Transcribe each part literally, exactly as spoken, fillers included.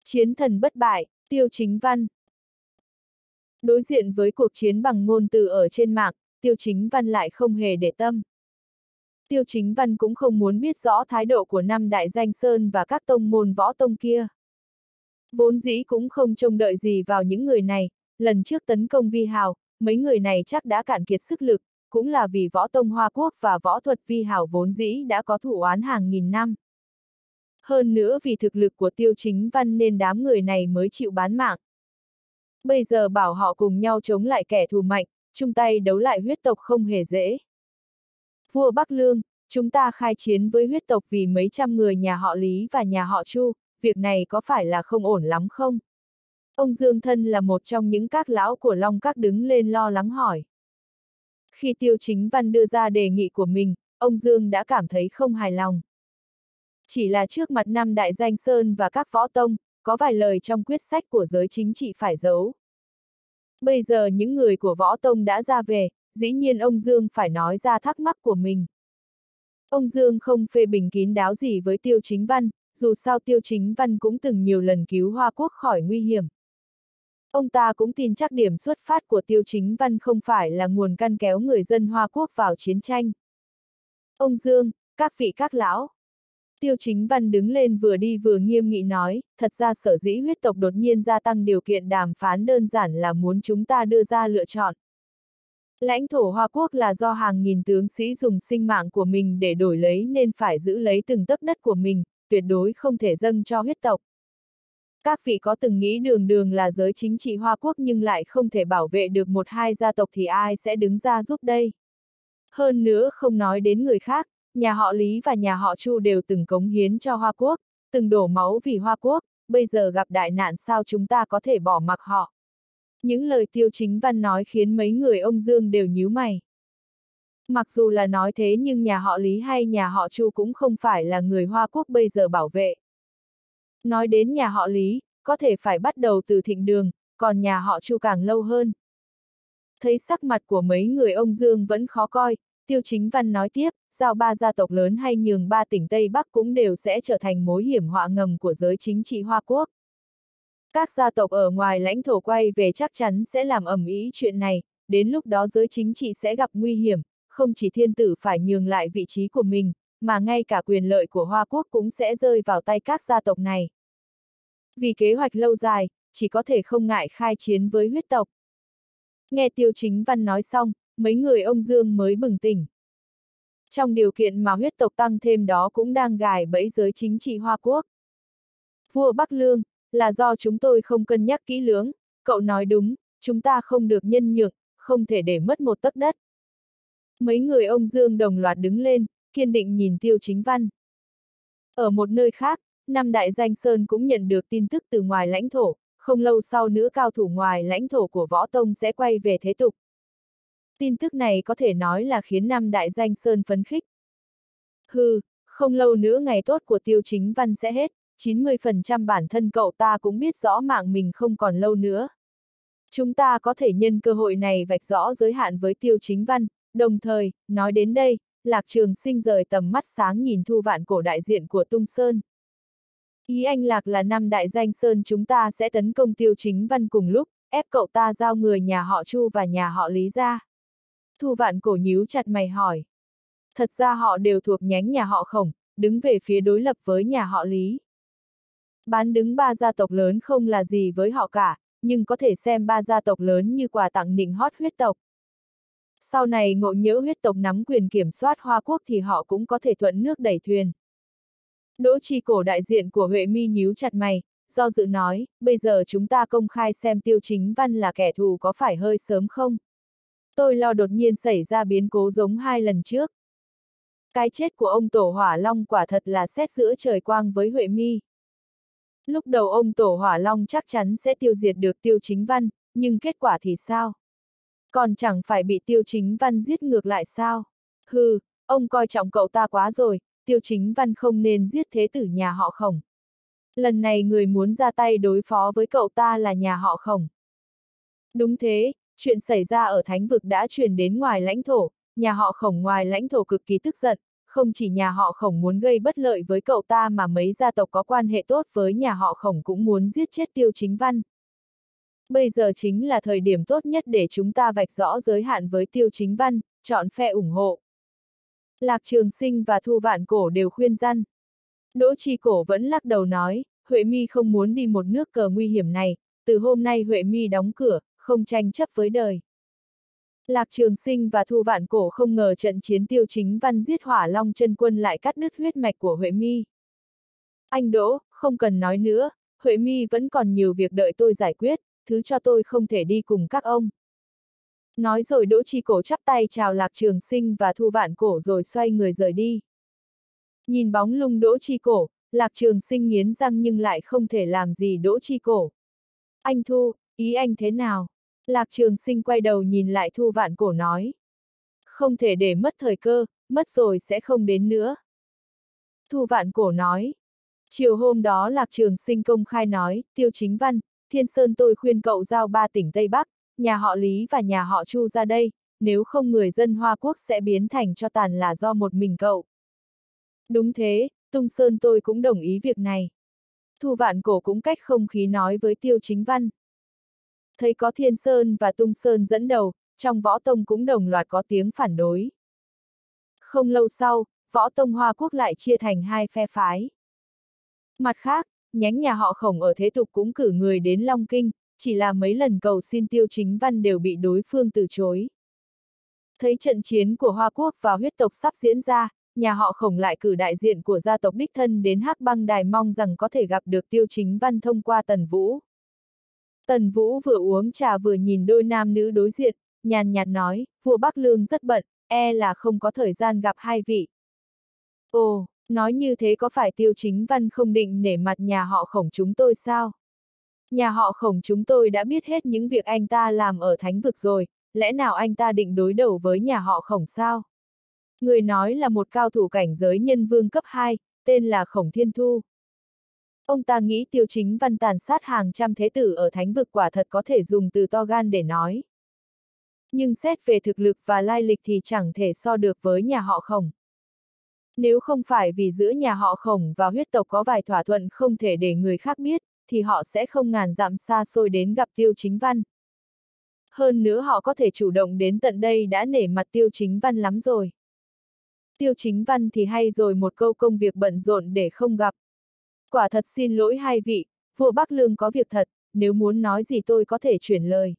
Chiến thần bất bại, Tiêu Chính Văn. Đối diện với cuộc chiến bằng ngôn từ ở trên mạng, Tiêu Chính Văn lại không hề để tâm. Tiêu Chính Văn cũng không muốn biết rõ thái độ của năm đại danh sơn và các tông môn võ tông kia. Vốn dĩ cũng không trông đợi gì vào những người này, lần trước tấn công Vi Hào, mấy người này chắc đã cạn kiệt sức lực, cũng là vì võ tông Hoa Quốc và võ thuật Vi Hào vốn dĩ đã có thù oán hàng nghìn năm. Hơn nữa vì thực lực của Tiêu Chính Văn nên đám người này mới chịu bán mạng. Bây giờ bảo họ cùng nhau chống lại kẻ thù mạnh, chung tay đấu lại huyết tộc không hề dễ. Vua Bắc Lương, chúng ta khai chiến với huyết tộc vì mấy trăm người nhà họ Lý và nhà họ Chu, việc này có phải là không ổn lắm không? Ông Dương Thân là một trong những các lão của Long Các đứng lên lo lắng hỏi. Khi Tiêu Chính Văn đưa ra đề nghị của mình, ông Dương đã cảm thấy không hài lòng. Chỉ là trước mặt năm đại danh sơn và các võ tông, có vài lời trong quyết sách của giới chính trị phải giấu. Bây giờ những người của võ tông đã ra về, dĩ nhiên ông Dương phải nói ra thắc mắc của mình. Ông Dương không phê bình kín đáo gì với Tiêu Chính Văn, dù sao Tiêu Chính Văn cũng từng nhiều lần cứu Hoa Quốc khỏi nguy hiểm. Ông ta cũng tin chắc điểm xuất phát của Tiêu Chính Văn không phải là nguồn căn kéo người dân Hoa Quốc vào chiến tranh. Ông Dương, các vị các lão. Tiêu Chính Văn đứng lên vừa đi vừa nghiêm nghị nói, thật ra sở dĩ huyết tộc đột nhiên gia tăng điều kiện đàm phán đơn giản là muốn chúng ta đưa ra lựa chọn. Lãnh thổ Hoa Quốc là do hàng nghìn tướng sĩ dùng sinh mạng của mình để đổi lấy nên phải giữ lấy từng tấc đất của mình, tuyệt đối không thể dâng cho huyết tộc. Các vị có từng nghĩ đường đường là giới chính trị Hoa Quốc nhưng lại không thể bảo vệ được một hai gia tộc thì ai sẽ đứng ra giúp đây? Hơn nữa không nói đến người khác, nhà họ Lý và nhà họ Chu đều từng cống hiến cho Hoa Quốc, từng đổ máu vì Hoa Quốc, bây giờ gặp đại nạn sao chúng ta có thể bỏ mặc họ? Những lời Tiêu Chính Văn nói khiến mấy người ông Dương đều nhíu mày. Mặc dù là nói thế nhưng nhà họ Lý hay nhà họ Chu cũng không phải là người Hoa Quốc bây giờ bảo vệ. Nói đến nhà họ Lý, có thể phải bắt đầu từ Thịnh Đường, còn nhà họ Chu càng lâu hơn. Thấy sắc mặt của mấy người ông Dương vẫn khó coi, Tiêu Chính Văn nói tiếp, giao ba gia tộc lớn hay nhường ba tỉnh Tây Bắc cũng đều sẽ trở thành mối hiểm họa ngầm của giới chính trị Hoa Quốc. Các gia tộc ở ngoài lãnh thổ quay về chắc chắn sẽ làm ầm ĩ chuyện này, đến lúc đó giới chính trị sẽ gặp nguy hiểm, không chỉ thiên tử phải nhường lại vị trí của mình, mà ngay cả quyền lợi của Hoa Quốc cũng sẽ rơi vào tay các gia tộc này. Vì kế hoạch lâu dài, chỉ có thể không ngại khai chiến với huyết tộc. Nghe Tiêu Chính Văn nói xong, mấy người ông Dương mới bừng tỉnh. Trong điều kiện mà huyết tộc tăng thêm đó cũng đang gài bẫy giới chính trị Hoa Quốc. Vua Bắc Lương, là do chúng tôi không cân nhắc kỹ lưỡng, cậu nói đúng, chúng ta không được nhân nhượng, không thể để mất một tấc đất. Mấy người ông Dương đồng loạt đứng lên, kiên định nhìn Tiêu Chính Văn. Ở một nơi khác, năm đại danh sơn cũng nhận được tin tức từ ngoài lãnh thổ, không lâu sau nữa cao thủ ngoài lãnh thổ của võ tông sẽ quay về thế tục. Tin tức này có thể nói là khiến năm đại danh sơn phấn khích. Hừ, không lâu nữa ngày tốt của Tiêu Chính Văn sẽ hết, chín mươi phần trăm bản thân cậu ta cũng biết rõ mạng mình không còn lâu nữa. Chúng ta có thể nhân cơ hội này vạch rõ giới hạn với Tiêu Chính Văn, đồng thời, nói đến đây, Lạc Trường Sinh rời tầm mắt sáng nhìn Thu Vạn Cổ đại diện của Tung Sơn. Ý anh Lạc là năm đại danh sơn chúng ta sẽ tấn công Tiêu Chính Văn cùng lúc, ép cậu ta giao người nhà họ Chu và nhà họ Lý ra. Thu Vạn Cổ nhíu chặt mày hỏi. Thật ra họ đều thuộc nhánh nhà họ Khổng, đứng về phía đối lập với nhà họ Lý. Bán đứng ba gia tộc lớn không là gì với họ cả, nhưng có thể xem ba gia tộc lớn như quà tặng nịnh hót huyết tộc. Sau này ngộ nhỡ huyết tộc nắm quyền kiểm soát Hoa Quốc thì họ cũng có thể thuận nước đẩy thuyền. Đỗ Chi Cổ đại diện của Huệ Mi nhíu chặt mày, do dự nói, bây giờ chúng ta công khai xem Tiêu Chính Văn là kẻ thù có phải hơi sớm không? Tôi lo đột nhiên xảy ra biến cố giống hai lần trước. Cái chết của ông Tổ Hỏa Long quả thật là sét giữa trời quang với Huệ Mi. Lúc đầu ông Tổ Hỏa Long chắc chắn sẽ tiêu diệt được Tiêu Chính Văn, nhưng kết quả thì sao? Còn chẳng phải bị Tiêu Chính Văn giết ngược lại sao? Hừ, ông coi trọng cậu ta quá rồi, Tiêu Chính Văn không nên giết thế tử nhà họ Khổng. Lần này người muốn ra tay đối phó với cậu ta là nhà họ Khổng. Đúng thế, chuyện xảy ra ở Thánh Vực đã truyền đến ngoài lãnh thổ, nhà họ Khổng ngoài lãnh thổ cực kỳ tức giận, không chỉ nhà họ Khổng muốn gây bất lợi với cậu ta mà mấy gia tộc có quan hệ tốt với nhà họ Khổng cũng muốn giết chết Tiêu Chính Văn. Bây giờ chính là thời điểm tốt nhất để chúng ta vạch rõ giới hạn với Tiêu Chính Văn, chọn phe ủng hộ. Lạc Trường Sinh và Thu Vạn Cổ đều khuyên răn. Đỗ Chi Cổ vẫn lắc đầu nói, Huệ Mi không muốn đi một nước cờ nguy hiểm này, từ hôm nay Huệ Mi đóng cửa, không tranh chấp với đời. Lạc Trường Sinh và Thu Vạn Cổ không ngờ trận chiến Tiêu Chính Văn giết Hỏa Long Chân Quân lại cắt đứt huyết mạch của Huệ Mi. Anh Đỗ, không cần nói nữa, Huệ Mi vẫn còn nhiều việc đợi tôi giải quyết, thứ cho tôi không thể đi cùng các ông. Nói rồi Đỗ Chi Cổ chắp tay chào Lạc Trường Sinh và Thu Vạn Cổ rồi xoay người rời đi. Nhìn bóng lưng Đỗ Chi Cổ, Lạc Trường Sinh nghiến răng nhưng lại không thể làm gì Đỗ Chi Cổ. Anh Thu, ý anh thế nào? Lạc Trường Sinh quay đầu nhìn lại Thu Vạn Cổ nói. Không thể để mất thời cơ, mất rồi sẽ không đến nữa. Thu Vạn Cổ nói. Chiều hôm đó Lạc Trường Sinh công khai nói, Tiêu Chính Văn, Thiên Sơn tôi khuyên cậu giao ba tỉnh Tây Bắc, nhà họ Lý và nhà họ Chu ra đây, nếu không người dân Hoa Quốc sẽ biến thành cho tàn là do một mình cậu. Đúng thế, Tung Sơn tôi cũng đồng ý việc này. Thu Vạn Cổ cũng cách không khí nói với Tiêu Chính Văn. Thấy có Thiên Sơn và Tung Sơn dẫn đầu, trong võ tông cũng đồng loạt có tiếng phản đối. Không lâu sau, võ tông Hoa Quốc lại chia thành hai phe phái. Mặt khác, nhánh nhà họ Khổng ở Thế Tục cũng cử người đến Long Kinh, chỉ là mấy lần cầu xin Tiêu Chính Văn đều bị đối phương từ chối. Thấy trận chiến của Hoa Quốc và huyết tộc sắp diễn ra, nhà họ Khổng lại cử đại diện của gia tộc đích thân đến Hắc Băng Đài mong rằng có thể gặp được Tiêu Chính Văn thông qua Tần Vũ. Tần Vũ vừa uống trà vừa nhìn đôi nam nữ đối diện, nhàn nhạt nói, vua Bắc Lương rất bận, e là không có thời gian gặp hai vị. Ồ, nói như thế có phải Tiêu Chính Văn không định nể mặt nhà họ Khổng chúng tôi sao? Nhà họ Khổng chúng tôi đã biết hết những việc anh ta làm ở thánh vực rồi, lẽ nào anh ta định đối đầu với nhà họ Khổng sao? Người nói là một cao thủ cảnh giới nhân vương cấp hai, tên là Khổng Thiên Thu. Ông ta nghĩ Tiêu Chính Văn tàn sát hàng trăm thế tử ở thánh vực quả thật có thể dùng từ to gan để nói. Nhưng xét về thực lực và lai lịch thì chẳng thể so được với nhà họ Khổng. Nếu không phải vì giữa nhà họ Khổng và huyết tộc có vài thỏa thuận không thể để người khác biết, thì họ sẽ không ngàn dặm xa xôi đến gặp Tiêu Chính Văn. Hơn nữa họ có thể chủ động đến tận đây đã nể mặt Tiêu Chính Văn lắm rồi. Tiêu Chính Văn thì hay rồi một câu công việc bận rộn để không gặp. Quả thật xin lỗi hai vị, vua Bắc Lương có việc thật, nếu muốn nói gì tôi có thể chuyển lời.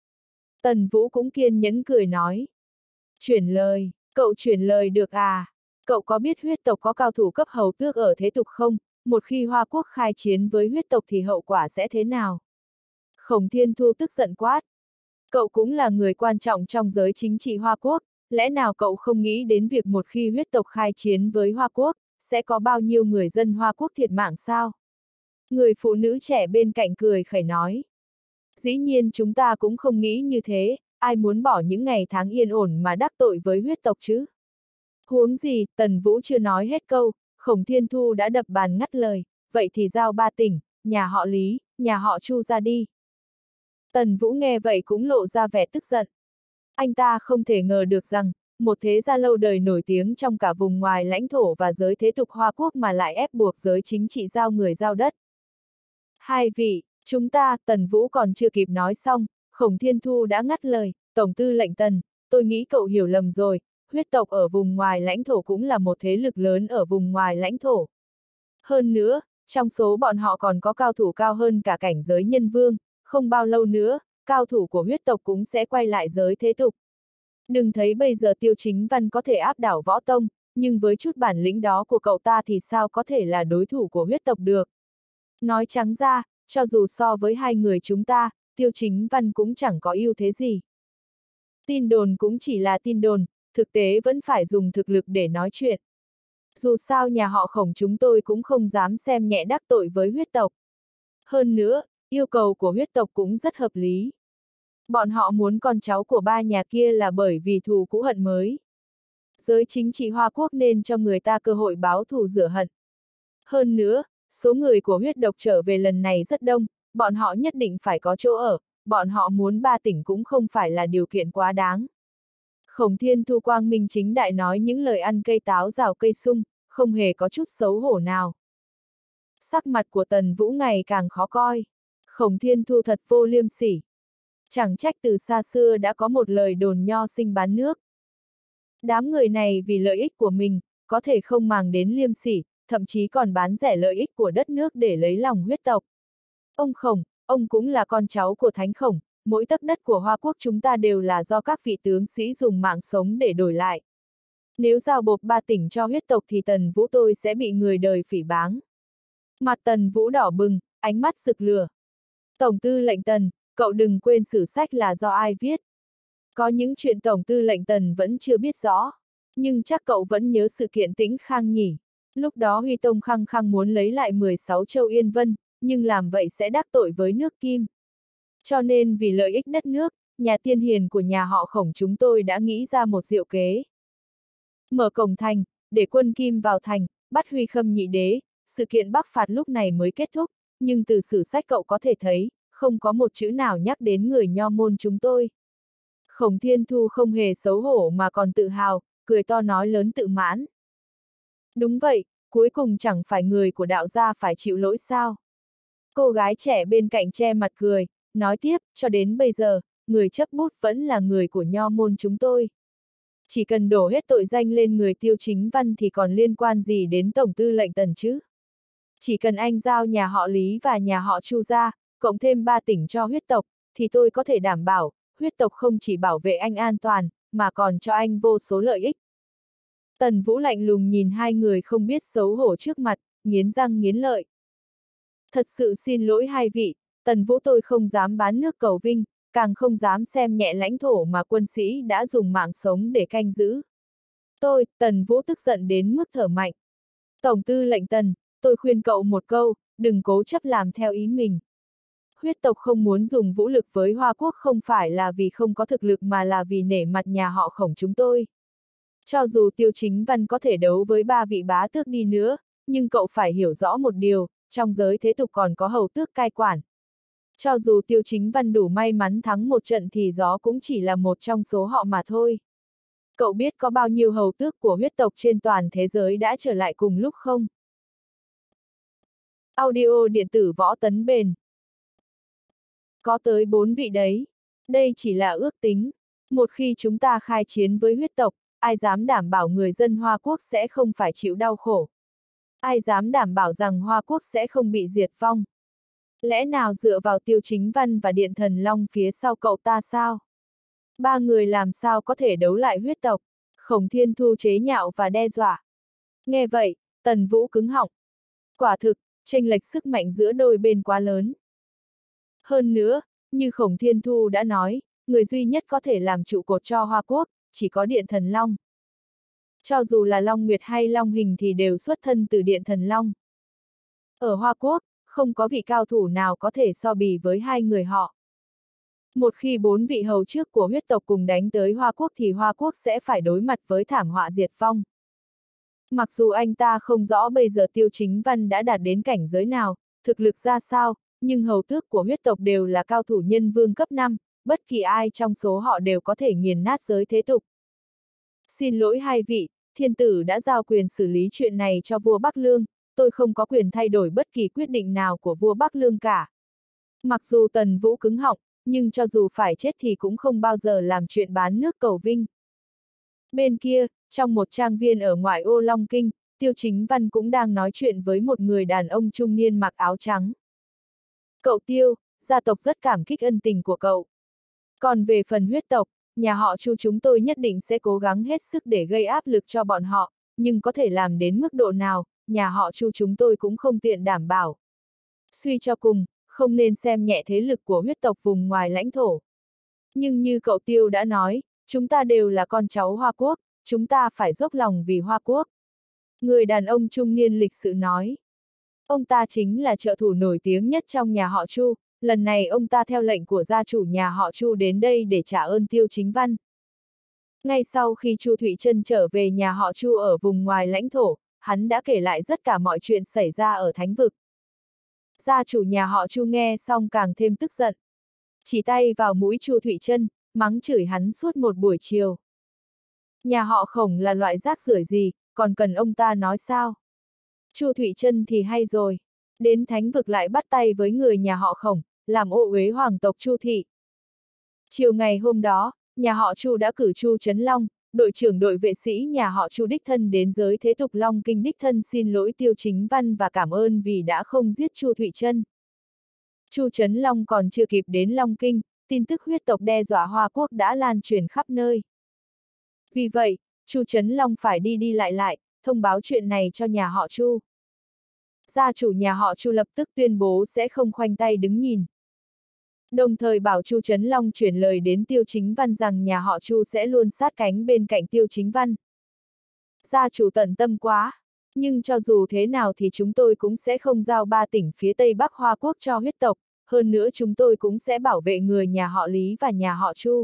Tần Vũ cũng kiên nhẫn cười nói. Chuyển lời, cậu chuyển lời được à? Cậu có biết huyết tộc có cao thủ cấp hầu tước ở Thế Tục không? Một khi Hoa Quốc khai chiến với huyết tộc thì hậu quả sẽ thế nào? Khổng Thiên Thu tức giận quát. Cậu cũng là người quan trọng trong giới chính trị Hoa Quốc, lẽ nào cậu không nghĩ đến việc một khi huyết tộc khai chiến với Hoa Quốc, sẽ có bao nhiêu người dân Hoa Quốc thiệt mạng sao? Người phụ nữ trẻ bên cạnh cười khẩy nói. Dĩ nhiên chúng ta cũng không nghĩ như thế, ai muốn bỏ những ngày tháng yên ổn mà đắc tội với huyết tộc chứ? Huống gì, Tần Vũ chưa nói hết câu, Khổng Thiên Thu đã đập bàn ngắt lời, vậy thì giao ba tỉnh, nhà họ Lý, nhà họ Chu ra đi. Tần Vũ nghe vậy cũng lộ ra vẻ tức giận. Anh ta không thể ngờ được rằng, một thế gia lâu đời nổi tiếng trong cả vùng ngoài lãnh thổ và giới thế tục Hoa Quốc mà lại ép buộc giới chính trị giao người giao đất. Hai vị, chúng ta, Tần Vũ còn chưa kịp nói xong, Khổng Thiên Thu đã ngắt lời, Tổng tư lệnh Tần, tôi nghĩ cậu hiểu lầm rồi, huyết tộc ở vùng ngoài lãnh thổ cũng là một thế lực lớn ở vùng ngoài lãnh thổ. Hơn nữa, trong số bọn họ còn có cao thủ cao hơn cả cảnh giới nhân vương, không bao lâu nữa, cao thủ của huyết tộc cũng sẽ quay lại giới thế tục. Đừng thấy bây giờ Tiêu Chính Văn có thể áp đảo võ tông, nhưng với chút bản lĩnh đó của cậu ta thì sao có thể là đối thủ của huyết tộc được. Nói trắng ra, cho dù so với hai người chúng ta, Tiêu Chính Văn cũng chẳng có ưu thế gì. Tin đồn cũng chỉ là tin đồn, thực tế vẫn phải dùng thực lực để nói chuyện. Dù sao nhà họ Khổng chúng tôi cũng không dám xem nhẹ đắc tội với huyết tộc. Hơn nữa, yêu cầu của huyết tộc cũng rất hợp lý. Bọn họ muốn con cháu của ba nhà kia là bởi vì thù cũ hận mới. Giới chính trị Hoa Quốc nên cho người ta cơ hội báo thù rửa hận. Hơn nữa, số người của huyết độc trở về lần này rất đông, bọn họ nhất định phải có chỗ ở, bọn họ muốn ba tỉnh cũng không phải là điều kiện quá đáng. Khổng Thiên Thu quang minh chính đại nói những lời ăn cây táo rào cây sung, không hề có chút xấu hổ nào. Sắc mặt của Tần Vũ ngày càng khó coi. Khổng Thiên Thu thật vô liêm sỉ. Chẳng trách từ xa xưa đã có một lời đồn nho sinh bán nước. Đám người này vì lợi ích của mình, có thể không màng đến liêm sỉ, thậm chí còn bán rẻ lợi ích của đất nước để lấy lòng huyết tộc. Ông Khổng, ông cũng là con cháu của Thánh Khổng, mỗi tấc đất của Hoa Quốc chúng ta đều là do các vị tướng sĩ dùng mạng sống để đổi lại. Nếu giao bộp ba tỉnh cho huyết tộc thì Tần Vũ tôi sẽ bị người đời phỉ báng. Mặt Tần Vũ đỏ bừng, ánh mắt rực lửa. Tổng tư lệnh Tần, cậu đừng quên sử sách là do ai viết. Có những chuyện Tổng tư lệnh Tần vẫn chưa biết rõ, nhưng chắc cậu vẫn nhớ sự kiện Tĩnh Khang nhỉ. Lúc đó Huy Tông khăng khăng muốn lấy lại mười sáu châu Yên Vân, nhưng làm vậy sẽ đắc tội với nước Kim. Cho nên vì lợi ích đất nước, nhà tiên hiền của nhà họ Khổng chúng tôi đã nghĩ ra một diệu kế. Mở cổng thành, để quân Kim vào thành, bắt Huy Khâm nhị đế, sự kiện bắc phạt lúc này mới kết thúc, nhưng từ sử sách cậu có thể thấy, không có một chữ nào nhắc đến người nho môn chúng tôi. Khổng Thiên Thu không hề xấu hổ mà còn tự hào, cười to nói lớn tự mãn. Đúng vậy, cuối cùng chẳng phải người của đạo gia phải chịu lỗi sao? Cô gái trẻ bên cạnh che mặt cười, nói tiếp, cho đến bây giờ, người chấp bút vẫn là người của nho môn chúng tôi. Chỉ cần đổ hết tội danh lên người Tiêu Chính Văn thì còn liên quan gì đến Tổng tư lệnh Tần chứ? Chỉ cần anh giao nhà họ Lý và nhà họ Chu ra, cộng thêm ba tỉnh cho huyết tộc, thì tôi có thể đảm bảo, huyết tộc không chỉ bảo vệ anh an toàn, mà còn cho anh vô số lợi ích. Tần Vũ lạnh lùng nhìn hai người không biết xấu hổ trước mặt, nghiến răng nghiến lợi. Thật sự xin lỗi hai vị, Tần Vũ tôi không dám bán nước cầu vinh, càng không dám xem nhẹ lãnh thổ mà quân sĩ đã dùng mạng sống để canh giữ. Tôi, Tần Vũ tức giận đến mức thở mạnh. Tổng tư lệnh Tần, tôi khuyên cậu một câu, đừng cố chấp làm theo ý mình. Huyết tộc không muốn dùng vũ lực với Hoa Quốc không phải là vì không có thực lực mà là vì nể mặt nhà họ Khổng chúng tôi. Cho dù Tiêu Chính Văn có thể đấu với ba vị bá tước đi nữa, nhưng cậu phải hiểu rõ một điều, trong giới thế tục còn có hầu tước cai quản. Cho dù Tiêu Chính Văn đủ may mắn thắng một trận thì gió cũng chỉ là một trong số họ mà thôi. Cậu biết có bao nhiêu hầu tước của huyết tộc trên toàn thế giới đã trở lại cùng lúc không? Audio điện tử Võ Tấn Bền. Có tới bốn vị đấy. Đây chỉ là ước tính. Một khi chúng ta khai chiến với huyết tộc, ai dám đảm bảo người dân Hoa Quốc sẽ không phải chịu đau khổ? Ai dám đảm bảo rằng Hoa Quốc sẽ không bị diệt vong? Lẽ nào dựa vào Tiêu Chính Văn và Điện Thần Long phía sau cậu ta sao? Ba người làm sao có thể đấu lại huyết tộc? Khổng Thiên Thu chế nhạo và đe dọa. Nghe vậy, Tần Vũ cứng họng. Quả thực, chênh lệch sức mạnh giữa đôi bên quá lớn. Hơn nữa, như Khổng Thiên Thu đã nói, người duy nhất có thể làm trụ cột cho Hoa Quốc, chỉ có Điện Thần Long. Cho dù là Long Nguyệt hay Long Hình thì đều xuất thân từ Điện Thần Long. Ở Hoa Quốc, không có vị cao thủ nào có thể so bì với hai người họ. Một khi bốn vị hầu trước của huyết tộc cùng đánh tới Hoa Quốc thì Hoa Quốc sẽ phải đối mặt với thảm họa diệt vong. Mặc dù anh ta không rõ bây giờ Tiêu Chính Văn đã đạt đến cảnh giới nào, thực lực ra sao, nhưng hầu tước của huyết tộc đều là cao thủ nhân vương cấp năm, bất kỳ ai trong số họ đều có thể nghiền nát giới thế tục. Xin lỗi hai vị, thiên tử đã giao quyền xử lý chuyện này cho vua Bắc Lương, tôi không có quyền thay đổi bất kỳ quyết định nào của vua Bắc Lương cả. Mặc dù Tần Vũ cứng họng, nhưng cho dù phải chết thì cũng không bao giờ làm chuyện bán nước cầu vinh. Bên kia, trong một trang viên ở ngoại ô Long Kinh, Tiêu Chính Văn cũng đang nói chuyện với một người đàn ông trung niên mặc áo trắng. Cậu Tiêu, gia tộc rất cảm kích ân tình của cậu. Còn về phần huyết tộc, nhà họ Chu chúng tôi nhất định sẽ cố gắng hết sức để gây áp lực cho bọn họ, nhưng có thể làm đến mức độ nào, nhà họ Chu chúng tôi cũng không tiện đảm bảo. Suy cho cùng, không nên xem nhẹ thế lực của huyết tộc vùng ngoài lãnh thổ. Nhưng như cậu Tiêu đã nói, chúng ta đều là con cháu Hoa Quốc, chúng ta phải dốc lòng vì Hoa Quốc. Người đàn ông trung niên lịch sự nói. Ông ta chính là trợ thủ nổi tiếng nhất trong nhà họ Chu, lần này ông ta theo lệnh của gia chủ nhà họ Chu đến đây để trả ơn Tiêu Chính Văn. Ngay sau khi Chu Thụy Trân trở về nhà họ Chu ở vùng ngoài lãnh thổ, hắn đã kể lại tất cả mọi chuyện xảy ra ở Thánh Vực. Gia chủ nhà họ Chu nghe xong càng thêm tức giận. Chỉ tay vào mũi Chu Thụy Trân, mắng chửi hắn suốt một buổi chiều. Nhà họ Khổng là loại rác rưởi gì, còn cần ông ta nói sao? Chu Thụy Trân thì hay rồi, đến thánh vực lại bắt tay với người nhà họ Khổng, làm ô uế hoàng tộc Chu thị. Chiều ngày hôm đó, nhà họ Chu đã cử Chu Trấn Long, đội trưởng đội vệ sĩ nhà họ Chu đích thân đến giới thế tục Long Kinh đích thân xin lỗi Tiêu Chính Văn và cảm ơn vì đã không giết Chu Thụy Trân. Chu Trấn Long còn chưa kịp đến Long Kinh, tin tức huyết tộc đe dọa Hoa Quốc đã lan truyền khắp nơi. Vì vậy, Chu Trấn Long phải đi đi lại lại, thông báo chuyện này cho nhà họ Chu. Gia chủ nhà họ Chu lập tức tuyên bố sẽ không khoanh tay đứng nhìn. Đồng thời bảo Chu Trấn Long chuyển lời đến Tiêu Chính Văn rằng nhà họ Chu sẽ luôn sát cánh bên cạnh Tiêu Chính Văn. Gia chủ tận tâm quá, nhưng cho dù thế nào thì chúng tôi cũng sẽ không giao ba tỉnh phía Tây Bắc Hoa Quốc cho huyết tộc, hơn nữa chúng tôi cũng sẽ bảo vệ người nhà họ Lý và nhà họ Chu.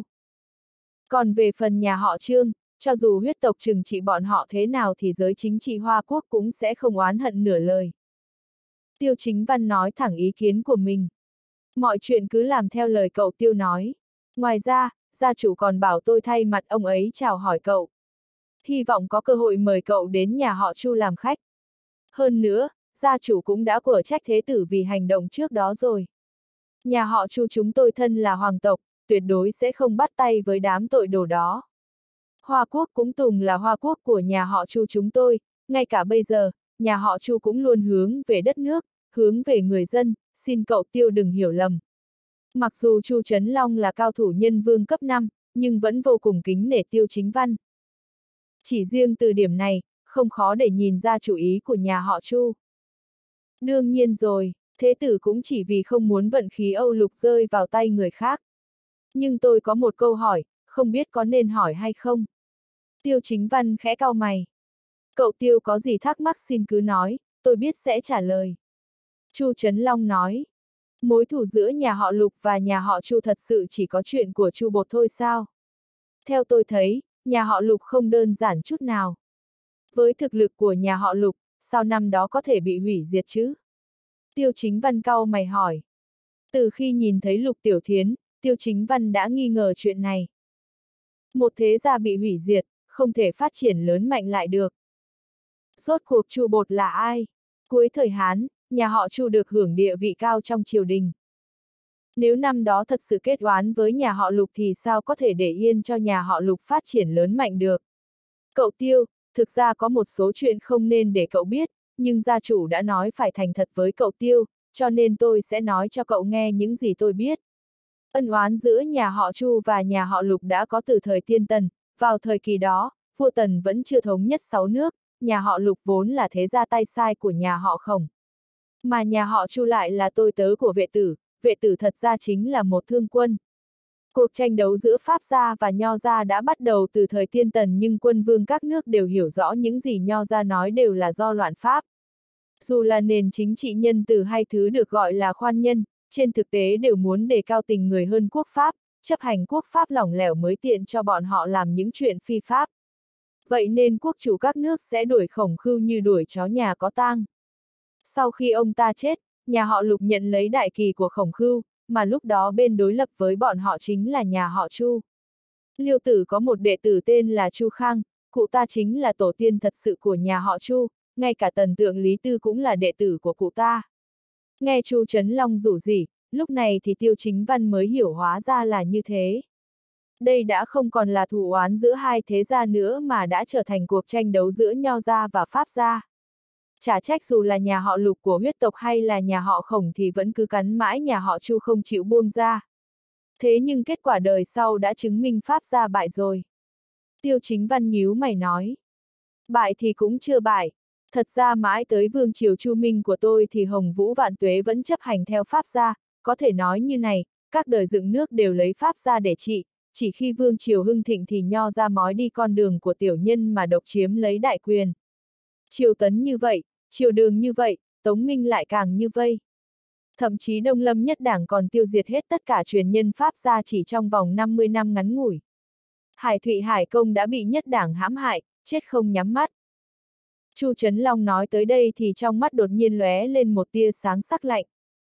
Còn về phần nhà họ Trương, cho dù huyết tộc trừng trị bọn họ thế nào thì giới chính trị Hoa Quốc cũng sẽ không oán hận nửa lời. Tiêu Chính Văn nói thẳng ý kiến của mình. Mọi chuyện cứ làm theo lời cậu Tiêu nói. Ngoài ra, gia chủ còn bảo tôi thay mặt ông ấy chào hỏi cậu. Hy vọng có cơ hội mời cậu đến nhà họ Chu làm khách. Hơn nữa, gia chủ cũng đã của trách thế tử vì hành động trước đó rồi. Nhà họ Chu chúng tôi thân là hoàng tộc, tuyệt đối sẽ không bắt tay với đám tội đồ đó. Hoa Quốc cũng từng là Hoa Quốc của nhà họ Chu chúng tôi, ngay cả bây giờ, nhà họ Chu cũng luôn hướng về đất nước, hướng về người dân, xin cậu Tiêu đừng hiểu lầm. Mặc dù Chu Trấn Long là cao thủ nhân vương cấp năm, nhưng vẫn vô cùng kính nể Tiêu Chính Văn. Chỉ riêng từ điểm này, không khó để nhìn ra chủ ý của nhà họ Chu. Đương nhiên rồi, thế tử cũng chỉ vì không muốn vận khí Âu Lục rơi vào tay người khác. Nhưng tôi có một câu hỏi, không biết có nên hỏi hay không? Tiêu Chính Văn khẽ cau mày. Cậu Tiêu có gì thắc mắc xin cứ nói, tôi biết sẽ trả lời. Chu Trấn Long nói. Mối thù giữa nhà họ Lục và nhà họ Chu thật sự chỉ có chuyện của Chu Bột thôi sao? Theo tôi thấy, nhà họ Lục không đơn giản chút nào. Với thực lực của nhà họ Lục, sao năm đó có thể bị hủy diệt chứ? Tiêu Chính Văn cau mày hỏi. Từ khi nhìn thấy Lục Tiểu Thiến, Tiêu Chính Văn đã nghi ngờ chuyện này. Một thế gia bị hủy diệt, không thể phát triển lớn mạnh lại được. Rốt cuộc Chu Bột là ai? Cuối thời Hán, nhà họ Chu được hưởng địa vị cao trong triều đình. Nếu năm đó thật sự kết oán với nhà họ Lục thì sao có thể để yên cho nhà họ Lục phát triển lớn mạnh được? Cậu Tiêu, thực ra có một số chuyện không nên để cậu biết, nhưng gia chủ đã nói phải thành thật với cậu Tiêu, cho nên tôi sẽ nói cho cậu nghe những gì tôi biết. Ân oán giữa nhà họ Chu và nhà họ Lục đã có từ thời Tiên Tần, vào thời kỳ đó, vua Tần vẫn chưa thống nhất sáu nước, nhà họ Lục vốn là thế gia tay sai của nhà họ Khổng. Mà nhà họ Chu lại là tôi tớ của vệ tử, vệ tử thật ra chính là một thương quân. Cuộc tranh đấu giữa Pháp gia và Nho gia đã bắt đầu từ thời Tiên Tần nhưng quân vương các nước đều hiểu rõ những gì Nho gia nói đều là do loạn Pháp. Dù là nền chính trị nhân từ hay thứ được gọi là khoan nhân, trên thực tế đều muốn đề cao tình người hơn quốc pháp, chấp hành quốc pháp lỏng lẻo mới tiện cho bọn họ làm những chuyện phi pháp. Vậy nên quốc chủ các nước sẽ đuổi Khổng Khưu như đuổi chó nhà có tang. Sau khi ông ta chết, nhà họ Lục nhận lấy đại kỳ của Khổng Khưu, mà lúc đó bên đối lập với bọn họ chính là nhà họ Chu. Liêu Tử có một đệ tử tên là Chu Khang, cụ ta chính là tổ tiên thật sự của nhà họ Chu, ngay cả Tần Tượng Lý Tư cũng là đệ tử của cụ ta. Nghe Chu Trấn Long rủ rỉ, lúc này thì Tiêu Chính Văn mới hiểu hóa ra là như thế. Đây đã không còn là thù oán giữa hai thế gia nữa mà đã trở thành cuộc tranh đấu giữa Nho gia và Pháp gia. Chả trách dù là nhà họ Lục của huyết tộc hay là nhà họ Khổng thì vẫn cứ cắn mãi nhà họ Chu không chịu buông ra. Thế nhưng kết quả đời sau đã chứng minh Pháp gia bại rồi. Tiêu Chính Văn nhíu mày nói. Bại thì cũng chưa bại. Thật ra mãi tới vương triều Chu Minh của tôi thì Hồng Vũ Vạn Tuế vẫn chấp hành theo Pháp gia, có thể nói như này, các đời dựng nước đều lấy Pháp gia để trị, chỉ khi vương triều hưng thịnh thì Nho gia mói đi con đường của tiểu nhân mà độc chiếm lấy đại quyền. Triều Tấn như vậy, triều Đường như vậy, Tống Minh lại càng như vây. Thậm chí Đông Lâm nhất đảng còn tiêu diệt hết tất cả truyền nhân Pháp gia chỉ trong vòng năm mươi năm ngắn ngủi. Hải Thụy Hải Công đã bị nhất đảng hãm hại, chết không nhắm mắt. Chu Trấn Long nói tới đây thì trong mắt đột nhiên lóe lên một tia sáng sắc lạnh.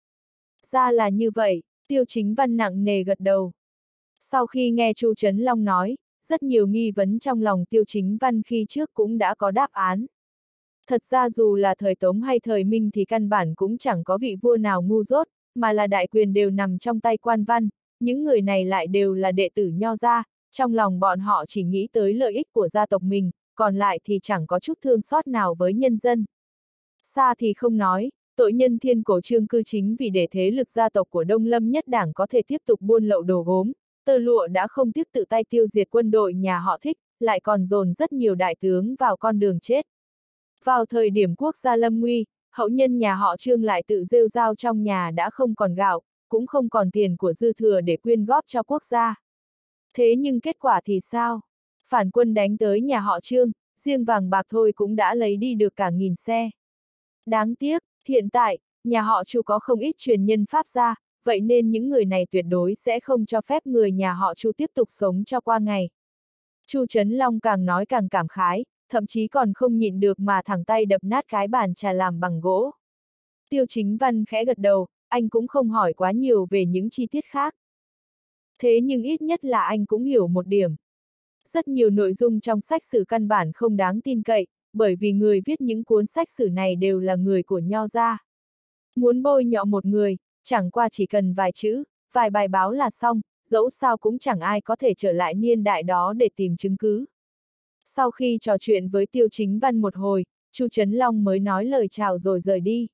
Ra là như vậy, Tiêu Chính Văn nặng nề gật đầu. Sau khi nghe Chu Trấn Long nói, rất nhiều nghi vấn trong lòng Tiêu Chính Văn khi trước cũng đã có đáp án. Thật ra dù là thời Tống hay thời Minh thì căn bản cũng chẳng có vị vua nào ngu dốt, mà là đại quyền đều nằm trong tay quan văn, những người này lại đều là đệ tử Nho gia, trong lòng bọn họ chỉ nghĩ tới lợi ích của gia tộc mình, còn lại thì chẳng có chút thương xót nào với nhân dân. Xa thì không nói, tội nhân Thiên Cổ Trương Cư chính vì để thế lực gia tộc của Đông Lâm Nhất Đảng có thể tiếp tục buôn lậu đồ gốm, tơ lụa đã không tiếc tự tay tiêu diệt quân đội nhà họ Thích, lại còn dồn rất nhiều đại tướng vào con đường chết. Vào thời điểm quốc gia lâm nguy, hậu nhân nhà họ Trương lại tự rêu rao trong nhà đã không còn gạo, cũng không còn tiền của dư thừa để quyên góp cho quốc gia. Thế nhưng kết quả thì sao? Phản quân đánh tới nhà họ Trương, riêng vàng bạc thôi cũng đã lấy đi được cả nghìn xe. Đáng tiếc, hiện tại, nhà họ Chu có không ít truyền nhân Pháp gia, vậy nên những người này tuyệt đối sẽ không cho phép người nhà họ Chu tiếp tục sống cho qua ngày. Chu Trấn Long càng nói càng cảm khái, thậm chí còn không nhịn được mà thẳng tay đập nát cái bàn trà làm bằng gỗ. Tiêu Chính Văn khẽ gật đầu, anh cũng không hỏi quá nhiều về những chi tiết khác. Thế nhưng ít nhất là anh cũng hiểu một điểm. Rất nhiều nội dung trong sách sử căn bản không đáng tin cậy, bởi vì người viết những cuốn sách sử này đều là người của Nho gia. Muốn bôi nhọ một người, chẳng qua chỉ cần vài chữ, vài bài báo là xong, dẫu sao cũng chẳng ai có thể trở lại niên đại đó để tìm chứng cứ. Sau khi trò chuyện với Tiêu Chính Văn một hồi, Chu Trấn Long mới nói lời chào rồi rời đi.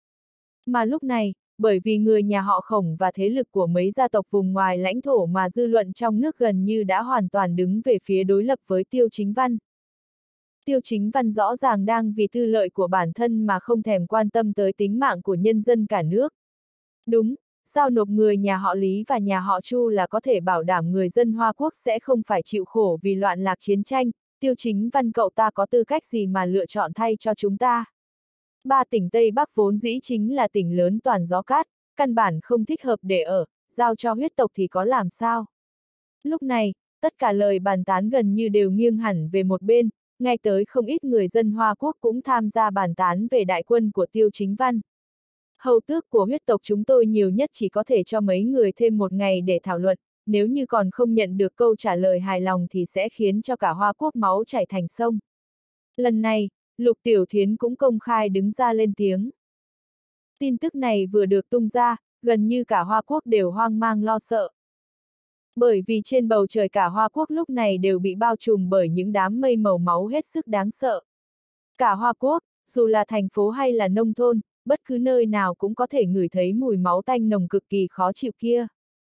Mà lúc này, bởi vì người nhà họ Khổng và thế lực của mấy gia tộc vùng ngoài lãnh thổ mà dư luận trong nước gần như đã hoàn toàn đứng về phía đối lập với Tiêu Chính Văn. Tiêu Chính Văn rõ ràng đang vì tư lợi của bản thân mà không thèm quan tâm tới tính mạng của nhân dân cả nước. Đúng, giao nộp người nhà họ Lý và nhà họ Chu là có thể bảo đảm người dân Hoa Quốc sẽ không phải chịu khổ vì loạn lạc chiến tranh. Tiêu Chính Văn cậu ta có tư cách gì mà lựa chọn thay cho chúng ta? Ba tỉnh Tây Bắc vốn dĩ chính là tỉnh lớn toàn gió cát, căn bản không thích hợp để ở, giao cho huyết tộc thì có làm sao? Lúc này, tất cả lời bàn tán gần như đều nghiêng hẳn về một bên, ngay tới không ít người dân Hoa Quốc cũng tham gia bàn tán về đại quân của Tiêu Chính Văn. Hầu tước của huyết tộc chúng tôi nhiều nhất chỉ có thể cho mấy người thêm một ngày để thảo luận, nếu như còn không nhận được câu trả lời hài lòng thì sẽ khiến cho cả Hoa Quốc máu chảy thành sông. Lần này, Lục Tiểu Thiến cũng công khai đứng ra lên tiếng. Tin tức này vừa được tung ra, gần như cả Hoa Quốc đều hoang mang lo sợ. Bởi vì trên bầu trời cả Hoa Quốc lúc này đều bị bao trùm bởi những đám mây màu máu hết sức đáng sợ. Cả Hoa Quốc, dù là thành phố hay là nông thôn, bất cứ nơi nào cũng có thể ngửi thấy mùi máu tanh nồng cực kỳ khó chịu kia.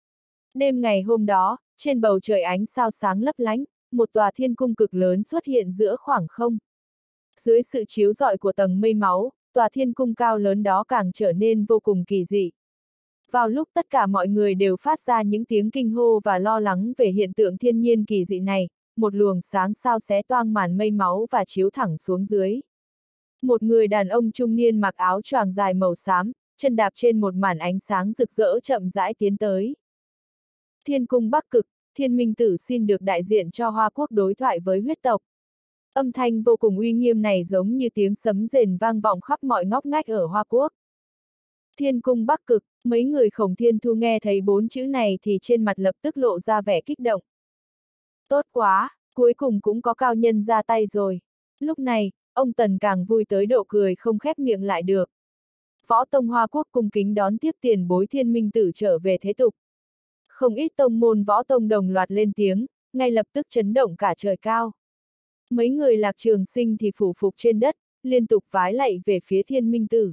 Đêm ngày hôm đó, trên bầu trời ánh sao sáng lấp lánh, một tòa thiên cung cực lớn xuất hiện giữa khoảng không. Dưới sự chiếu rọi của tầng mây máu, tòa thiên cung cao lớn đó càng trở nên vô cùng kỳ dị. Vào lúc tất cả mọi người đều phát ra những tiếng kinh hô và lo lắng về hiện tượng thiên nhiên kỳ dị này, một luồng sáng sao xé toang màn mây máu và chiếu thẳng xuống dưới. Một người đàn ông trung niên mặc áo choàng dài màu xám, chân đạp trên một màn ánh sáng rực rỡ chậm rãi tiến tới. Thiên cung Bắc Cực, Thiên Minh Tử xin được đại diện cho Hoa Quốc đối thoại với huyết tộc. Âm thanh vô cùng uy nghiêm này giống như tiếng sấm rền vang vọng khắp mọi ngóc ngách ở Hoa Quốc. Thiên cung Bắc Cực, mấy người Khổng Thiên Thu nghe thấy bốn chữ này thì trên mặt lập tức lộ ra vẻ kích động. Tốt quá, cuối cùng cũng có cao nhân ra tay rồi. Lúc này, ông Tần càng vui tới độ cười không khép miệng lại được. Võ Tông Hoa Quốc cung kính đón tiếp tiền bối Thiên Minh Tử trở về thế tục. Không ít tông môn võ tông đồng loạt lên tiếng, ngay lập tức chấn động cả trời cao. Mấy người Lạc Trường Sinh thì phủ phục trên đất, liên tục vái lạy về phía Thiên Minh Tử.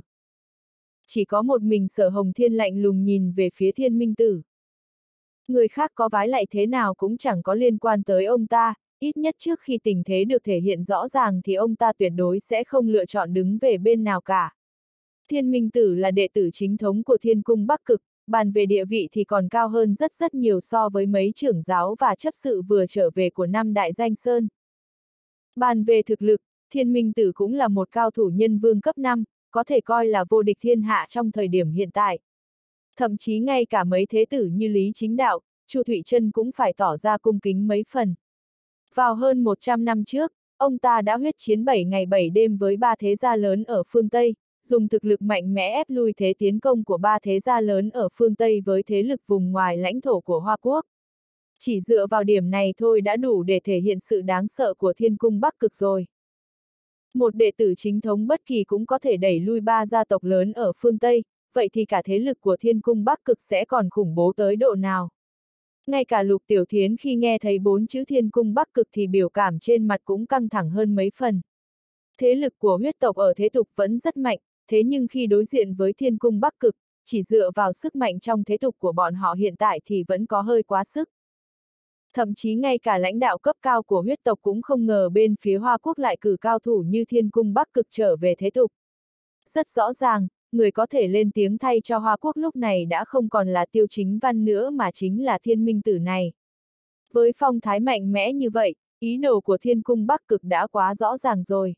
Chỉ có một mình Sở Hồng Thiên lạnh lùng nhìn về phía Thiên Minh Tử. Người khác có vái lạy thế nào cũng chẳng có liên quan tới ông ta, ít nhất trước khi tình thế được thể hiện rõ ràng thì ông ta tuyệt đối sẽ không lựa chọn đứng về bên nào cả. Thiên Minh Tử là đệ tử chính thống của Thiên Cung Bắc Cực, bàn về địa vị thì còn cao hơn rất rất nhiều so với mấy trưởng giáo và chấp sự vừa trở về của năm Đại Danh Sơn. Bàn về thực lực, Thiên Minh Tử cũng là một cao thủ nhân vương cấp năm, có thể coi là vô địch thiên hạ trong thời điểm hiện tại. Thậm chí ngay cả mấy thế tử như Lý Chính Đạo, Chu Thụy Trân cũng phải tỏ ra cung kính mấy phần. Vào hơn một trăm năm trước, ông ta đã huyết chiến bảy ngày bảy đêm với ba thế gia lớn ở phương Tây, dùng thực lực mạnh mẽ ép lui thế tiến công của ba thế gia lớn ở phương Tây với thế lực vùng ngoài lãnh thổ của Hoa Quốc. Chỉ dựa vào điểm này thôi đã đủ để thể hiện sự đáng sợ của Thiên Cung Bắc Cực rồi. Một đệ tử chính thống bất kỳ cũng có thể đẩy lui ba gia tộc lớn ở phương Tây, vậy thì cả thế lực của Thiên Cung Bắc Cực sẽ còn khủng bố tới độ nào. Ngay cả Lục Tiểu Thiến khi nghe thấy bốn chữ Thiên Cung Bắc Cực thì biểu cảm trên mặt cũng căng thẳng hơn mấy phần. Thế lực của huyết tộc ở thế tục vẫn rất mạnh, thế nhưng khi đối diện với Thiên Cung Bắc Cực, chỉ dựa vào sức mạnh trong thế tục của bọn họ hiện tại thì vẫn có hơi quá sức. Thậm chí ngay cả lãnh đạo cấp cao của huyết tộc cũng không ngờ bên phía Hoa Quốc lại cử cao thủ như Thiên Cung Bắc Cực trở về thế tục. Rất rõ ràng, người có thể lên tiếng thay cho Hoa Quốc lúc này đã không còn là Tiêu Chính Văn nữa mà chính là Thiên Minh Tử này. Với phong thái mạnh mẽ như vậy, ý đồ của Thiên Cung Bắc Cực đã quá rõ ràng rồi.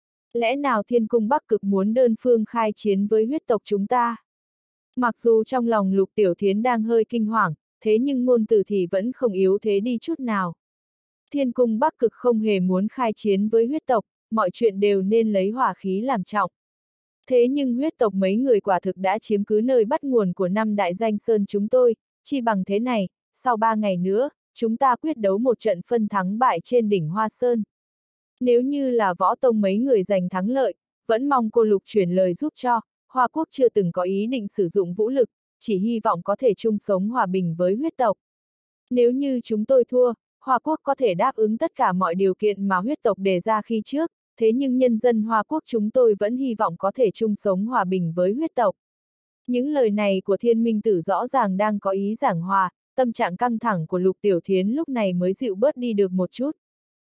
Lẽ nào Thiên Cung Bắc Cực muốn đơn phương khai chiến với huyết tộc chúng ta? Mặc dù trong lòng Lục Tiểu Thiến đang hơi kinh hoàng, thế nhưng ngôn từ thì vẫn không yếu thế đi chút nào. Thiên Cung Bắc Cực không hề muốn khai chiến với huyết tộc, mọi chuyện đều nên lấy hỏa khí làm trọng. Thế nhưng huyết tộc mấy người quả thực đã chiếm cứ nơi bắt nguồn của năm đại danh sơn chúng tôi, chi bằng thế này, sau ba ngày nữa, chúng ta quyết đấu một trận phân thắng bại trên đỉnh Hoa Sơn. Nếu như là võ tông mấy người giành thắng lợi, vẫn mong cô Lục chuyển lời giúp cho, Hoa Quốc chưa từng có ý định sử dụng vũ lực, chỉ hy vọng có thể chung sống hòa bình với huyết tộc. Nếu như chúng tôi thua, Hoa Quốc có thể đáp ứng tất cả mọi điều kiện mà huyết tộc đề ra khi trước, thế nhưng nhân dân Hoa Quốc chúng tôi vẫn hy vọng có thể chung sống hòa bình với huyết tộc. Những lời này của Thiên Minh Tử rõ ràng đang có ý giảng hòa, tâm trạng căng thẳng của Lục Tiểu Thiến lúc này mới dịu bớt đi được một chút.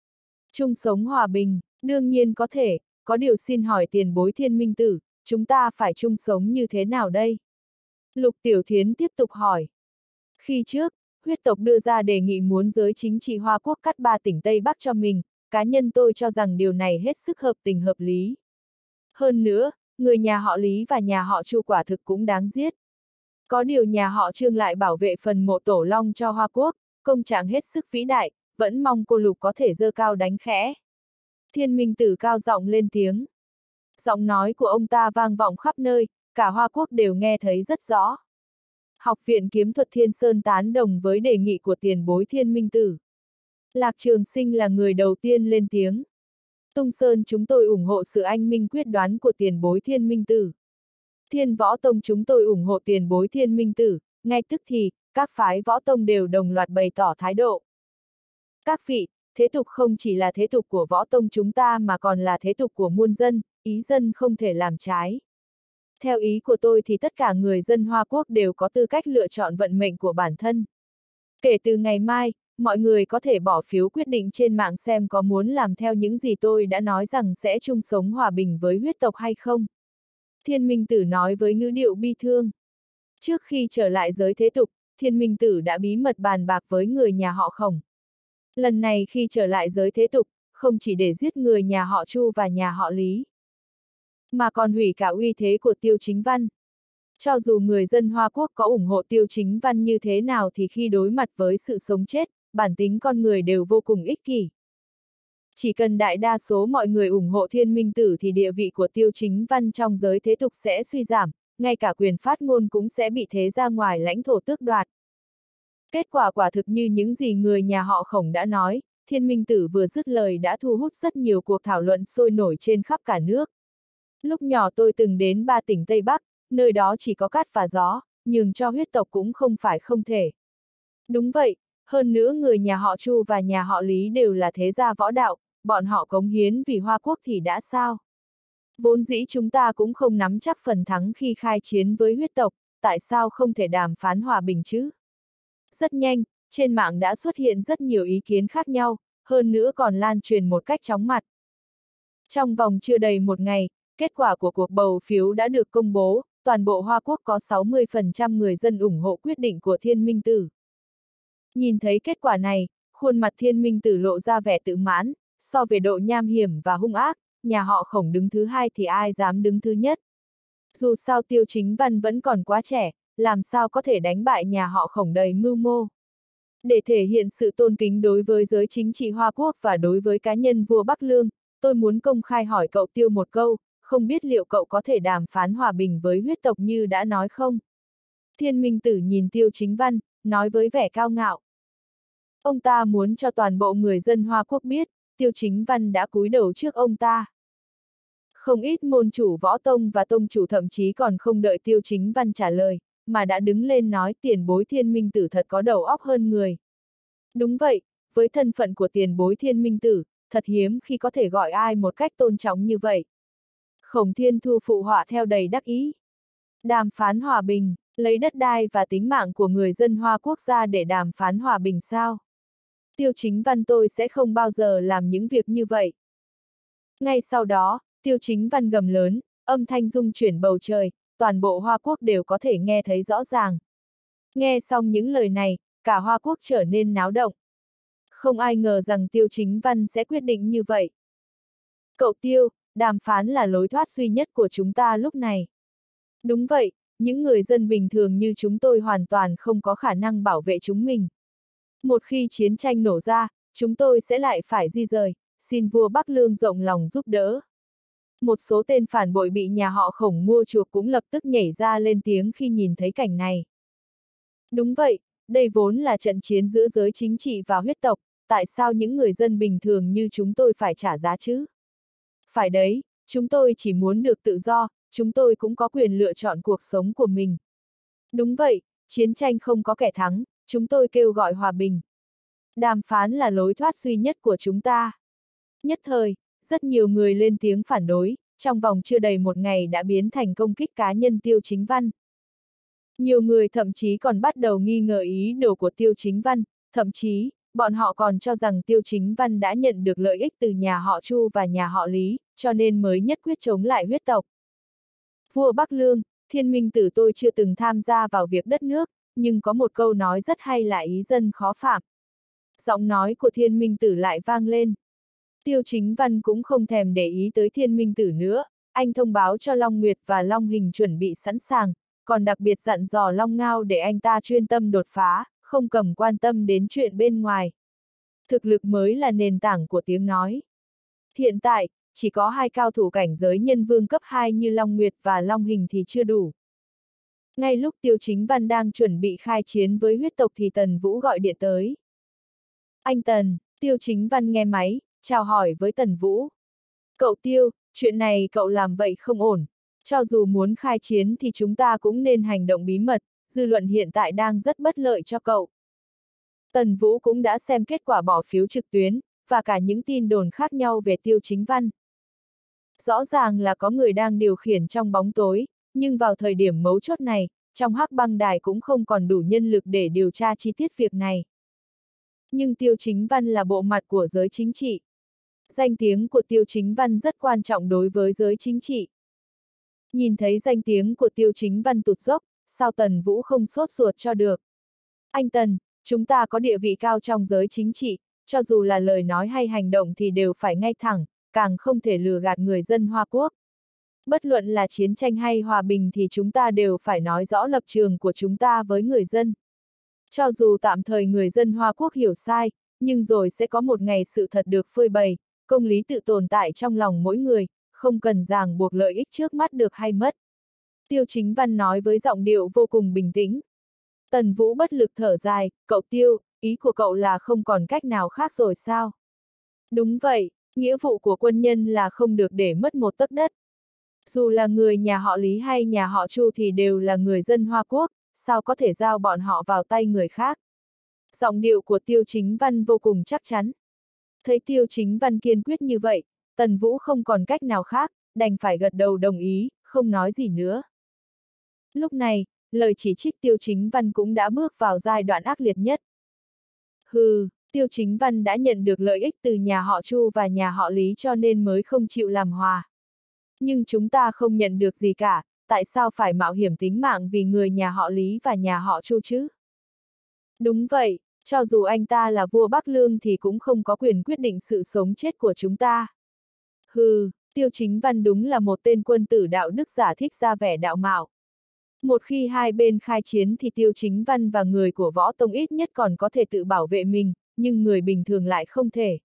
Chung sống hòa bình, đương nhiên có thể, có điều xin hỏi tiền bối Thiên Minh Tử, chúng ta phải chung sống như thế nào đây? Lục Tiểu Thiến tiếp tục hỏi. Khi trước, huyết tộc đưa ra đề nghị muốn giới chính trị Hoa Quốc cắt ba tỉnh Tây Bắc cho mình, cá nhân tôi cho rằng điều này hết sức hợp tình hợp lý. Hơn nữa, người nhà họ Lý và nhà họ Chu quả thực cũng đáng giết. Có điều nhà họ Trương lại bảo vệ phần mộ Tổ Long cho Hoa Quốc, công trạng hết sức vĩ đại, vẫn mong cô Lục có thể giơ cao đánh khẽ. Thiên Minh Tử cao giọng lên tiếng. Giọng nói của ông ta vang vọng khắp nơi, cả Hoa Quốc đều nghe thấy rất rõ. Học viện Kiếm thuật Thiên Sơn tán đồng với đề nghị của tiền bối Thiên Minh Tử. Lạc Trường Sinh là người đầu tiên lên tiếng. Tung Sơn chúng tôi ủng hộ sự anh minh quyết đoán của tiền bối Thiên Minh Tử. Thiên Võ Tông chúng tôi ủng hộ tiền bối Thiên Minh Tử, ngay tức thì, các phái võ tông đều đồng loạt bày tỏ thái độ. Các vị, thế tục không chỉ là thế tục của võ tông chúng ta mà còn là thế tục của muôn dân, ý dân không thể làm trái. Theo ý của tôi thì tất cả người dân Hoa Quốc đều có tư cách lựa chọn vận mệnh của bản thân. Kể từ ngày mai, mọi người có thể bỏ phiếu quyết định trên mạng xem có muốn làm theo những gì tôi đã nói rằng sẽ chung sống hòa bình với huyết tộc hay không. Thiên Minh Tử nói với ngữ điệu bi thương. Trước khi trở lại giới thế tục, Thiên Minh Tử đã bí mật bàn bạc với người nhà họ Khổng. Lần này khi trở lại giới thế tục, không chỉ để giết người nhà họ Chu và nhà họ Lý, mà còn hủy cả uy thế của Tiêu Chính Văn. Cho dù người dân Hoa Quốc có ủng hộ Tiêu Chính Văn như thế nào thì khi đối mặt với sự sống chết, bản tính con người đều vô cùng ích kỷ. Chỉ cần đại đa số mọi người ủng hộ Thiên Minh Tử thì địa vị của Tiêu Chính Văn trong giới thế tục sẽ suy giảm, ngay cả quyền phát ngôn cũng sẽ bị thế ra ngoài lãnh thổ tước đoạt. Kết quả quả thực như những gì người nhà họ Khổng đã nói, Thiên Minh Tử vừa dứt lời đã thu hút rất nhiều cuộc thảo luận sôi nổi trên khắp cả nước. Lúc nhỏ tôi từng đến ba tỉnh Tây Bắc, nơi đó chỉ có cát và gió, nhường cho huyết tộc cũng không phải không thể. Đúng vậy, hơn nữa người nhà họ Chu và nhà họ Lý đều là thế gia võ đạo, bọn họ cống hiến vì Hoa Quốc thì đã sao? Vốn dĩ chúng ta cũng không nắm chắc phần thắng khi khai chiến với huyết tộc, tại sao không thể đàm phán hòa bình chứ? Rất nhanh, trên mạng đã xuất hiện rất nhiều ý kiến khác nhau, hơn nữa còn lan truyền một cách chóng mặt. Trong vòng chưa đầy một ngày, kết quả của cuộc bầu phiếu đã được công bố, toàn bộ Hoa Quốc có sáu mươi phần trăm người dân ủng hộ quyết định của Thiên Minh Tử. Nhìn thấy kết quả này, khuôn mặt Thiên Minh Tử lộ ra vẻ tự mãn, so về độ nham hiểm và hung ác, nhà họ Khổng đứng thứ hai thì ai dám đứng thứ nhất. Dù sao Tiêu Chính Văn vẫn còn quá trẻ, làm sao có thể đánh bại nhà họ Khổng đầy mưu mô. Để thể hiện sự tôn kính đối với giới chính trị Hoa Quốc và đối với cá nhân vua Bắc Lương, tôi muốn công khai hỏi cậu Tiêu một câu, không biết liệu cậu có thể đàm phán hòa bình với huyết tộc như đã nói không? Thiên Minh Tử nhìn Tiêu Chính Văn, nói với vẻ cao ngạo. Ông ta muốn cho toàn bộ người dân Hoa Quốc biết, Tiêu Chính Văn đã cúi đầu trước ông ta. Không ít môn chủ võ tông và tông chủ thậm chí còn không đợi Tiêu Chính Văn trả lời, mà đã đứng lên nói tiền bối Thiên Minh Tử thật có đầu óc hơn người. Đúng vậy, với thân phận của tiền bối Thiên Minh Tử, thật hiếm khi có thể gọi ai một cách tôn trọng như vậy. Khổng Thiên Thu phụ họa theo đầy đắc ý. Đàm phán hòa bình, lấy đất đai và tính mạng của người dân Hoa Quốc gia để đàm phán hòa bình sao? Tiêu Chính Văn tôi sẽ không bao giờ làm những việc như vậy. Ngay sau đó, Tiêu Chính Văn gầm lớn, âm thanh rung chuyển bầu trời, toàn bộ Hoa Quốc đều có thể nghe thấy rõ ràng. Nghe xong những lời này, cả Hoa Quốc trở nên náo động. Không ai ngờ rằng Tiêu Chính Văn sẽ quyết định như vậy. Cậu Tiêu, đàm phán là lối thoát duy nhất của chúng ta lúc này. Đúng vậy, những người dân bình thường như chúng tôi hoàn toàn không có khả năng bảo vệ chúng mình. Một khi chiến tranh nổ ra, chúng tôi sẽ lại phải di rời, xin vua Bắc Lương rộng lòng giúp đỡ. Một số tên phản bội bị nhà họ Khổng mua chuộc cũng lập tức nhảy ra lên tiếng khi nhìn thấy cảnh này. Đúng vậy, đây vốn là trận chiến giữa giới chính trị và huyết tộc, tại sao những người dân bình thường như chúng tôi phải trả giá chứ? Phải đấy, chúng tôi chỉ muốn được tự do, chúng tôi cũng có quyền lựa chọn cuộc sống của mình. Đúng vậy, chiến tranh không có kẻ thắng, chúng tôi kêu gọi hòa bình. Đàm phán là lối thoát duy nhất của chúng ta. Nhất thời, rất nhiều người lên tiếng phản đối, trong vòng chưa đầy một ngày đã biến thành công kích cá nhân Tiêu Chính Văn. Nhiều người thậm chí còn bắt đầu nghi ngờ ý đồ của Tiêu Chính Văn, thậm chí, bọn họ còn cho rằng Tiêu Chính Văn đã nhận được lợi ích từ nhà họ Chu và nhà họ Lý, cho nên mới nhất quyết chống lại huyết tộc. Vua Bắc Lương, Thiên Minh Tử tôi chưa từng tham gia vào việc đất nước, nhưng có một câu nói rất hay là ý dân khó phạm. Giọng nói của Thiên Minh Tử lại vang lên. Tiêu Chính Văn cũng không thèm để ý tới Thiên Minh Tử nữa, anh thông báo cho Long Nguyệt và Long Hình chuẩn bị sẵn sàng, còn đặc biệt dặn dò Long Ngao để anh ta chuyên tâm đột phá, không cầm quan tâm đến chuyện bên ngoài. Thực lực mới là nền tảng của tiếng nói. Hiện tại, chỉ có hai cao thủ cảnh giới nhân vương cấp hai như Long Nguyệt và Long Hình thì chưa đủ. Ngay lúc Tiêu Chính Văn đang chuẩn bị khai chiến với huyết tộc thì Tần Vũ gọi điện tới. Anh Tần, Tiêu Chính Văn nghe máy, chào hỏi với Tần Vũ. Cậu Tiêu, chuyện này cậu làm vậy không ổn. Cho dù muốn khai chiến thì chúng ta cũng nên hành động bí mật, dư luận hiện tại đang rất bất lợi cho cậu. Tần Vũ cũng đã xem kết quả bỏ phiếu trực tuyến, và cả những tin đồn khác nhau về Tiêu Chính Văn. Rõ ràng là có người đang điều khiển trong bóng tối, nhưng vào thời điểm mấu chốt này, trong Hắc Băng Đài cũng không còn đủ nhân lực để điều tra chi tiết việc này. Nhưng Tiêu Chính Văn là bộ mặt của giới chính trị. Danh tiếng của Tiêu Chính Văn rất quan trọng đối với giới chính trị. Nhìn thấy danh tiếng của Tiêu Chính Văn tụt dốc, sao Tần Vũ không sốt ruột cho được? Anh Tần, chúng ta có địa vị cao trong giới chính trị, cho dù là lời nói hay hành động thì đều phải ngay thẳng, càng không thể lừa gạt người dân Hoa Quốc. Bất luận là chiến tranh hay hòa bình thì chúng ta đều phải nói rõ lập trường của chúng ta với người dân. Cho dù tạm thời người dân Hoa Quốc hiểu sai, nhưng rồi sẽ có một ngày sự thật được phơi bày, công lý tự tồn tại trong lòng mỗi người, không cần ràng buộc lợi ích trước mắt được hay mất. Tiêu Chính Văn nói với giọng điệu vô cùng bình tĩnh. Tần Vũ bất lực thở dài, cậu Tiêu, ý của cậu là không còn cách nào khác rồi sao? Đúng vậy, nghĩa vụ của quân nhân là không được để mất một tấc đất. Dù là người nhà họ Lý hay nhà họ Chu thì đều là người dân Hoa Quốc, sao có thể giao bọn họ vào tay người khác? Giọng điệu của Tiêu Chính Văn vô cùng chắc chắn. Thấy Tiêu Chính Văn kiên quyết như vậy, Tần Vũ không còn cách nào khác, đành phải gật đầu đồng ý, không nói gì nữa. Lúc này, lời chỉ trích Tiêu Chính Văn cũng đã bước vào giai đoạn ác liệt nhất. Hừ, Tiêu Chính Văn đã nhận được lợi ích từ nhà họ Chu và nhà họ Lý cho nên mới không chịu làm hòa. Nhưng chúng ta không nhận được gì cả, tại sao phải mạo hiểm tính mạng vì người nhà họ Lý và nhà họ Chu chứ? Đúng vậy, cho dù anh ta là vua Bắc Lương thì cũng không có quyền quyết định sự sống chết của chúng ta. Hừ, Tiêu Chính Văn đúng là một tên quân tử đạo đức giả thích ra vẻ đạo mạo. Một khi hai bên khai chiến thì Tiêu Chính Văn và người của Võ Tông ít nhất còn có thể tự bảo vệ mình, nhưng người bình thường lại không thể.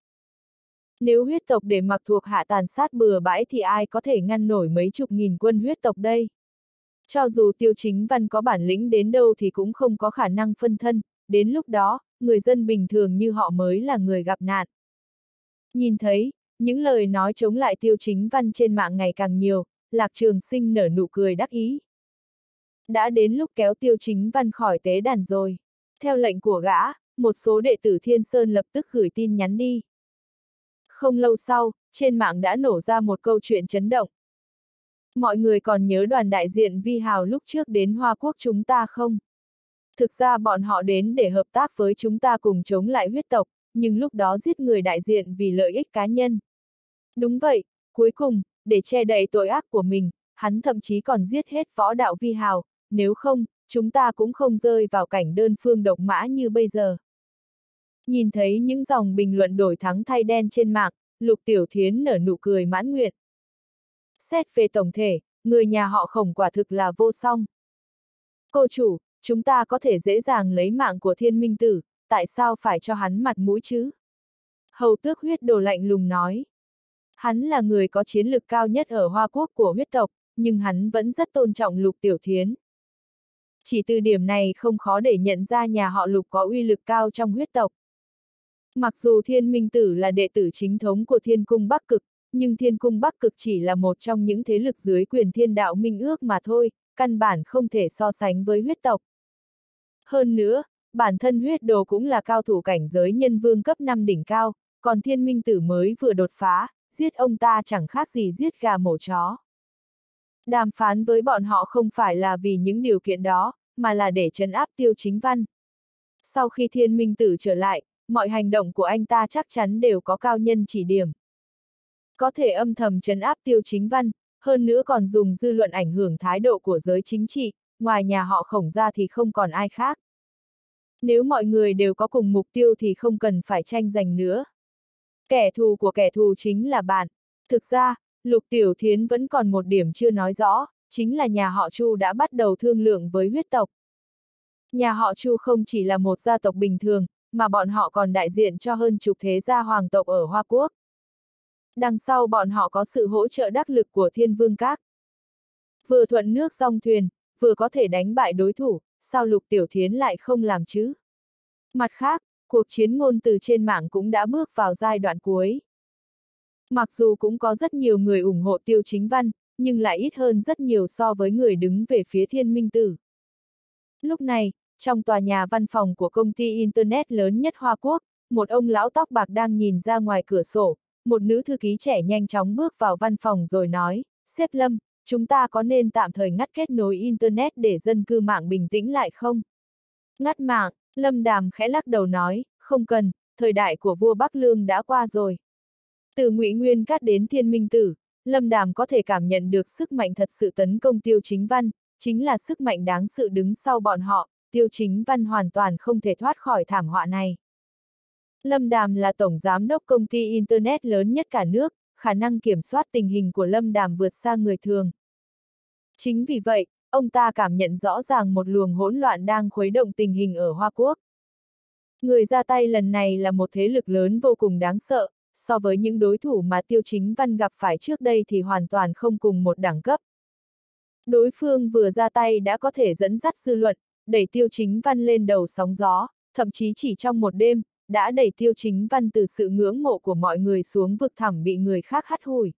Nếu huyết tộc để mặc thuộc hạ tàn sát bừa bãi thì ai có thể ngăn nổi mấy chục nghìn quân huyết tộc đây? Cho dù Tiêu Chính Văn có bản lĩnh đến đâu thì cũng không có khả năng phân thân, đến lúc đó, người dân bình thường như họ mới là người gặp nạn. Nhìn thấy, những lời nói chống lại Tiêu Chính Văn trên mạng ngày càng nhiều, Lạc Trường Sinh nở nụ cười đắc ý. Đã đến lúc kéo Tiêu Chính Văn khỏi tế đàn rồi. Theo lệnh của gã, một số đệ tử Thiên Sơn lập tức gửi tin nhắn đi. Không lâu sau, trên mạng đã nổ ra một câu chuyện chấn động. Mọi người còn nhớ đoàn đại diện Vi Hào lúc trước đến Hoa Quốc chúng ta không? Thực ra bọn họ đến để hợp tác với chúng ta cùng chống lại huyết tộc, nhưng lúc đó giết người đại diện vì lợi ích cá nhân. Đúng vậy, cuối cùng, để che đậy tội ác của mình, hắn thậm chí còn giết hết võ đạo Vi Hào, nếu không, chúng ta cũng không rơi vào cảnh đơn phương độc mã như bây giờ. Nhìn thấy những dòng bình luận đổi thắng thay đen trên mạng, Lục Tiểu Thiến nở nụ cười mãn nguyện. Xét về tổng thể, người nhà họ Khổng quả thực là vô song. Cô chủ, chúng ta có thể dễ dàng lấy mạng của Thiên Minh Tử, tại sao phải cho hắn mặt mũi chứ? Hầu Tước Huyết Đồ lạnh lùng nói. Hắn là người có chiến lực cao nhất ở Hoa Quốc của huyết tộc, nhưng hắn vẫn rất tôn trọng Lục Tiểu Thiến. Chỉ từ điểm này không khó để nhận ra nhà họ Lục có uy lực cao trong huyết tộc. Mặc dù Thiên Minh Tử là đệ tử chính thống của Thiên Cung Bắc Cực, nhưng Thiên Cung Bắc Cực chỉ là một trong những thế lực dưới quyền Thiên Đạo Minh Ước mà thôi, căn bản không thể so sánh với huyết tộc. Hơn nữa, bản thân huyết đồ cũng là cao thủ cảnh giới nhân vương cấp năm đỉnh cao, còn Thiên Minh Tử mới vừa đột phá, giết ông ta chẳng khác gì giết gà mổ chó. Đàm phán với bọn họ không phải là vì những điều kiện đó, mà là để trấn áp Tiêu Chính Văn. Sau khi Thiên Minh Tử trở lại, mọi hành động của anh ta chắc chắn đều có cao nhân chỉ điểm. Có thể âm thầm trấn áp Tiêu Chính Văn, hơn nữa còn dùng dư luận ảnh hưởng thái độ của giới chính trị, ngoài nhà họ Khổng ra thì không còn ai khác. Nếu mọi người đều có cùng mục tiêu thì không cần phải tranh giành nữa. Kẻ thù của kẻ thù chính là bạn. Thực ra, Lục Tiểu Thiến vẫn còn một điểm chưa nói rõ, chính là nhà họ Chu đã bắt đầu thương lượng với huyết tộc. Nhà họ Chu không chỉ là một gia tộc bình thường, mà bọn họ còn đại diện cho hơn chục thế gia hoàng tộc ở Hoa Quốc. Đằng sau bọn họ có sự hỗ trợ đắc lực của Thiên Vương Các. Vừa thuận nước dong thuyền, vừa có thể đánh bại đối thủ, sao Lục Tiểu Thiến lại không làm chứ? Mặt khác, cuộc chiến ngôn từ trên mạng cũng đã bước vào giai đoạn cuối. Mặc dù cũng có rất nhiều người ủng hộ Tiêu Chính Văn, nhưng lại ít hơn rất nhiều so với người đứng về phía Thiên Minh Tử. Lúc này, trong tòa nhà văn phòng của công ty Internet lớn nhất Hoa Quốc, một ông lão tóc bạc đang nhìn ra ngoài cửa sổ, một nữ thư ký trẻ nhanh chóng bước vào văn phòng rồi nói, sếp Lâm, chúng ta có nên tạm thời ngắt kết nối Internet để dân cư mạng bình tĩnh lại không? Ngắt mạng, Lâm Đàm khẽ lắc đầu nói, không cần, thời đại của vua Bắc Lương đã qua rồi. Từ Ngụy Nguyên Cát đến Thiên Minh Tử, Lâm Đàm có thể cảm nhận được sức mạnh thật sự tấn công Tiêu Chính Văn, chính là sức mạnh đáng sự đứng sau bọn họ, Tiêu Chính Văn hoàn toàn không thể thoát khỏi thảm họa này. Lâm Đàm là tổng giám đốc công ty Internet lớn nhất cả nước, khả năng kiểm soát tình hình của Lâm Đàm vượt xa người thường. Chính vì vậy, ông ta cảm nhận rõ ràng một luồng hỗn loạn đang khuấy động tình hình ở Hoa Quốc. Người ra tay lần này là một thế lực lớn vô cùng đáng sợ, so với những đối thủ mà Tiêu Chính Văn gặp phải trước đây thì hoàn toàn không cùng một đẳng cấp. Đối phương vừa ra tay đã có thể dẫn dắt dư luận, đẩy Tiêu Chính Văn lên đầu sóng gió, thậm chí chỉ trong một đêm, đã đẩy Tiêu Chính Văn từ sự ngưỡng mộ của mọi người xuống vực thẳm bị người khác hắt hủi.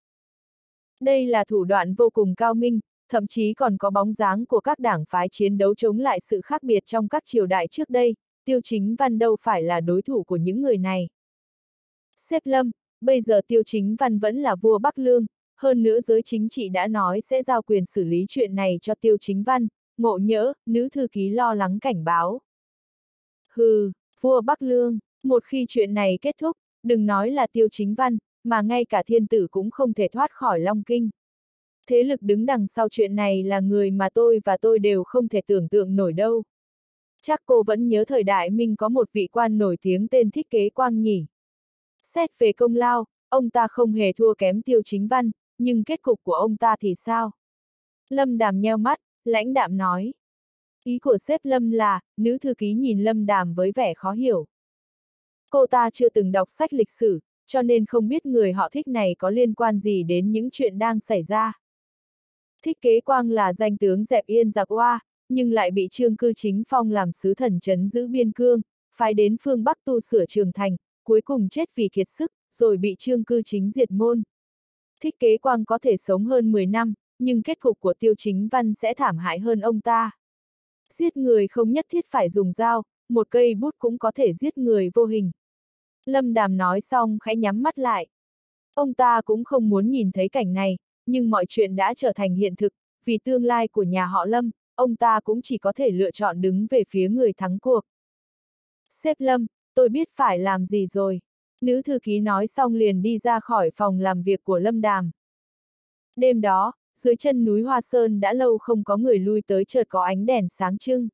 Đây là thủ đoạn vô cùng cao minh, thậm chí còn có bóng dáng của các đảng phái chiến đấu chống lại sự khác biệt trong các triều đại trước đây, Tiêu Chính Văn đâu phải là đối thủ của những người này. Sếp Lâm, bây giờ Tiêu Chính Văn vẫn là vua Bắc Lương, hơn nữa giới chính trị đã nói sẽ giao quyền xử lý chuyện này cho Tiêu Chính Văn, ngộ nhỡ, nữ thư ký lo lắng cảnh báo. Hừ, vua Bắc Lương, một khi chuyện này kết thúc, đừng nói là Tiêu Chính Văn, mà ngay cả thiên tử cũng không thể thoát khỏi Long Kinh. Thế lực đứng đằng sau chuyện này là người mà tôi và tôi đều không thể tưởng tượng nổi đâu. Chắc cô vẫn nhớ thời đại Minh có một vị quan nổi tiếng tên Thích Kế Quang nhỉ. Xét về công lao, ông ta không hề thua kém Tiêu Chính Văn, nhưng kết cục của ông ta thì sao? Lâm Đàm nheo mắt, lãnh đạm nói. Ý của sếp Lâm là, nữ thư ký nhìn Lâm Đàm với vẻ khó hiểu. Cô ta chưa từng đọc sách lịch sử, cho nên không biết người họ Thích này có liên quan gì đến những chuyện đang xảy ra. Thích Kế Quang là danh tướng dẹp yên giặc Oa, nhưng lại bị Trương Cư Chính Phong làm sứ thần trấn giữ biên cương, phái đến phương Bắc tu sửa trường thành, cuối cùng chết vì kiệt sức, rồi bị Trương Cư Chính diệt môn. Thích Kế Quang có thể sống hơn mười năm, nhưng kết cục của Tiêu Chính Văn sẽ thảm hại hơn ông ta. Giết người không nhất thiết phải dùng dao, một cây bút cũng có thể giết người vô hình. Lâm Đàm nói xong khẽ nhắm mắt lại. Ông ta cũng không muốn nhìn thấy cảnh này, nhưng mọi chuyện đã trở thành hiện thực, vì tương lai của nhà họ Lâm, ông ta cũng chỉ có thể lựa chọn đứng về phía người thắng cuộc. Sếp Lâm, tôi biết phải làm gì rồi. Nữ thư ký nói xong liền đi ra khỏi phòng làm việc của Lâm Đàm. Đêm đó, dưới chân núi Hoa Sơn đã lâu không có người lui tới, chợt có ánh đèn sáng trưng.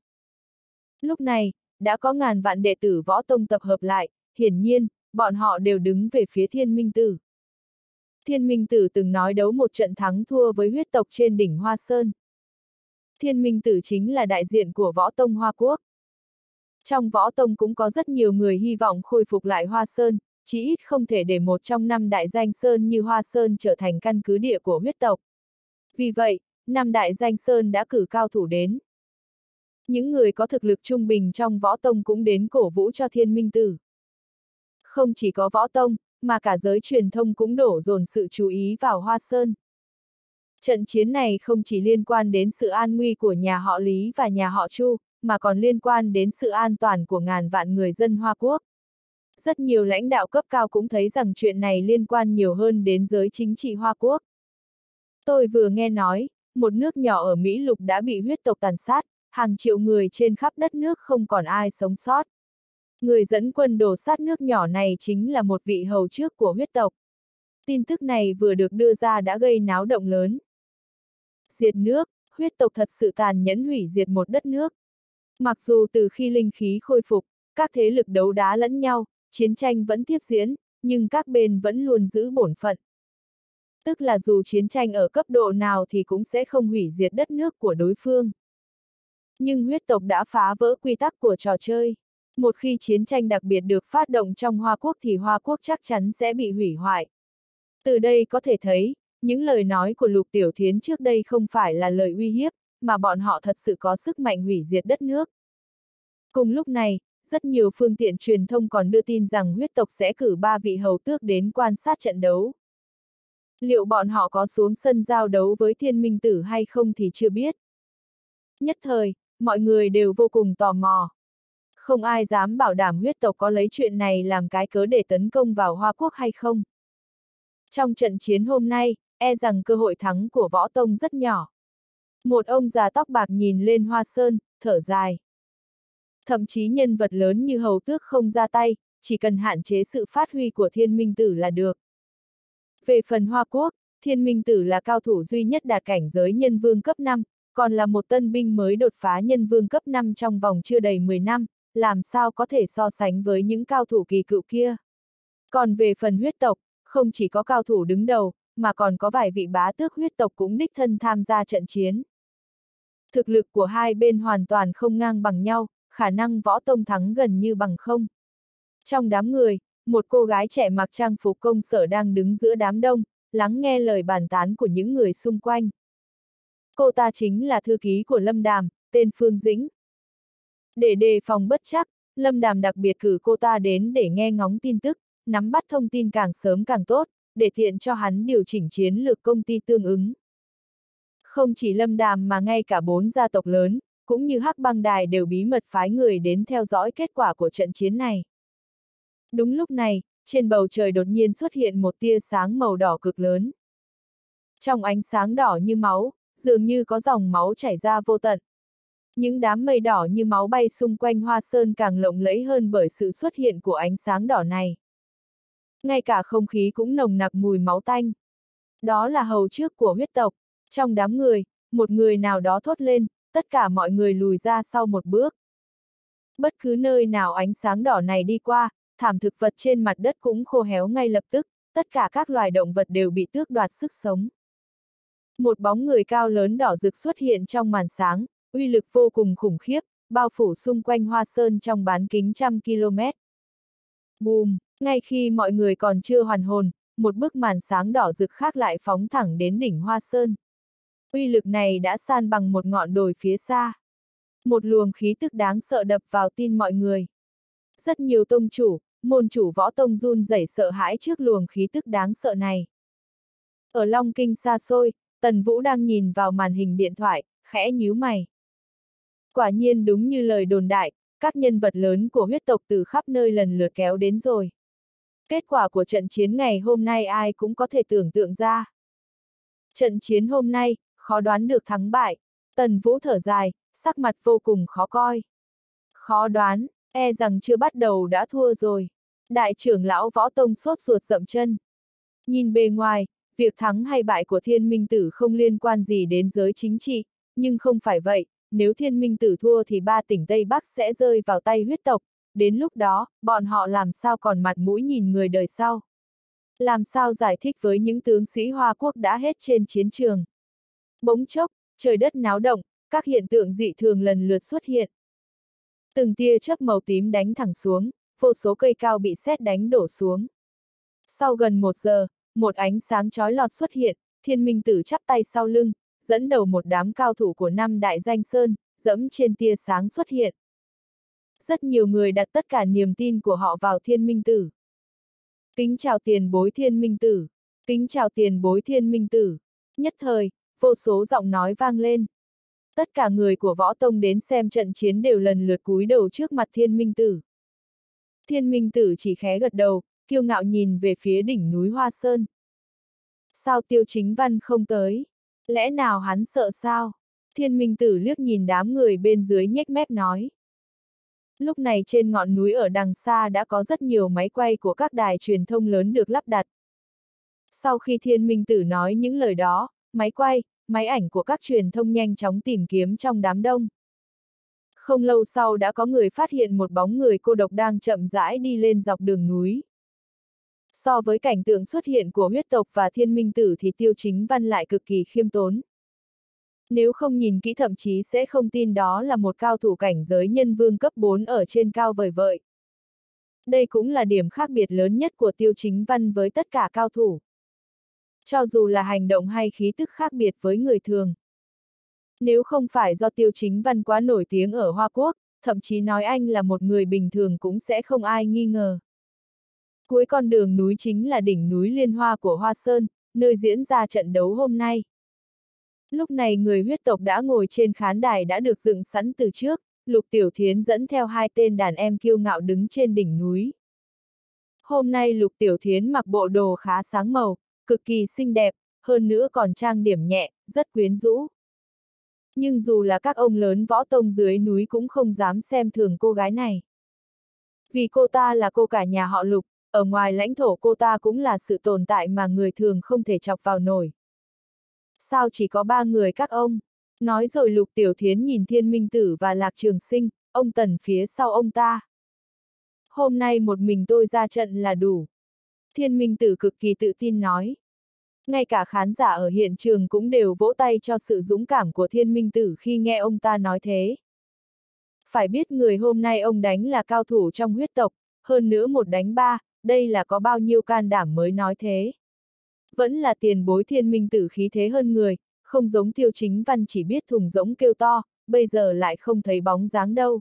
Lúc này, đã có ngàn vạn đệ tử Võ Tông tập hợp lại, hiển nhiên, bọn họ đều đứng về phía Thiên Minh Tử. Thiên Minh Tử từng nói đấu một trận thắng thua với huyết tộc trên đỉnh Hoa Sơn. Thiên Minh Tử chính là đại diện của Võ Tông Hoa Quốc. Trong Võ Tông cũng có rất nhiều người hy vọng khôi phục lại Hoa Sơn, chí ít không thể để một trong năm đại danh sơn như Hoa Sơn trở thành căn cứ địa của huyết tộc. Vì vậy, năm đại danh sơn đã cử cao thủ đến. Những người có thực lực trung bình trong Võ Tông cũng đến cổ vũ cho Thiên Minh Tử. Không chỉ có Võ Tông, mà cả giới truyền thông cũng đổ dồn sự chú ý vào Hoa Sơn. Trận chiến này không chỉ liên quan đến sự an nguy của nhà họ Lý và nhà họ Chu, mà còn liên quan đến sự an toàn của ngàn vạn người dân Hoa Quốc. Rất nhiều lãnh đạo cấp cao cũng thấy rằng chuyện này liên quan nhiều hơn đến giới chính trị Hoa Quốc. Tôi vừa nghe nói, một nước nhỏ ở Mỹ Lục đã bị huyết tộc tàn sát, hàng triệu người trên khắp đất nước không còn ai sống sót. Người dẫn quân đổ sát nước nhỏ này chính là một vị hầu trước của huyết tộc. Tin tức này vừa được đưa ra đã gây náo động lớn. Diệt nước, huyết tộc thật sự tàn nhẫn hủy diệt một đất nước. Mặc dù từ khi linh khí khôi phục, các thế lực đấu đá lẫn nhau, chiến tranh vẫn tiếp diễn, nhưng các bên vẫn luôn giữ bổn phận. Tức là dù chiến tranh ở cấp độ nào thì cũng sẽ không hủy diệt đất nước của đối phương. Nhưng huyết tộc đã phá vỡ quy tắc của trò chơi. Một khi chiến tranh đặc biệt được phát động trong Hoa Quốc thì Hoa Quốc chắc chắn sẽ bị hủy hoại. Từ đây có thể thấy, những lời nói của Lục Tiểu Thiến trước đây không phải là lời uy hiếp, mà bọn họ thật sự có sức mạnh hủy diệt đất nước. Cùng lúc này, rất nhiều phương tiện truyền thông còn đưa tin rằng huyết tộc sẽ cử ba vị hầu tước đến quan sát trận đấu. Liệu bọn họ có xuống sân giao đấu với Thiên Minh Tử hay không thì chưa biết. Nhất thời, mọi người đều vô cùng tò mò. Không ai dám bảo đảm huyết tộc có lấy chuyện này làm cái cớ để tấn công vào Hoa Quốc hay không. Trong trận chiến hôm nay, e rằng cơ hội thắng của Võ Tông rất nhỏ. Một ông già tóc bạc nhìn lên Hoa Sơn, thở dài. Thậm chí nhân vật lớn như hầu tước không ra tay, chỉ cần hạn chế sự phát huy của Thiên Minh Tử là được. Về phần Hoa Quốc, Thiên Minh Tử là cao thủ duy nhất đạt cảnh giới nhân vương cấp năm, còn là một tân binh mới đột phá nhân vương cấp năm trong vòng chưa đầy mười năm, làm sao có thể so sánh với những cao thủ kỳ cựu kia. Còn về phần huyết tộc, không chỉ có cao thủ đứng đầu, mà còn có vài vị bá tước huyết tộc cũng đích thân tham gia trận chiến. Thực lực của hai bên hoàn toàn không ngang bằng nhau, khả năng Võ Tông thắng gần như bằng không. Trong đám người, một cô gái trẻ mặc trang phục công sở đang đứng giữa đám đông, lắng nghe lời bàn tán của những người xung quanh. Cô ta chính là thư ký của Lâm Đàm, tên Phương Dĩnh. Để đề phòng bất trắc, Lâm Đàm đặc biệt cử cô ta đến để nghe ngóng tin tức, nắm bắt thông tin càng sớm càng tốt, để tiện cho hắn điều chỉnh chiến lược công ty tương ứng. Không chỉ Lâm Đàm mà ngay cả bốn gia tộc lớn, cũng như Hắc Băng Đài đều bí mật phái người đến theo dõi kết quả của trận chiến này. Đúng lúc này, trên bầu trời đột nhiên xuất hiện một tia sáng màu đỏ cực lớn. Trong ánh sáng đỏ như máu, dường như có dòng máu chảy ra vô tận. Những đám mây đỏ như máu bay xung quanh Hoa Sơn càng lộng lẫy hơn bởi sự xuất hiện của ánh sáng đỏ này. Ngay cả không khí cũng nồng nặc mùi máu tanh. Đó là hầu trước của huyết tộc. Trong đám người, một người nào đó thốt lên, tất cả mọi người lùi ra sau một bước. Bất cứ nơi nào ánh sáng đỏ này đi qua, thảm thực vật trên mặt đất cũng khô héo ngay lập tức, tất cả các loài động vật đều bị tước đoạt sức sống. Một bóng người cao lớn đỏ rực xuất hiện trong màn sáng, uy lực vô cùng khủng khiếp, bao phủ xung quanh Hoa Sơn trong bán kính trăm km. Bùm, ngay khi mọi người còn chưa hoàn hồn, một bức màn sáng đỏ rực khác lại phóng thẳng đến đỉnh Hoa Sơn. Uy lực này đã san bằng một ngọn đồi phía xa. Một luồng khí tức đáng sợ đập vào tin mọi người. Rất nhiều tông chủ, môn chủ võ tông run rẩy sợ hãi trước luồng khí tức đáng sợ này. Ở Long Kinh xa xôi, Tần Vũ đang nhìn vào màn hình điện thoại, khẽ nhíu mày. Quả nhiên đúng như lời đồn đại, các nhân vật lớn của huyết tộc từ khắp nơi lần lượt kéo đến rồi. Kết quả của trận chiến ngày hôm nay ai cũng có thể tưởng tượng ra. Trận chiến hôm nay, khó đoán được thắng bại. Tần Vũ thở dài, sắc mặt vô cùng khó coi. Khó đoán, e rằng chưa bắt đầu đã thua rồi. Đại trưởng lão võ tông sốt ruột dậm chân. Nhìn bề ngoài, việc thắng hay bại của Thiên Minh Tử không liên quan gì đến giới chính trị, nhưng không phải vậy, nếu Thiên Minh Tử thua thì ba tỉnh Tây Bắc sẽ rơi vào tay huyết tộc, đến lúc đó, bọn họ làm sao còn mặt mũi nhìn người đời sau. Làm sao giải thích với những tướng sĩ Hoa Quốc đã hết trên chiến trường. Bỗng chốc, trời đất náo động, các hiện tượng dị thường lần lượt xuất hiện. Từng tia chớp màu tím đánh thẳng xuống, vô số cây cao bị sét đánh đổ xuống. Sau gần một giờ, một ánh sáng chói lọt xuất hiện, Thiên Minh Tử chắp tay sau lưng, dẫn đầu một đám cao thủ của năm đại danh sơn, dẫm trên tia sáng xuất hiện. Rất nhiều người đặt tất cả niềm tin của họ vào Thiên Minh Tử. Kính chào tiền bối Thiên Minh Tử, kính chào tiền bối Thiên Minh Tử. Nhất thời, vô số giọng nói vang lên. Tất cả người của võ tông đến xem trận chiến đều lần lượt cúi đầu trước mặt Thiên Minh Tử. Thiên Minh Tử chỉ khẽ gật đầu, kiêu ngạo nhìn về phía đỉnh núi Hoa Sơn. Sao Tiêu Chính Văn không tới? Lẽ nào hắn sợ sao? Thiên Minh Tử liếc nhìn đám người bên dưới nhếch mép nói. Lúc này trên ngọn núi ở đằng xa đã có rất nhiều máy quay của các đài truyền thông lớn được lắp đặt. Sau khi Thiên Minh Tử nói những lời đó, máy quay, máy ảnh của các truyền thông nhanh chóng tìm kiếm trong đám đông. Không lâu sau đã có người phát hiện một bóng người cô độc đang chậm rãi đi lên dọc đường núi. So với cảnh tượng xuất hiện của huyết tộc và Thiên Minh Tử thì Tiêu Chính Văn lại cực kỳ khiêm tốn. Nếu không nhìn kỹ thậm chí sẽ không tin đó là một cao thủ cảnh giới nhân vương cấp bốn ở trên cao vời vợi. Đây cũng là điểm khác biệt lớn nhất của Tiêu Chính Văn với tất cả cao thủ. Cho dù là hành động hay khí tức khác biệt với người thường. Nếu không phải do Tiêu Chính Văn quá nổi tiếng ở Hoa Quốc, thậm chí nói anh là một người bình thường cũng sẽ không ai nghi ngờ. Cuối con đường núi chính là đỉnh núi Liên Hoa của Hoa Sơn, nơi diễn ra trận đấu hôm nay. Lúc này người huyết tộc đã ngồi trên khán đài đã được dựng sẵn từ trước, Lục Tiểu Thiến dẫn theo hai tên đàn em kiêu ngạo đứng trên đỉnh núi. Hôm nay Lục Tiểu Thiến mặc bộ đồ khá sáng màu, cực kỳ xinh đẹp, hơn nữa còn trang điểm nhẹ, rất quyến rũ. Nhưng dù là các ông lớn võ tông dưới núi cũng không dám xem thường cô gái này. Vì cô ta là cô cả nhà họ Lục, ở ngoài lãnh thổ cô ta cũng là sự tồn tại mà người thường không thể chọc vào nổi. Sao chỉ có ba người các ông? Nói rồi Lục Tiểu Thiến nhìn Thiên Minh Tử và Lạc Trường Sinh, ông Tần phía sau ông ta. Hôm nay một mình tôi ra trận là đủ. Thiên Minh Tử cực kỳ tự tin nói. Ngay cả khán giả ở hiện trường cũng đều vỗ tay cho sự dũng cảm của Thiên Minh Tử khi nghe ông ta nói thế. Phải biết người hôm nay ông đánh là cao thủ trong huyết tộc, hơn nữa một đánh ba, đây là có bao nhiêu can đảm mới nói thế. Vẫn là tiền bối Thiên Minh Tử khí thế hơn người, không giống Tiêu Chính Văn chỉ biết thùng rỗng kêu to, bây giờ lại không thấy bóng dáng đâu.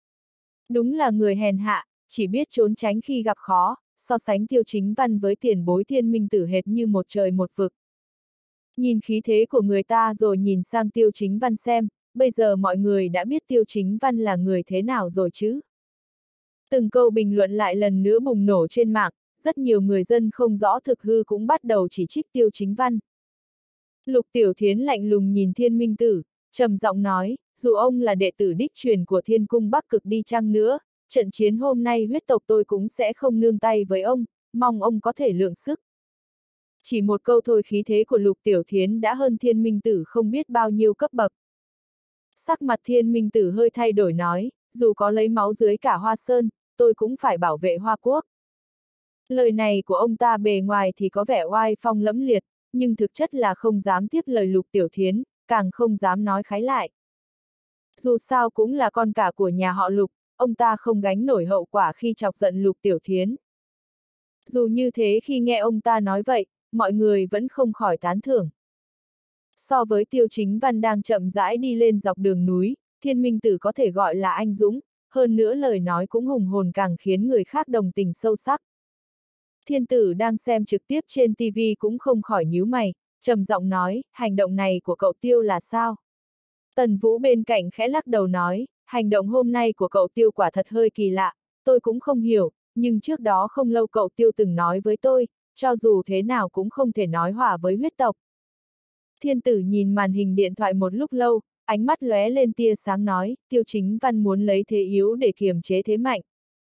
Đúng là người hèn hạ, chỉ biết trốn tránh khi gặp khó, so sánh Tiêu Chính Văn với tiền bối Thiên Minh Tử hệt như một trời một vực. Nhìn khí thế của người ta rồi nhìn sang Tiêu Chính Văn xem, bây giờ mọi người đã biết Tiêu Chính Văn là người thế nào rồi chứ. Từng câu bình luận lại lần nữa bùng nổ trên mạng, rất nhiều người dân không rõ thực hư cũng bắt đầu chỉ trích Tiêu Chính Văn. Lục Tiểu Thiến lạnh lùng nhìn Thiên Minh Tử, trầm giọng nói, dù ông là đệ tử đích truyền của Thiên Cung Bắc Cực đi chăng nữa, trận chiến hôm nay huyết tộc tôi cũng sẽ không nương tay với ông, mong ông có thể lượng sức. Chỉ một câu thôi khí thế của Lục Tiểu Thiến đã hơn Thiên Minh Tử không biết bao nhiêu cấp bậc. Sắc mặt Thiên Minh Tử hơi thay đổi nói, dù có lấy máu dưới cả Hoa Sơn, tôi cũng phải bảo vệ Hoa Quốc. Lời này của ông ta bề ngoài thì có vẻ oai phong lẫm liệt, nhưng thực chất là không dám tiếp lời Lục Tiểu Thiến, càng không dám nói khái lại. Dù sao cũng là con cả của nhà họ Lục, ông ta không gánh nổi hậu quả khi chọc giận Lục Tiểu Thiến. Dù như thế khi nghe ông ta nói vậy, mọi người vẫn không khỏi tán thưởng. So với Tiêu Chính Văn đang chậm rãi đi lên dọc đường núi, Thiên Minh Tử có thể gọi là anh dũng, hơn nữa lời nói cũng hùng hồn càng khiến người khác đồng tình sâu sắc. Thiên Tử đang xem trực tiếp trên ti vi cũng không khỏi nhíu mày, trầm giọng nói, hành động này của cậu Tiêu là sao? Tần Vũ bên cạnh khẽ lắc đầu nói, hành động hôm nay của cậu Tiêu quả thật hơi kỳ lạ, tôi cũng không hiểu, nhưng trước đó không lâu cậu Tiêu từng nói với tôi, cho dù thế nào cũng không thể nói hòa với huyết tộc. Thiên Tử nhìn màn hình điện thoại một lúc lâu, ánh mắt lóe lên tia sáng nói, Tiêu Chính Văn muốn lấy thế yếu để kiềm chế thế mạnh.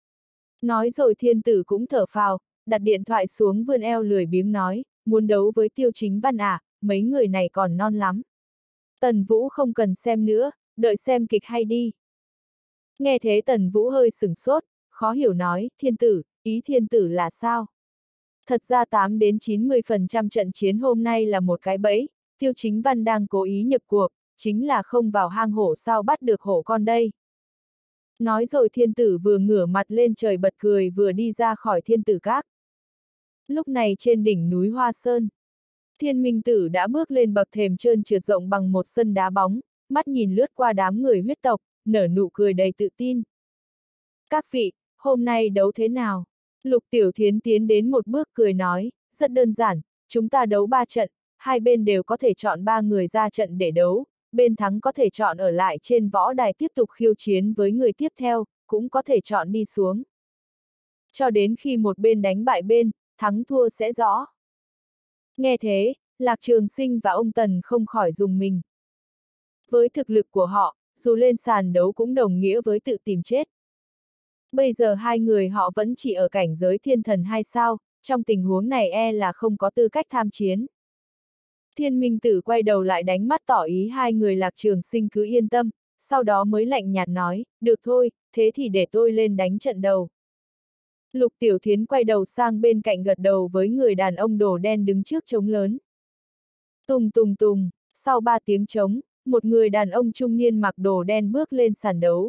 Nói rồi Thiên Tử cũng thở phào, đặt điện thoại xuống vươn eo lười biếng nói, muốn đấu với Tiêu Chính Văn à, mấy người này còn non lắm. Tần Vũ không cần xem nữa, đợi xem kịch hay đi. Nghe thế Tần Vũ hơi sửng sốt, khó hiểu nói, Thiên Tử, ý Thiên Tử là sao? Thật ra tám đến chín mươi phần trăm trận chiến hôm nay là một cái bẫy, Tiêu Chính Văn đang cố ý nhập cuộc, chính là không vào hang hổ sao bắt được hổ con đây. Nói rồi Thiên Tử vừa ngửa mặt lên trời bật cười vừa đi ra khỏi Thiên Tử Các. Lúc này trên đỉnh núi Hoa Sơn, Thiên Minh Tử đã bước lên bậc thềm trơn trượt rộng bằng một sân đá bóng, mắt nhìn lướt qua đám người huyết tộc, nở nụ cười đầy tự tin. Các vị, hôm nay đấu thế nào? Lục Tiểu Thiến tiến đến một bước cười nói, rất đơn giản, chúng ta đấu ba trận, hai bên đều có thể chọn ba người ra trận để đấu, bên thắng có thể chọn ở lại trên võ đài tiếp tục khiêu chiến với người tiếp theo, cũng có thể chọn đi xuống. Cho đến khi một bên đánh bại bên, thắng thua sẽ rõ. Nghe thế, Lạc Trường Sinh và ông Tần không khỏi rùng mình. Với thực lực của họ, dù lên sàn đấu cũng đồng nghĩa với tự tìm chết. Bây giờ hai người họ vẫn chỉ ở cảnh giới thiên thần hay sao, trong tình huống này e là không có tư cách tham chiến. Thiên Minh Tử quay đầu lại đánh mắt tỏ ý hai người Lạc Trường Sinh cứ yên tâm, sau đó mới lạnh nhạt nói, được thôi, thế thì để tôi lên đánh trận đầu. Lục Tiểu Thiến quay đầu sang bên cạnh gật đầu với người đàn ông đồ đen đứng trước trống lớn. Tùng tùng tùng, sau ba tiếng trống, một người đàn ông trung niên mặc đồ đen bước lên sàn đấu.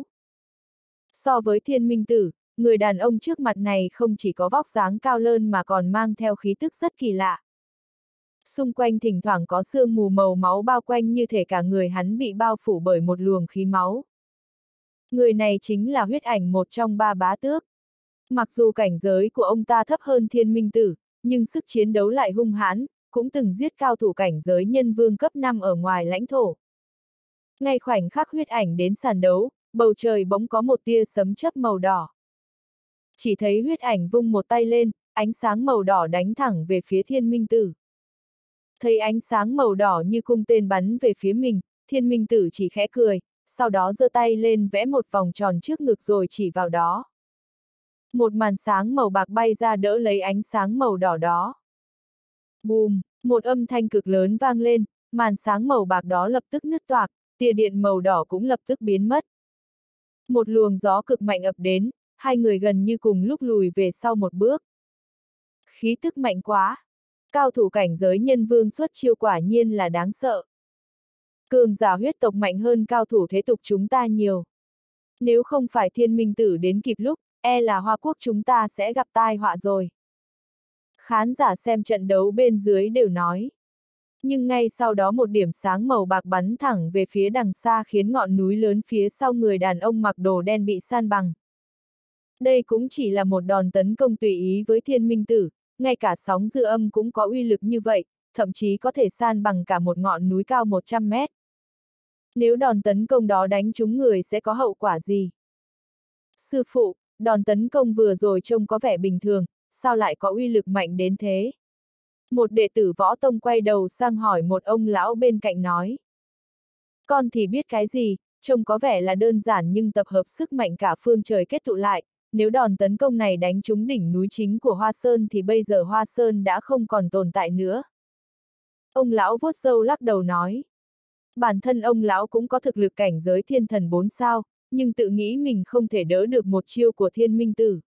So với Thiên Minh Tử, người đàn ông trước mặt này không chỉ có vóc dáng cao lớn mà còn mang theo khí tức rất kỳ lạ. Xung quanh thỉnh thoảng có sương mù màu máu bao quanh như thể cả người hắn bị bao phủ bởi một luồng khí máu. Người này chính là Huyết Ảnh, một trong ba bá tước. Mặc dù cảnh giới của ông ta thấp hơn Thiên Minh Tử, nhưng sức chiến đấu lại hung hãn, cũng từng giết cao thủ cảnh giới nhân vương cấp năm ở ngoài lãnh thổ. Ngay khoảnh khắc Huyết Ảnh đến sàn đấu, bầu trời bỗng có một tia sấm chớp màu đỏ. Chỉ thấy Huyết Ảnh vung một tay lên, ánh sáng màu đỏ đánh thẳng về phía Thiên Minh Tử. Thấy ánh sáng màu đỏ như cung tên bắn về phía mình, Thiên Minh Tử chỉ khẽ cười, sau đó giơ tay lên vẽ một vòng tròn trước ngực rồi chỉ vào đó. Một màn sáng màu bạc bay ra đỡ lấy ánh sáng màu đỏ đó. Bùm, một âm thanh cực lớn vang lên, màn sáng màu bạc đó lập tức nứt toạc, tia điện màu đỏ cũng lập tức biến mất. Một luồng gió cực mạnh ập đến, hai người gần như cùng lúc lùi về sau một bước. Khí tức mạnh quá. Cao thủ cảnh giới nhân vương xuất chiêu quả nhiên là đáng sợ. Cường giả huyết tộc mạnh hơn cao thủ thế tục chúng ta nhiều. Nếu không phải Thiên Minh Tử đến kịp lúc, e là Hoa Quốc chúng ta sẽ gặp tai họa rồi. Khán giả xem trận đấu bên dưới đều nói. Nhưng ngay sau đó một điểm sáng màu bạc bắn thẳng về phía đằng xa khiến ngọn núi lớn phía sau người đàn ông mặc đồ đen bị san bằng. Đây cũng chỉ là một đòn tấn công tùy ý với Thiên Minh Tử, ngay cả sóng dư âm cũng có uy lực như vậy, thậm chí có thể san bằng cả một ngọn núi cao một trăm mét. Nếu đòn tấn công đó đánh trúng người sẽ có hậu quả gì? Sư phụ, đòn tấn công vừa rồi trông có vẻ bình thường, sao lại có uy lực mạnh đến thế? Một đệ tử võ tông quay đầu sang hỏi một ông lão bên cạnh nói. Con thì biết cái gì, trông có vẻ là đơn giản nhưng tập hợp sức mạnh cả phương trời kết tụ lại, nếu đòn tấn công này đánh trúng đỉnh núi chính của Hoa Sơn thì bây giờ Hoa Sơn đã không còn tồn tại nữa. Ông lão vuốt râu lắc đầu nói. Bản thân ông lão cũng có thực lực cảnh giới thiên thần bốn sao, nhưng tự nghĩ mình không thể đỡ được một chiêu của Thiên Minh Tử.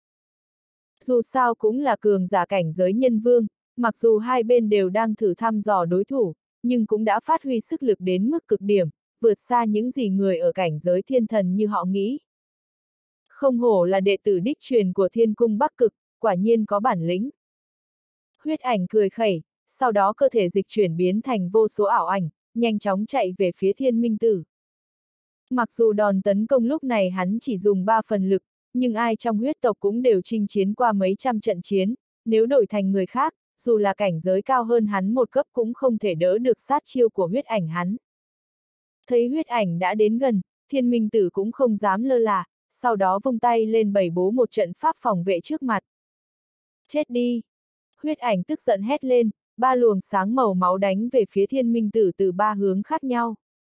Dù sao cũng là cường giả cảnh giới nhân vương, mặc dù hai bên đều đang thử thăm dò đối thủ, nhưng cũng đã phát huy sức lực đến mức cực điểm, vượt xa những gì người ở cảnh giới thiên thần như họ nghĩ. Không hổ là đệ tử đích truyền của Thiên Cung Bắc Cực, quả nhiên có bản lĩnh. Huyết Ảnh cười khẩy, sau đó cơ thể dịch chuyển biến thành vô số ảo ảnh, nhanh chóng chạy về phía Thiên Minh Tử. Mặc dù đòn tấn công lúc này hắn chỉ dùng ba phần lực, nhưng ai trong huyết tộc cũng đều chinh chiến qua mấy trăm trận chiến, nếu đổi thành người khác, dù là cảnh giới cao hơn hắn một cấp cũng không thể đỡ được sát chiêu của huyết ảnh hắn. Thấy huyết ảnh đã đến gần, Thiên Minh Tử cũng không dám lơ là, sau đó vung tay lên bày bố một trận pháp phòng vệ trước mặt. Chết đi! Huyết ảnh tức giận hét lên, ba luồng sáng màu máu đánh về phía Thiên Minh Tử từ ba hướng khác nhau.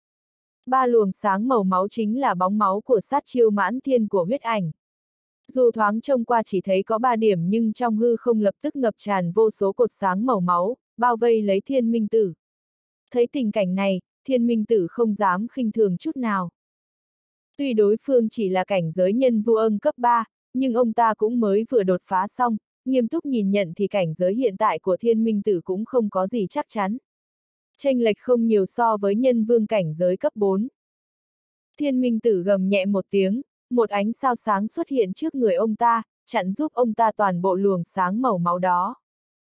Ba luồng sáng màu máu chính là bóng máu của sát chiêu mãn thiên của huyết ảnh. Dù thoáng trông qua chỉ thấy có ba điểm nhưng trong hư không lập tức ngập tràn vô số cột sáng màu máu, bao vây lấy Thiên Minh Tử. Thấy tình cảnh này, Thiên Minh Tử không dám khinh thường chút nào. Tuy đối phương chỉ là cảnh giới nhân vu âng cấp ba, nhưng ông ta cũng mới vừa đột phá xong, nghiêm túc nhìn nhận thì cảnh giới hiện tại của Thiên Minh Tử cũng không có gì chắc chắn. Chênh lệch không nhiều so với nhân vương cảnh giới cấp bốn. Thiên Minh Tử gầm nhẹ một tiếng, một ánh sao sáng xuất hiện trước người ông ta, chặn giúp ông ta toàn bộ luồng sáng màu máu đó.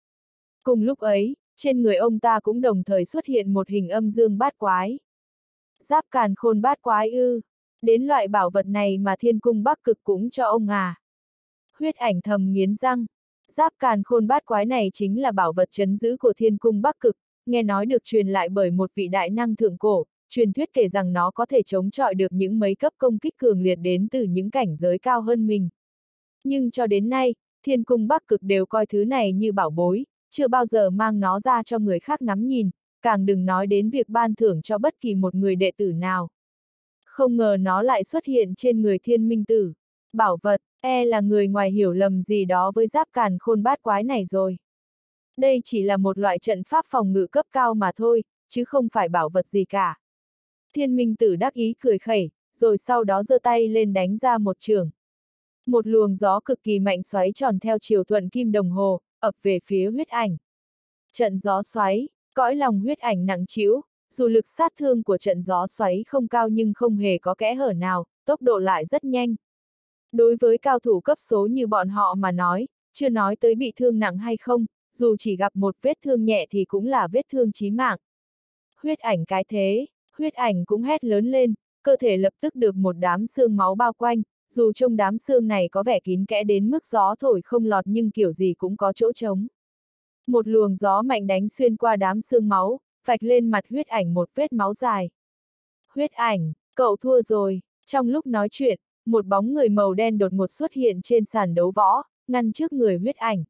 Cùng lúc ấy, trên người ông ta cũng đồng thời xuất hiện một hình âm dương bát quái. Giáp càn khôn bát quái ư, đến loại bảo vật này mà Thiên Cung Bắc Cực cũng cho ông à. Huyết ảnh thầm nghiến răng, giáp càn khôn bát quái này chính là bảo vật trấn giữ của Thiên Cung Bắc Cực, nghe nói được truyền lại bởi một vị đại năng thượng cổ, truyền thuyết kể rằng nó có thể chống chọi được những mấy cấp công kích cường liệt đến từ những cảnh giới cao hơn mình. Nhưng cho đến nay, Thiên Cung Bắc Cực đều coi thứ này như bảo bối, chưa bao giờ mang nó ra cho người khác ngắm nhìn, càng đừng nói đến việc ban thưởng cho bất kỳ một người đệ tử nào. Không ngờ nó lại xuất hiện trên người Thiên Minh Tử. Bảo vật, e là người ngoài hiểu lầm gì đó với giáp càn khôn bát quái này rồi. Đây chỉ là một loại trận pháp phòng ngự cấp cao mà thôi, chứ không phải bảo vật gì cả. Thiên Minh Tử đắc ý cười khẩy, rồi sau đó giơ tay lên đánh ra một chưởng. Một luồng gió cực kỳ mạnh xoáy tròn theo chiều thuận kim đồng hồ, ập về phía huyết ảnh. Trận gió xoáy, cõi lòng huyết ảnh nặng trĩu, dù lực sát thương của trận gió xoáy không cao nhưng không hề có kẽ hở nào, tốc độ lại rất nhanh. Đối với cao thủ cấp số như bọn họ mà nói, chưa nói tới bị thương nặng hay không, dù chỉ gặp một vết thương nhẹ thì cũng là vết thương chí mạng. Huyết ảnh cái thế, huyết ảnh cũng hét lớn lên, cơ thể lập tức được một đám xương máu bao quanh, dù trong đám xương này có vẻ kín kẽ đến mức gió thổi không lọt nhưng kiểu gì cũng có chỗ trống. Một luồng gió mạnh đánh xuyên qua đám xương máu, vạch lên mặt huyết ảnh một vết máu dài. Huyết ảnh, cậu thua rồi. Trong lúc nói chuyện, một bóng người màu đen đột ngột xuất hiện trên sàn đấu võ, ngăn trước người huyết ảnh.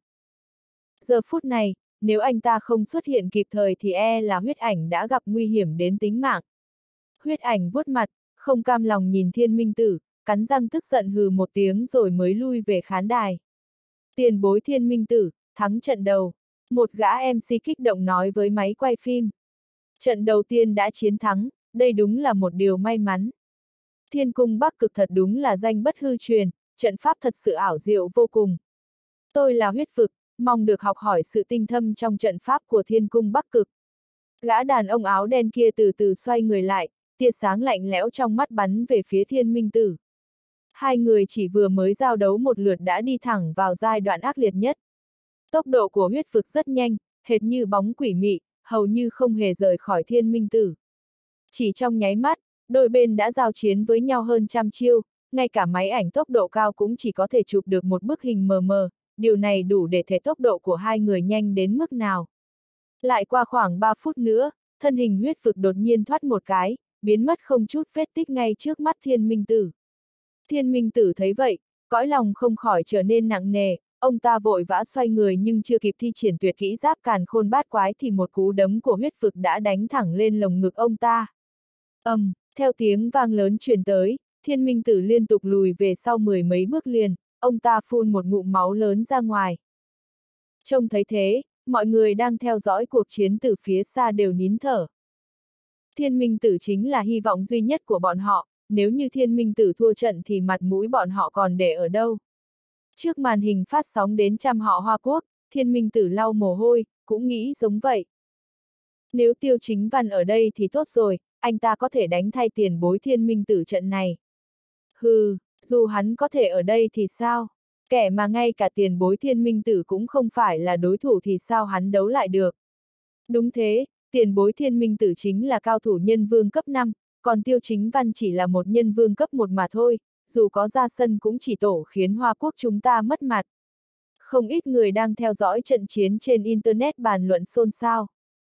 Giờ phút này, nếu anh ta không xuất hiện kịp thời thì e là huyết ảnh đã gặp nguy hiểm đến tính mạng. Huyết ảnh vuốt mặt, không cam lòng nhìn Thiên Minh Tử, cắn răng tức giận hừ một tiếng rồi mới lui về khán đài. Tiền bối Thiên Minh Tử, thắng trận đầu. Một gã em xê kích động nói với máy quay phim. Trận đầu tiên đã chiến thắng, đây đúng là một điều may mắn. Thiên Cung Bắc Cực thật đúng là danh bất hư truyền, trận pháp thật sự ảo diệu vô cùng. Tôi là huyết vực, mong được học hỏi sự tinh thâm trong trận pháp của Thiên Cung Bắc Cực. Gã đàn ông áo đen kia từ từ xoay người lại, tia sáng lạnh lẽo trong mắt bắn về phía Thiên Minh Tử. Hai người chỉ vừa mới giao đấu một lượt đã đi thẳng vào giai đoạn ác liệt nhất. Tốc độ của huyết vực rất nhanh, hệt như bóng quỷ mị, hầu như không hề rời khỏi Thiên Minh Tử. Chỉ trong nháy mắt, đôi bên đã giao chiến với nhau hơn trăm chiêu, ngay cả máy ảnh tốc độ cao cũng chỉ có thể chụp được một bức hình mờ mờ, điều này đủ để thể tốc độ của hai người nhanh đến mức nào. Lại qua khoảng ba phút nữa, thân hình huyết vực đột nhiên thoát một cái, biến mất không chút vết tích ngay trước mắt Thiên Minh Tử. Thiên Minh Tử thấy vậy, cõi lòng không khỏi trở nên nặng nề, ông ta vội vã xoay người nhưng chưa kịp thi triển tuyệt kỹ giáp càn khôn bát quái thì một cú đấm của huyết vực đã đánh thẳng lên lồng ngực ông ta. Ầm, um, theo tiếng vang lớn truyền tới, Thiên Minh Tử liên tục lùi về sau mười mấy bước liền, ông ta phun một ngụm máu lớn ra ngoài. Trông thấy thế, mọi người đang theo dõi cuộc chiến từ phía xa đều nín thở. Thiên Minh Tử chính là hy vọng duy nhất của bọn họ, nếu như Thiên Minh Tử thua trận thì mặt mũi bọn họ còn để ở đâu. Trước màn hình phát sóng đến trăm họ Hoa Quốc, Thiên Minh Tử lau mồ hôi, cũng nghĩ giống vậy. Nếu Tiêu Chính Văn ở đây thì tốt rồi, anh ta có thể đánh thay tiền bối Thiên Minh Tử trận này. Hừ, dù hắn có thể ở đây thì sao? Kẻ mà ngay cả tiền bối Thiên Minh Tử cũng không phải là đối thủ thì sao hắn đấu lại được? Đúng thế, tiền bối Thiên Minh Tử chính là cao thủ nhân vương cấp năm, còn Tiêu Chính Văn chỉ là một nhân vương cấp một mà thôi, dù có ra sân cũng chỉ tổ khiến Hoa Quốc chúng ta mất mặt. Không ít người đang theo dõi trận chiến trên Internet bàn luận xôn xao.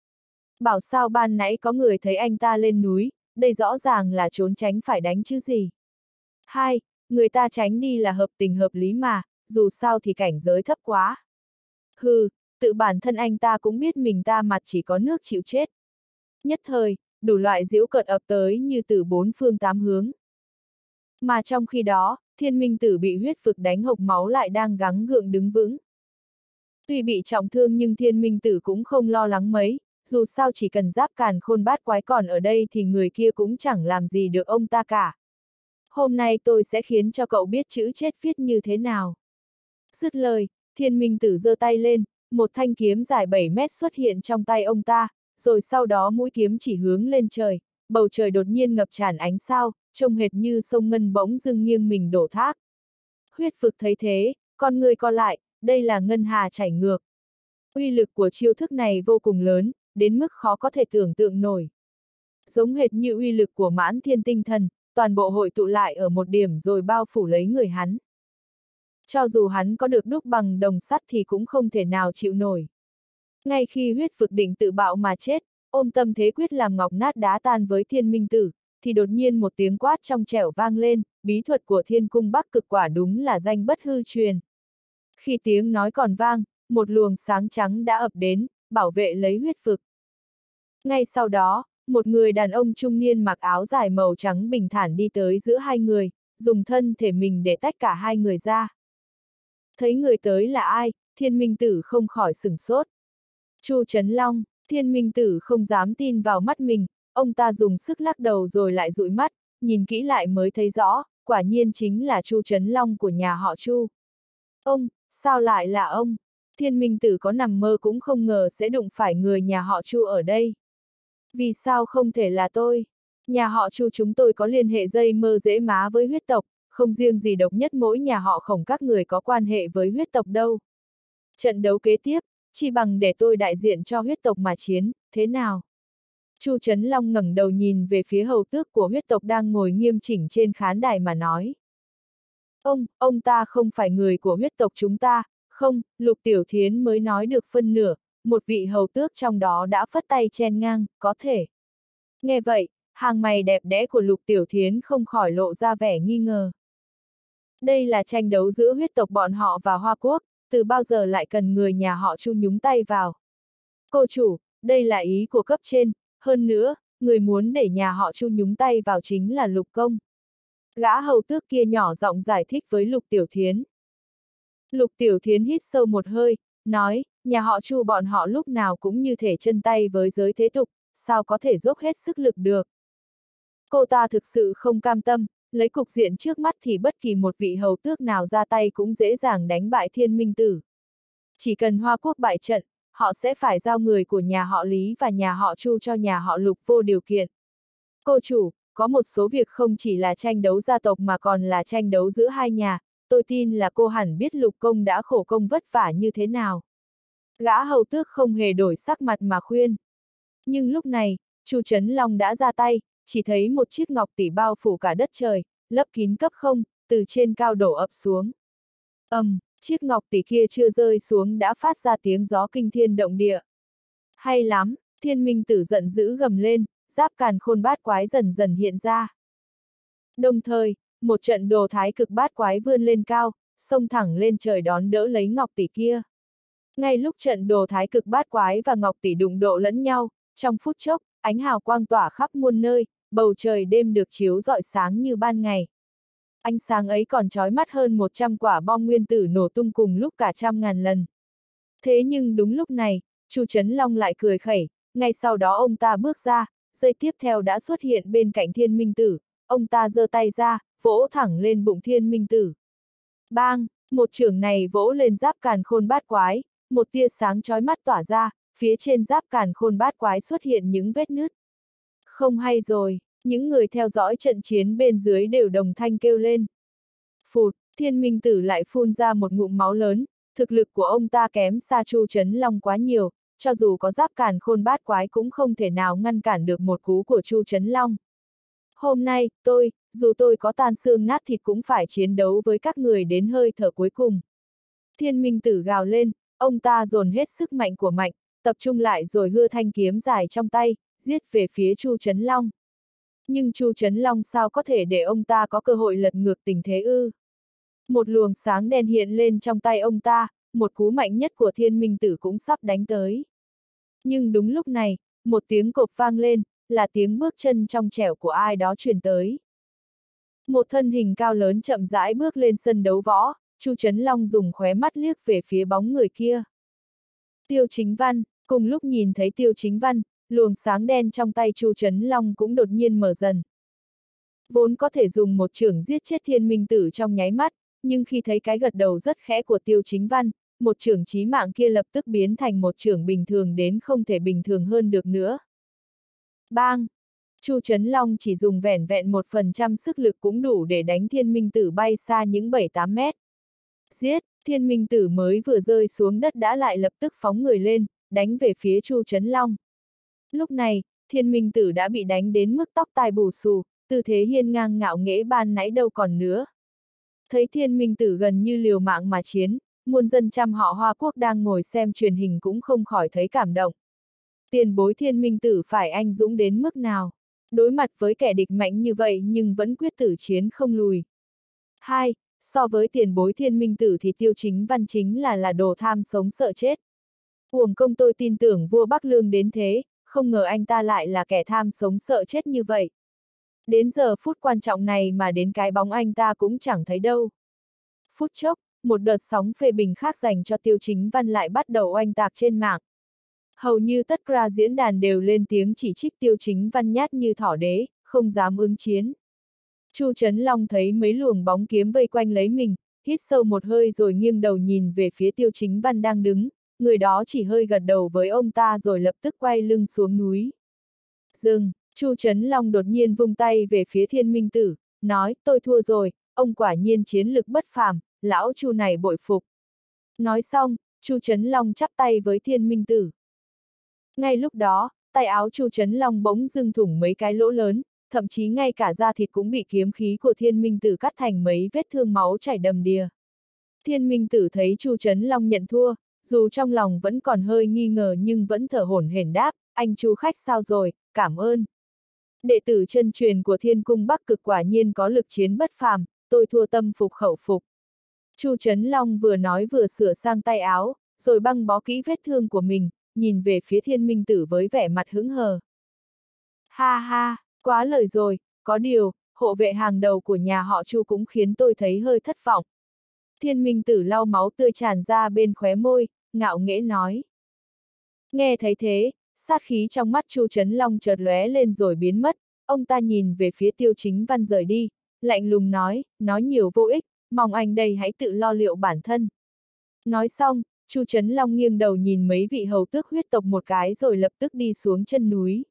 Bảo sao ban nãy có người thấy anh ta lên núi, đây rõ ràng là trốn tránh phải đánh chứ gì. Hai, người ta tránh đi là hợp tình hợp lý mà, dù sao thì cảnh giới thấp quá. Hừ, tự bản thân anh ta cũng biết mình ta mặt chỉ có nước chịu chết. Nhất thời, đủ loại giễu cợt ập tới như từ bốn phương tám hướng. Mà trong khi đó, Thiên Minh Tử bị huyết vực đánh hộc máu lại đang gắng gượng đứng vững. Tuy bị trọng thương nhưng Thiên Minh Tử cũng không lo lắng mấy, dù sao chỉ cần Giáp Càn Khôn bát quái còn ở đây thì người kia cũng chẳng làm gì được ông ta cả. Hôm nay tôi sẽ khiến cho cậu biết chữ chết viết như thế nào. Dứt lời, Thiên Minh Tử giơ tay lên, một thanh kiếm dài bảy mét xuất hiện trong tay ông ta, rồi sau đó mũi kiếm chỉ hướng lên trời, bầu trời đột nhiên ngập tràn ánh sao, trông hệt như sông ngân bỗng dưng nghiêng mình đổ thác. Huyết vực thấy thế, con người co lại, đây là ngân hà chảy ngược. Uy lực của chiêu thức này vô cùng lớn, đến mức khó có thể tưởng tượng nổi. Giống hệt như uy lực của Mãn Thiên Tinh Thần, toàn bộ hội tụ lại ở một điểm rồi bao phủ lấy người hắn. Cho dù hắn có được đúc bằng đồng sắt thì cũng không thể nào chịu nổi. Ngay khi huyết vực định tự bạo mà chết, ôm tâm thế quyết làm ngọc nát đá tan với Thiên Minh Tử, thì đột nhiên một tiếng quát trong trẻo vang lên, bí thuật của Thiên Cung Bắc Cực quả đúng là danh bất hư truyền. Khi tiếng nói còn vang, một luồng sáng trắng đã ập đến, bảo vệ lấy huyết vực. Ngay sau đó, một người đàn ông trung niên mặc áo dài màu trắng bình thản đi tới giữa hai người, dùng thân thể mình để tách cả hai người ra. Thấy người tới là ai, Thiên Minh Tử không khỏi sửng sốt. Chu Trấn Long, Thiên Minh Tử không dám tin vào mắt mình, ông ta dùng sức lắc đầu rồi lại dụi mắt, nhìn kỹ lại mới thấy rõ, quả nhiên chính là Chu Trấn Long của nhà họ Chu. Ông, sao lại là ông? Thiên Minh Tử có nằm mơ cũng không ngờ sẽ đụng phải người nhà họ Chu ở đây. Vì sao không thể là tôi? Nhà họ Chu chúng tôi có liên hệ dây mơ dễ má với huyết tộc, không riêng gì độc nhất mỗi nhà họ Khổng các người có quan hệ với huyết tộc đâu. Trận đấu kế tiếp, chỉ bằng để tôi đại diện cho huyết tộc mà chiến, thế nào? Chu Trấn Long ngẩng đầu nhìn về phía hầu tước của huyết tộc đang ngồi nghiêm chỉnh trên khán đài mà nói. Ông, ông ta không phải người của huyết tộc chúng ta, không, Lục Tiểu Thiến mới nói được phân nửa, một vị hầu tước trong đó đã phất tay chen ngang, có thể. Nghe vậy, hàng mày đẹp đẽ của Lục Tiểu Thiến không khỏi lộ ra vẻ nghi ngờ. Đây là tranh đấu giữa huyết tộc bọn họ và Hoa Quốc, từ bao giờ lại cần người nhà họ Chu nhúng tay vào. Cô chủ, đây là ý của cấp trên, hơn nữa, người muốn để nhà họ Chu nhúng tay vào chính là Lục Công. Gã hầu tước kia nhỏ giọng giải thích với Lục Tiểu Thiến. Lục Tiểu Thiến hít sâu một hơi, nói, nhà họ Chu bọn họ lúc nào cũng như thể chân tay với giới thế tục, sao có thể dốc hết sức lực được. Cô ta thực sự không cam tâm, lấy cục diện trước mắt thì bất kỳ một vị hầu tước nào ra tay cũng dễ dàng đánh bại Thiên Minh Tử. Chỉ cần Hoa Quốc bại trận, họ sẽ phải giao người của nhà họ Lý và nhà họ Chu cho nhà họ Lục vô điều kiện. Cô chủ, có một số việc không chỉ là tranh đấu gia tộc mà còn là tranh đấu giữa hai nhà, tôi tin là cô hẳn biết Lục Công đã khổ công vất vả như thế nào. Gã hầu tước không hề đổi sắc mặt mà khuyên. Nhưng lúc này, Chu Trấn Long đã ra tay, chỉ thấy một chiếc ngọc tỷ bao phủ cả đất trời, lấp kín cấp không, từ trên cao đổ ập xuống. Ầm, um, chiếc ngọc tỷ kia chưa rơi xuống đã phát ra tiếng gió kinh thiên động địa. Hay lắm, Thiên Minh Tử giận dữ gầm lên, Giáp Càn Khôn bát quái dần dần hiện ra. Đồng thời, một trận đồ thái cực bát quái vươn lên cao, xông thẳng lên trời đón đỡ lấy ngọc tỷ kia. Ngay lúc trận đồ thái cực bát quái và ngọc tỷ đụng độ lẫn nhau, trong phút chốc, ánh hào quang tỏa khắp muôn nơi, bầu trời đêm được chiếu rọi sáng như ban ngày. Ánh sáng ấy còn chói mắt hơn một trăm quả bom nguyên tử nổ tung cùng lúc cả trăm ngàn lần. Thế nhưng đúng lúc này, Chu Trấn Long lại cười khẩy, ngay sau đó ông ta bước ra, giây tiếp theo đã xuất hiện bên cạnh Thiên Minh Tử, ông ta giơ tay ra, vỗ thẳng lên bụng Thiên Minh Tử. Bang, một chưởng này vỗ lên Giáp Càn Khôn bát quái, một tia sáng chói mắt tỏa ra, phía trên Giáp Càn Khôn bát quái xuất hiện những vết nứt. Không hay rồi, những người theo dõi trận chiến bên dưới đều đồng thanh kêu lên. Phụt, Thiên Minh Tử lại phun ra một ngụm máu lớn, thực lực của ông ta kém xa Chu Trấn Long quá nhiều, cho dù có Giáp Càn Khôn bát quái cũng không thể nào ngăn cản được một cú của Chu Trấn Long. Hôm nay, tôi, dù tôi có tan xương nát thịt cũng phải chiến đấu với các người đến hơi thở cuối cùng. Thiên minh tử gào lên, ông ta dồn hết sức mạnh của mạnh, tập trung lại rồi hưa thanh kiếm dài trong tay, giết về phía Chu Trấn Long. Nhưng Chu Trấn Long sao có thể để ông ta có cơ hội lật ngược tình thế ư? Một luồng sáng đen hiện lên trong tay ông ta, một cú mạnh nhất của thiên minh tử cũng sắp đánh tới. Nhưng đúng lúc này, một tiếng cộp vang lên, là tiếng bước chân trong trẻo của ai đó truyền tới. Một thân hình cao lớn chậm rãi bước lên sân đấu võ, Chu Trấn Long dùng khóe mắt liếc về phía bóng người kia. Tiêu Chính Văn, cùng lúc nhìn thấy Tiêu Chính Văn, luồng sáng đen trong tay Chu Trấn Long cũng đột nhiên mở dần. Vốn có thể dùng một chưởng giết chết thiên minh tử trong nháy mắt, nhưng khi thấy cái gật đầu rất khẽ của Tiêu Chính Văn, một chưởng chí mạng kia lập tức biến thành một chưởng bình thường đến không thể bình thường hơn được nữa. Bang! Chu Trấn Long chỉ dùng vẻn vẹn một phần trăm sức lực cũng đủ để đánh thiên minh tử bay xa những bảy tám mét. Giết! Thiên minh tử mới vừa rơi xuống đất đã lại lập tức phóng người lên, đánh về phía Chu Trấn Long. Lúc này, thiên minh tử đã bị đánh đến mức tóc tai bù xù, tư thế hiên ngang ngạo nghễ ban nãy đâu còn nữa. Thấy thiên minh tử gần như liều mạng mà chiến, muôn dân trăm họ Hoa Quốc đang ngồi xem truyền hình cũng không khỏi thấy cảm động. Tiền bối thiên minh tử phải anh dũng đến mức nào? Đối mặt với kẻ địch mạnh như vậy nhưng vẫn quyết tử chiến không lùi. Hai, so với tiền bối thiên minh tử thì Tiêu Chính Văn chính là là đồ tham sống sợ chết. Uổng công tôi tin tưởng vua Bắc Lương đến thế, không ngờ anh ta lại là kẻ tham sống sợ chết như vậy. Đến giờ phút quan trọng này mà đến cái bóng anh ta cũng chẳng thấy đâu. Phút chốc, một đợt sóng phê bình khác dành cho Tiêu Chính Văn lại bắt đầu oanh tạc trên mạng. Hầu như tất cả diễn đàn đều lên tiếng chỉ trích Tiêu Chính Văn nhát như thỏ đế, không dám ứng chiến. Chu Trấn Long thấy mấy luồng bóng kiếm vây quanh lấy mình, hít sâu một hơi rồi nghiêng đầu nhìn về phía Tiêu Chính Văn đang đứng, người đó chỉ hơi gật đầu với ông ta rồi lập tức quay lưng xuống núi. Dừng! Chu Trấn Long đột nhiên vung tay về phía thiên minh tử, nói, tôi thua rồi, ông quả nhiên chiến lực bất phàm, lão Chu này bội phục. Nói xong, Chu Trấn Long chắp tay với thiên minh tử. Ngay lúc đó, tay áo Chu Trấn Long bỗng dưng thủng mấy cái lỗ lớn, thậm chí ngay cả da thịt cũng bị kiếm khí của thiên minh tử cắt thành mấy vết thương máu chảy đầm đìa. Thiên minh tử thấy Chu Trấn Long nhận thua, dù trong lòng vẫn còn hơi nghi ngờ nhưng vẫn thở hổn hển đáp, anh Chu khách sao rồi, cảm ơn. Đệ tử chân truyền của Thiên Cung Bắc Cực quả nhiên có lực chiến bất phàm, tôi thua tâm phục khẩu phục. Chu Trấn Long vừa nói vừa sửa sang tay áo, rồi băng bó kỹ vết thương của mình, nhìn về phía thiên minh tử với vẻ mặt hững hờ. Ha ha, quá lời rồi, có điều, hộ vệ hàng đầu của nhà họ Chu cũng khiến tôi thấy hơi thất vọng. Thiên minh tử lau máu tươi tràn ra bên khóe môi, ngạo nghễ nói. Nghe thấy thế, sát khí trong mắt Chu Trấn Long chợt lóe lên rồi biến mất, ông ta nhìn về phía Tiêu Chính Văn rời đi, lạnh lùng nói, nói nhiều vô ích, mong anh đây hãy tự lo liệu bản thân. Nói xong, Chu Trấn Long nghiêng đầu nhìn mấy vị hầu tước huyết tộc một cái rồi lập tức đi xuống chân núi.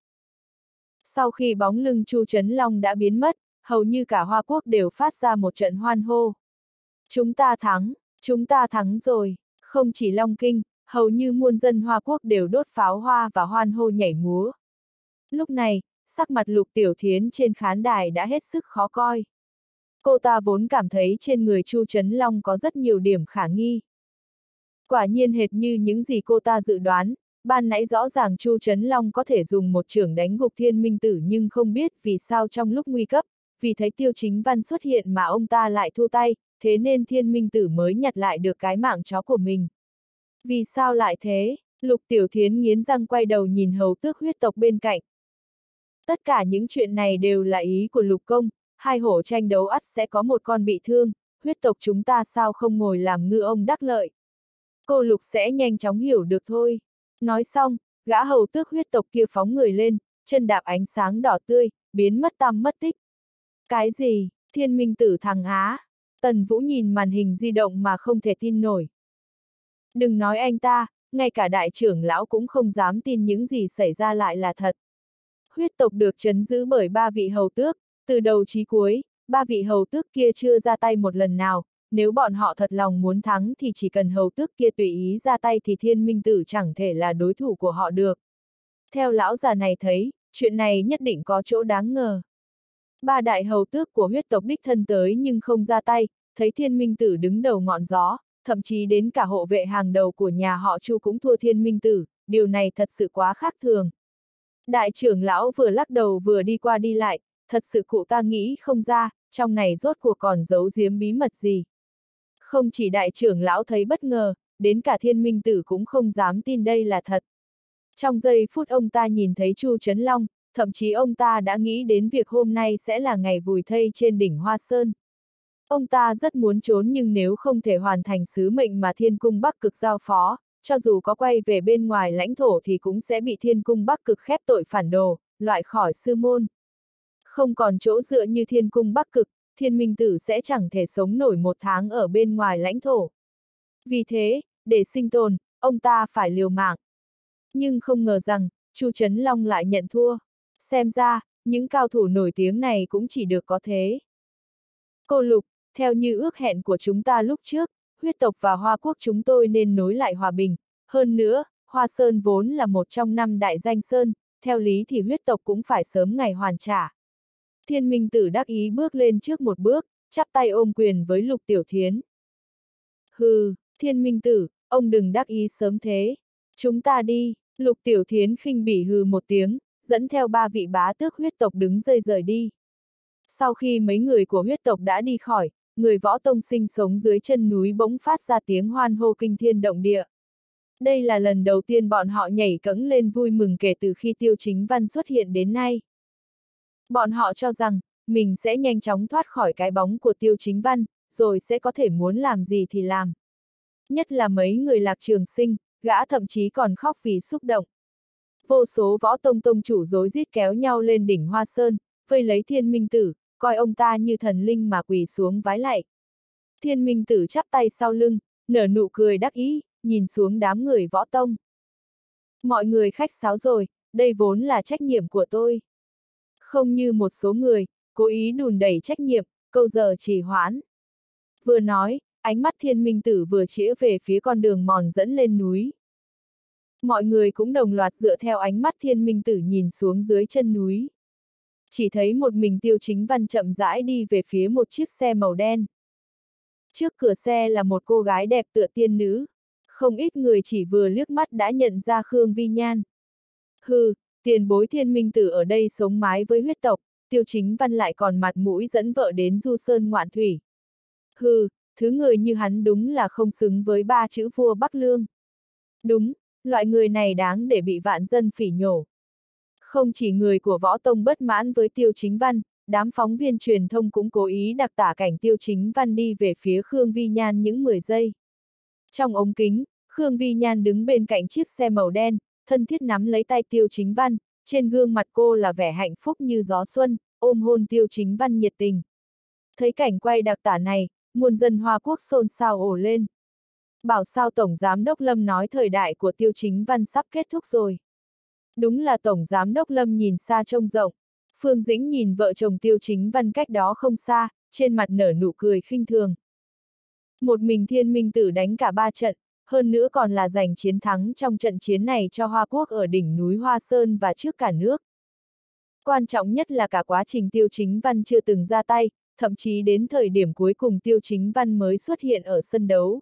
Sau khi bóng lưng Chu Trấn Long đã biến mất, hầu như cả Hoa Quốc đều phát ra một trận hoan hô. Chúng ta thắng, chúng ta thắng rồi, không chỉ Long Kinh, hầu như muôn dân Hoa Quốc đều đốt pháo hoa và hoan hô nhảy múa. Lúc này, sắc mặt Lục Tiểu Thiến trên khán đài đã hết sức khó coi. Cô ta vốn cảm thấy trên người Chu Trấn Long có rất nhiều điểm khả nghi. Quả nhiên hệt như những gì cô ta dự đoán, ban nãy rõ ràng Chu Trấn Long có thể dùng một chưởng đánh gục thiên minh tử nhưng không biết vì sao trong lúc nguy cấp, vì thấy Tiêu Chính Văn xuất hiện mà ông ta lại thu tay, thế nên thiên minh tử mới nhặt lại được cái mạng chó của mình. Vì sao lại thế? Lục Tiểu Thiến nghiến răng quay đầu nhìn hầu tước huyết tộc bên cạnh. Tất cả những chuyện này đều là ý của Lục Công, hai hổ tranh đấu ắt sẽ có một con bị thương, huyết tộc chúng ta sao không ngồi làm ngư ông đắc lợi. Cô Lục sẽ nhanh chóng hiểu được thôi. Nói xong, gã hầu tước huyết tộc kia phóng người lên, chân đạp ánh sáng đỏ tươi, biến mất tăm mất tích. Cái gì? Thiên minh tử thằng Á? Tần Vũ nhìn màn hình di động mà không thể tin nổi. Đừng nói anh ta, ngay cả đại trưởng lão cũng không dám tin những gì xảy ra lại là thật. Huyết tộc được trấn giữ bởi ba vị hầu tước, từ đầu chí cuối, ba vị hầu tước kia chưa ra tay một lần nào, nếu bọn họ thật lòng muốn thắng thì chỉ cần hầu tước kia tùy ý ra tay thì thiên minh tử chẳng thể là đối thủ của họ được. Theo lão già này thấy, chuyện này nhất định có chỗ đáng ngờ. Ba đại hầu tước của huyết tộc đích thân tới nhưng không ra tay, thấy thiên minh tử đứng đầu ngọn gió, thậm chí đến cả hộ vệ hàng đầu của nhà họ Chu cũng thua thiên minh tử, điều này thật sự quá khác thường. Đại trưởng lão vừa lắc đầu vừa đi qua đi lại, thật sự cụ ta nghĩ không ra, trong này rốt cuộc còn giấu giếm bí mật gì. Không chỉ đại trưởng lão thấy bất ngờ, đến cả thiên minh tử cũng không dám tin đây là thật. Trong giây phút ông ta nhìn thấy Chu Trấn Long, thậm chí ông ta đã nghĩ đến việc hôm nay sẽ là ngày vùi thây trên đỉnh Hoa Sơn. Ông ta rất muốn trốn nhưng nếu không thể hoàn thành sứ mệnh mà Thiên Cung Bắc Cực giao phó, cho dù có quay về bên ngoài lãnh thổ thì cũng sẽ bị Thiên Cung Bắc Cực khép tội phản đồ, loại khỏi sư môn. Không còn chỗ dựa như Thiên Cung Bắc Cực, Thiên Minh Tử sẽ chẳng thể sống nổi một tháng ở bên ngoài lãnh thổ. Vì thế, để sinh tồn, ông ta phải liều mạng. Nhưng không ngờ rằng, Chu Trấn Long lại nhận thua. Xem ra, những cao thủ nổi tiếng này cũng chỉ được có thế. Cô Lục, theo như ước hẹn của chúng ta lúc trước, huyết tộc và Hoa Quốc chúng tôi nên nối lại hòa bình. Hơn nữa, Hoa Sơn vốn là một trong năm đại danh sơn, theo lý thì huyết tộc cũng phải sớm ngày hoàn trả. Thiên Minh Tử đắc ý bước lên trước một bước, chắp tay ôm quyền với Lục Tiểu Thiến. Hừ, Thiên Minh Tử, ông đừng đắc ý sớm thế. Chúng ta đi, Lục Tiểu Thiến khinh bỉ hừ một tiếng, dẫn theo ba vị bá tước huyết tộc đứng dây rời đi. Sau khi mấy người của huyết tộc đã đi khỏi, người võ tông sinh sống dưới chân núi bỗng phát ra tiếng hoan hô kinh thiên động địa. Đây là lần đầu tiên bọn họ nhảy cẫng lên vui mừng kể từ khi Tiêu Chính Văn xuất hiện đến nay. Bọn họ cho rằng, mình sẽ nhanh chóng thoát khỏi cái bóng của Tiêu Chính Văn, rồi sẽ có thể muốn làm gì thì làm. Nhất là mấy người Lạc Trường Sinh, gã thậm chí còn khóc vì xúc động. Vô số võ tông tông chủ rối rít kéo nhau lên đỉnh Hoa Sơn, vây lấy Thiên Minh Tử, coi ông ta như thần linh mà quỳ xuống vái lạy. Thiên Minh Tử chắp tay sau lưng, nở nụ cười đắc ý, nhìn xuống đám người võ tông. Mọi người khách sáo rồi, đây vốn là trách nhiệm của tôi. Không như một số người, cố ý đùn đẩy trách nhiệm, câu giờ trì hoãn. Vừa nói, ánh mắt Thiên Minh Tử vừa chĩa về phía con đường mòn dẫn lên núi. Mọi người cũng đồng loạt dựa theo ánh mắt Thiên Minh Tử nhìn xuống dưới chân núi. Chỉ thấy một mình Tiêu Chính Văn chậm rãi đi về phía một chiếc xe màu đen. Trước cửa xe là một cô gái đẹp tựa tiên nữ. Không ít người chỉ vừa liếc mắt đã nhận ra Khương Vi Nhan. Hừ, tiền bối Thiên Minh Tử ở đây sống mái với huyết tộc, Tiêu Chính Văn lại còn mặt mũi dẫn vợ đến du sơn ngoạn thủy. Hừ, thứ người như hắn đúng là không xứng với ba chữ vua Bắc Lương. Đúng, loại người này đáng để bị vạn dân phỉ nhổ. Không chỉ người của võ tông bất mãn với Tiêu Chính Văn, đám phóng viên truyền thông cũng cố ý đặc tả cảnh Tiêu Chính Văn đi về phía Khương Vi Nhan những mười giây. Trong ống kính, Khương Vi Nhan đứng bên cạnh chiếc xe màu đen, thân thiết nắm lấy tay Tiêu Chính Văn, trên gương mặt cô là vẻ hạnh phúc như gió xuân, ôm hôn Tiêu Chính Văn nhiệt tình. Thấy cảnh quay đặc tả này, muôn dân Hoa Quốc xôn xao ồ lên. Bảo sao Tổng Giám đốc Lâm nói thời đại của Tiêu Chính Văn sắp kết thúc rồi. Đúng là Tổng Giám đốc Lâm nhìn xa trông rộng. Phương Dĩnh nhìn vợ chồng Tiêu Chính Văn cách đó không xa, trên mặt nở nụ cười khinh thường. Một mình Thiên Minh Tử đánh cả ba trận, hơn nữa còn là giành chiến thắng trong trận chiến này cho Hoa Quốc ở đỉnh núi Hoa Sơn và trước cả nước. Quan trọng nhất là cả quá trình Tiêu Chính Văn chưa từng ra tay, thậm chí đến thời điểm cuối cùng Tiêu Chính Văn mới xuất hiện ở sân đấu.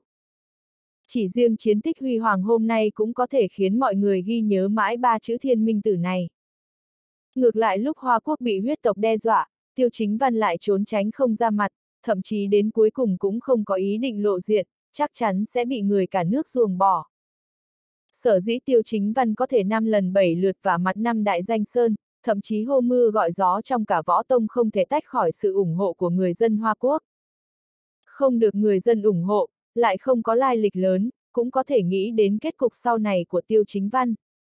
Chỉ riêng chiến tích huy hoàng hôm nay cũng có thể khiến mọi người ghi nhớ mãi ba chữ Thiên Minh Tử này. Ngược lại lúc Hoa Quốc bị huyết tộc đe dọa, Tiêu Chính Văn lại trốn tránh không ra mặt, thậm chí đến cuối cùng cũng không có ý định lộ diện, chắc chắn sẽ bị người cả nước ruồng bỏ. Sở dĩ Tiêu Chính Văn có thể năm lần bảy lượt vả mặt năm đại danh sơn, thậm chí hô mưa gọi gió trong cả võ tông không thể tách khỏi sự ủng hộ của người dân Hoa Quốc. Không được người dân ủng hộ, lại không có lai lịch lớn, cũng có thể nghĩ đến kết cục sau này của Tiêu Chính Văn.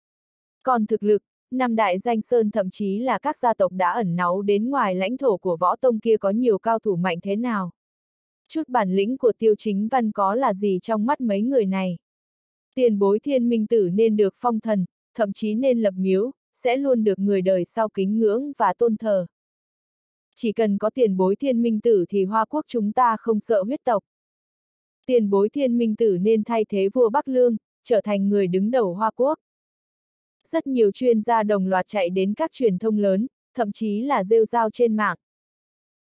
Còn thực lực, năm đại danh sơn thậm chí là các gia tộc đã ẩn náu đến ngoài lãnh thổ của võ tông kia có nhiều cao thủ mạnh thế nào. Chút bản lĩnh của Tiêu Chính Văn có là gì trong mắt mấy người này. Tiền bối Thiên Minh Tử nên được phong thần, thậm chí nên lập miếu, sẽ luôn được người đời sau kính ngưỡng và tôn thờ. Chỉ cần có tiền bối Thiên Minh Tử thì Hoa Quốc chúng ta không sợ huyết tộc. Tiền bối Thiên Minh Tử nên thay thế vua Bắc Lương, trở thành người đứng đầu Hoa Quốc. Rất nhiều chuyên gia đồng loạt chạy đến các truyền thông lớn, thậm chí là rêu rao trên mạng,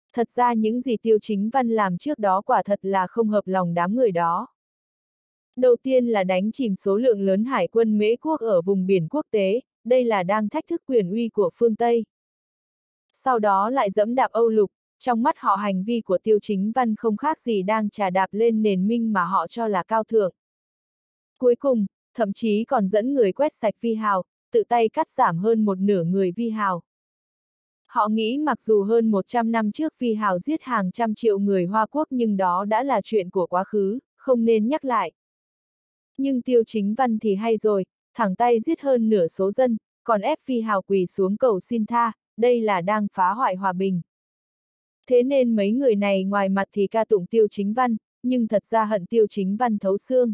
Thật ra những gì Tiêu Chính Văn làm trước đó quả thật là không hợp lòng đám người đó. Đầu tiên là đánh chìm số lượng lớn hải quân Mễ quốc ở vùng biển quốc tế, đây là đang thách thức quyền uy của phương Tây. Sau đó lại dẫm đạp Âu Lục, trong mắt họ hành vi của Tiêu Chính Văn không khác gì đang chà đạp lên nền minh mà họ cho là cao thượng. Cuối cùng, thậm chí còn dẫn người quét sạch Vi Hào, tự tay cắt giảm hơn một nửa người Vi Hào. Họ nghĩ mặc dù hơn một trăm năm trước Vi Hào giết hàng trăm triệu người Hoa Quốc nhưng đó đã là chuyện của quá khứ, không nên nhắc lại. Nhưng Tiêu Chính Văn thì hay rồi, thẳng tay giết hơn nửa số dân, còn ép Vi Hào quỳ xuống cầu xin tha, đây là đang phá hoại hòa bình. Thế nên mấy người này ngoài mặt thì ca tụng Tiêu Chính Văn, nhưng thật ra hận Tiêu Chính Văn thấu xương.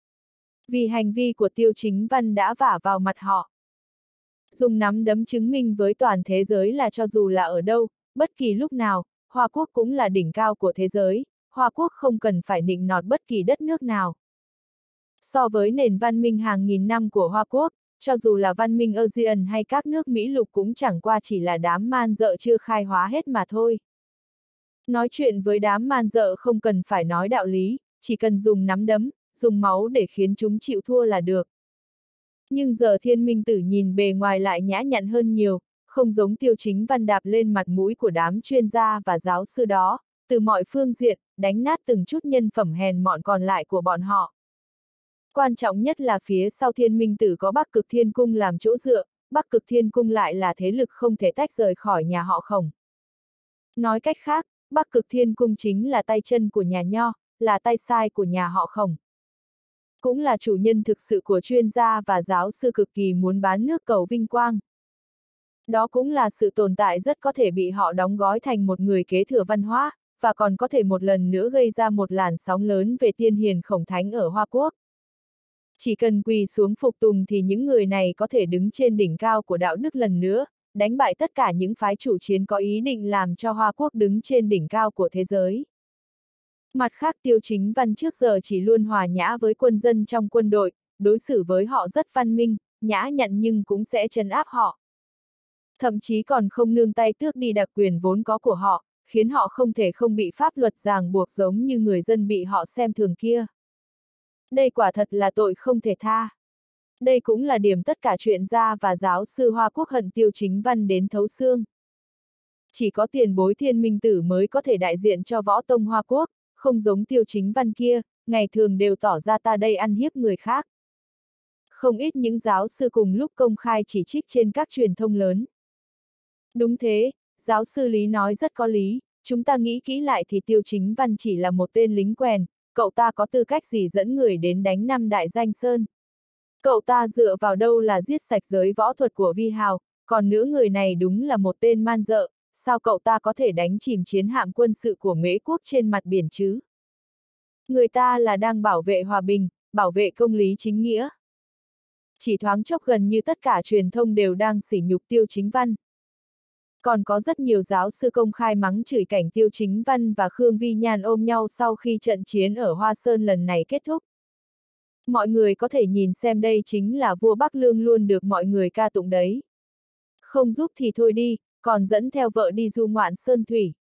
Vì hành vi của Tiêu Chính Văn đã vả vào mặt họ. Dùng nắm đấm chứng minh với toàn thế giới là cho dù là ở đâu, bất kỳ lúc nào, Hoa Quốc cũng là đỉnh cao của thế giới, Hoa Quốc không cần phải nịnh nọt bất kỳ đất nước nào. So với nền văn minh hàng nghìn năm của Hoa Quốc, cho dù là văn minh ASEAN hay các nước Mỹ lục cũng chẳng qua chỉ là đám man dợ chưa khai hóa hết mà thôi. Nói chuyện với đám man dợ không cần phải nói đạo lý, chỉ cần dùng nắm đấm, dùng máu để khiến chúng chịu thua là được. Nhưng giờ Thiên Minh Tử nhìn bề ngoài lại nhã nhặn hơn nhiều, không giống Tiêu Chính Văn đạp lên mặt mũi của đám chuyên gia và giáo sư đó, từ mọi phương diện, đánh nát từng chút nhân phẩm hèn mọn còn lại của bọn họ. Quan trọng nhất là phía sau Thiên Minh Tử có Bắc Cực Thiên Cung làm chỗ dựa, Bắc Cực Thiên Cung lại là thế lực không thể tách rời khỏi nhà họ Khổng. Nói cách khác, Bắc Cực Thiên Cung chính là tay chân của nhà Nho, là tay sai của nhà họ Khổng. Cũng là chủ nhân thực sự của chuyên gia và giáo sư cực kỳ muốn bán nước cầu vinh quang. Đó cũng là sự tồn tại rất có thể bị họ đóng gói thành một người kế thừa văn hóa, và còn có thể một lần nữa gây ra một làn sóng lớn về tiên hiền Khổng Thánh ở Hoa Quốc. Chỉ cần quỳ xuống phục tùng thì những người này có thể đứng trên đỉnh cao của đạo đức lần nữa, đánh bại tất cả những phái chủ chiến có ý định làm cho Hoa Quốc đứng trên đỉnh cao của thế giới. Mặt khác Tiêu Chính Văn trước giờ chỉ luôn hòa nhã với quân dân trong quân đội, đối xử với họ rất văn minh, nhã nhặn nhưng cũng sẽ trấn áp họ. Thậm chí còn không nương tay tước đi đặc quyền vốn có của họ, khiến họ không thể không bị pháp luật ràng buộc giống như người dân bị họ xem thường kia. Đây quả thật là tội không thể tha. Đây cũng là điểm tất cả chuyên gia và giáo sư Hoa Quốc hận Tiêu Chính Văn đến thấu xương. Chỉ có tiền bối Thiên Minh Tử mới có thể đại diện cho võ tông Hoa Quốc, không giống Tiêu Chính Văn kia, ngày thường đều tỏ ra ta đây ăn hiếp người khác. Không ít những giáo sư cùng lúc công khai chỉ trích trên các truyền thông lớn. Đúng thế, giáo sư Lý nói rất có lý, chúng ta nghĩ kỹ lại thì Tiêu Chính Văn chỉ là một tên lính quèn, cậu ta có tư cách gì dẫn người đến đánh năm đại danh sơn. Cậu ta dựa vào đâu là giết sạch giới võ thuật của Vi Hào, còn nữa người này đúng là một tên man dợ, sao cậu ta có thể đánh chìm chiến hạm quân sự của Mễ quốc trên mặt biển chứ? Người ta là đang bảo vệ hòa bình, bảo vệ công lý chính nghĩa. Chỉ thoáng chốc gần như tất cả truyền thông đều đang sỉ nhục Tiêu Chính Văn. Còn có rất nhiều giáo sư công khai mắng chửi cảnh Tiêu Chính Văn và Khương Vi Nhan ôm nhau sau khi trận chiến ở Hoa Sơn lần này kết thúc. Mọi người có thể nhìn xem đây chính là vua Bắc Lương luôn được mọi người ca tụng đấy. Không giúp thì thôi đi, còn dẫn theo vợ đi du ngoạn sơn thủy.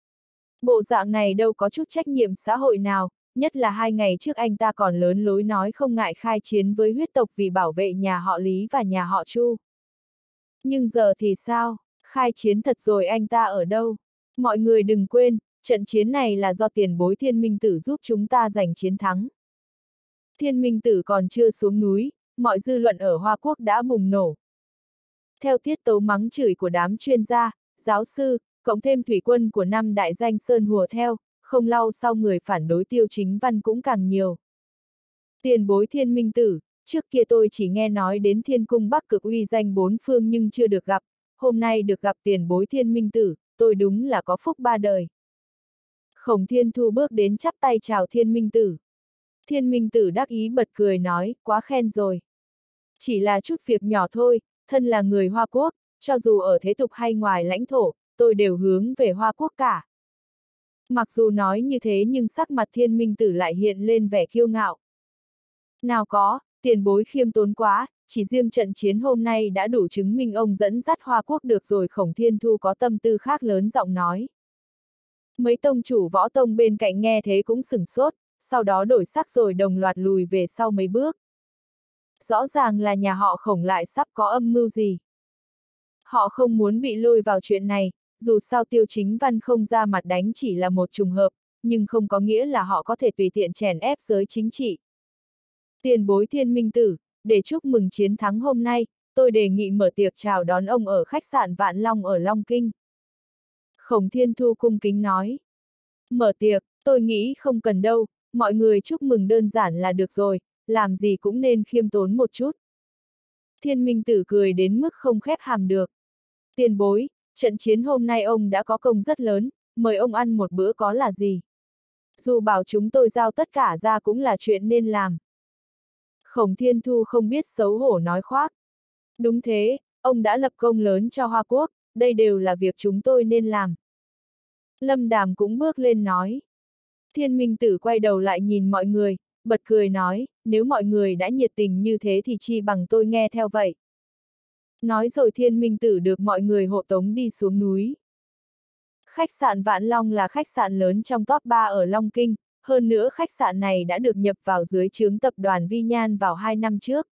Bộ dạng này đâu có chút trách nhiệm xã hội nào, nhất là hai ngày trước anh ta còn lớn lối nói không ngại khai chiến với huyết tộc vì bảo vệ nhà họ Lý và nhà họ Chu. Nhưng giờ thì sao? Khai chiến thật rồi anh ta ở đâu? Mọi người đừng quên, trận chiến này là do tiền bối Thiên Minh Tử giúp chúng ta giành chiến thắng. Thiên Minh Tử còn chưa xuống núi, mọi dư luận ở Hoa Quốc đã bùng nổ. Theo tiết tấu mắng chửi của đám chuyên gia, giáo sư, cộng thêm thủy quân của năm đại danh sơn hùa theo, không lâu sau người phản đối Tiêu Chính Văn cũng càng nhiều. Tiền bối Thiên Minh Tử, trước kia tôi chỉ nghe nói đến Thiên Cung Bắc Cực uy danh bốn phương nhưng chưa được gặp, hôm nay được gặp tiền bối Thiên Minh Tử, tôi đúng là có phúc ba đời. Khổng Thiên Thu bước đến chắp tay chào Thiên Minh Tử. Thiên Minh Tử đắc ý bật cười nói, quá khen rồi. Chỉ là chút việc nhỏ thôi, thân là người Hoa Quốc, cho dù ở thế tục hay ngoài lãnh thổ, tôi đều hướng về Hoa Quốc cả. Mặc dù nói như thế nhưng sắc mặt Thiên Minh Tử lại hiện lên vẻ kiêu ngạo. Nào có, tiền bối khiêm tốn quá, chỉ riêng trận chiến hôm nay đã đủ chứng minh ông dẫn dắt Hoa Quốc được rồi. Khổng Thiên Thu có tâm tư khác lớn giọng nói. Mấy tông chủ võ tông bên cạnh nghe thế cũng sửng sốt, sau đó đổi sắc rồi đồng loạt lùi về sau mấy bước. Rõ ràng là nhà họ Khổng lại sắp có âm mưu gì. Họ không muốn bị lôi vào chuyện này, dù sao Tiêu Chính Văn không ra mặt đánh chỉ là một trùng hợp, nhưng không có nghĩa là họ có thể tùy tiện chèn ép giới chính trị. Tiền bối Thiên Minh Tử, để chúc mừng chiến thắng hôm nay, tôi đề nghị mở tiệc chào đón ông ở khách sạn Vạn Long ở Long Kinh. Khổng Thiên Thu cung kính nói. Mở tiệc, tôi nghĩ không cần đâu, mọi người chúc mừng đơn giản là được rồi, làm gì cũng nên khiêm tốn một chút. Thiên Minh Tử cười đến mức không khép hàm được. Tiền bối, trận chiến hôm nay ông đã có công rất lớn, mời ông ăn một bữa có là gì. Dù bảo chúng tôi giao tất cả ra cũng là chuyện nên làm. Khổng Thiên Thu không biết xấu hổ nói khoác. Đúng thế, ông đã lập công lớn cho Hoa Quốc, đây đều là việc chúng tôi nên làm. Lâm Đàm cũng bước lên nói. Thiên Minh Tử quay đầu lại nhìn mọi người, bật cười nói, nếu mọi người đã nhiệt tình như thế thì chi bằng tôi nghe theo vậy. Nói rồi Thiên Minh Tử được mọi người hộ tống đi xuống núi. Khách sạn Vạn Long là khách sạn lớn trong top ba ở Long Kinh, hơn nữa khách sạn này đã được nhập vào dưới trướng tập đoàn Vi Nhan vào hai năm trước.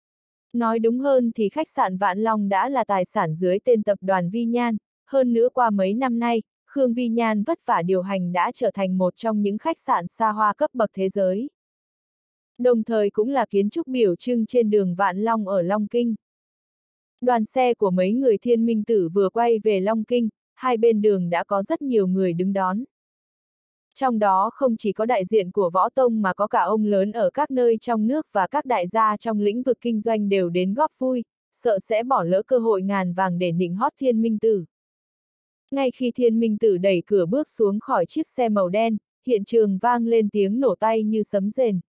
Nói đúng hơn thì khách sạn Vạn Long đã là tài sản dưới tên tập đoàn Vi Nhan, hơn nữa qua mấy năm nay, Khương Vi Nhan vất vả điều hành đã trở thành một trong những khách sạn xa hoa cấp bậc thế giới. Đồng thời cũng là kiến trúc biểu trưng trên đường Vạn Long ở Long Kinh. Đoàn xe của mấy người Thiên Minh Tử vừa quay về Long Kinh, hai bên đường đã có rất nhiều người đứng đón. Trong đó không chỉ có đại diện của võ tông mà có cả ông lớn ở các nơi trong nước và các đại gia trong lĩnh vực kinh doanh đều đến góp vui, sợ sẽ bỏ lỡ cơ hội ngàn vàng để nịnh hót Thiên Minh Tử. Ngay khi Thiên Minh Tử đẩy cửa bước xuống khỏi chiếc xe màu đen, hiện trường vang lên tiếng nổ tay như sấm rền.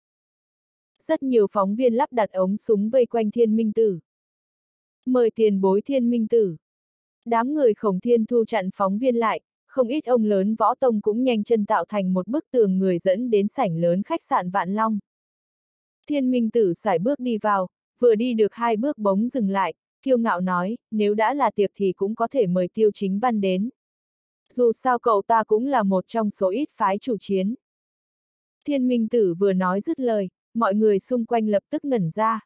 Rất nhiều phóng viên lắp đặt ống súng vây quanh Thiên Minh Tử. Mời tiền bối Thiên Minh Tử. Đám người Khổng Thiên Thu chặn phóng viên lại, không ít ông lớn võ tông cũng nhanh chân tạo thành một bức tường người dẫn đến sảnh lớn khách sạn Vạn Long. Thiên Minh Tử sải bước đi vào, vừa đi được hai bước bỗng dừng lại, kiêu ngạo nói, nếu đã là tiệc thì cũng có thể mời Tiêu Chính Văn đến. Dù sao cậu ta cũng là một trong số ít phái chủ chiến. Thiên Minh Tử vừa nói dứt lời, mọi người xung quanh lập tức ngẩn ra.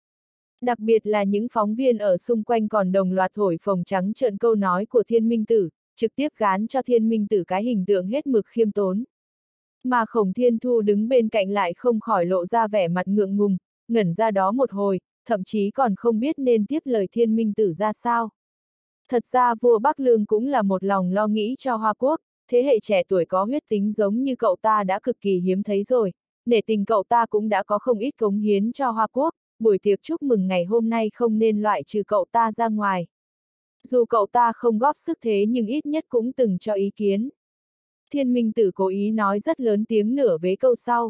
Đặc biệt là những phóng viên ở xung quanh còn đồng loạt thổi phồng trắng trợn câu nói của Thiên Minh Tử, trực tiếp gán cho Thiên Minh Tử cái hình tượng hết mực khiêm tốn. Mà Khổng Thiên Thu đứng bên cạnh lại không khỏi lộ ra vẻ mặt ngượng ngùng, ngẩn ra đó một hồi, thậm chí còn không biết nên tiếp lời Thiên Minh Tử ra sao. Thật ra vua Bắc Lương cũng là một lòng lo nghĩ cho Hoa Quốc, thế hệ trẻ tuổi có huyết tính giống như cậu ta đã cực kỳ hiếm thấy rồi, nể tình cậu ta cũng đã có không ít cống hiến cho Hoa Quốc, buổi tiệc chúc mừng ngày hôm nay không nên loại trừ cậu ta ra ngoài. Dù cậu ta không góp sức thế nhưng ít nhất cũng từng cho ý kiến. Thiên Minh Tử cố ý nói rất lớn tiếng nửa vế câu sau.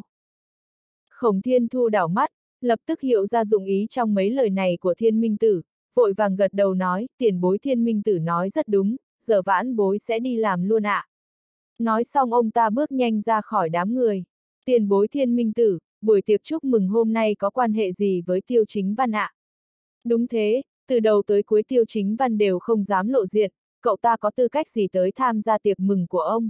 Khổng Thiên Thu đảo mắt, lập tức hiểu ra dụng ý trong mấy lời này của Thiên Minh Tử, vội vàng gật đầu nói, tiền bối Thiên Minh Tử nói rất đúng, giờ vãn bối sẽ đi làm luôn ạ. À. Nói xong ông ta bước nhanh ra khỏi đám người. Tiền bối Thiên Minh Tử, buổi tiệc chúc mừng hôm nay có quan hệ gì với Tiêu Chính Văn ạ? À? Đúng thế, từ đầu tới cuối Tiêu Chính Văn đều không dám lộ diện, cậu ta có tư cách gì tới tham gia tiệc mừng của ông?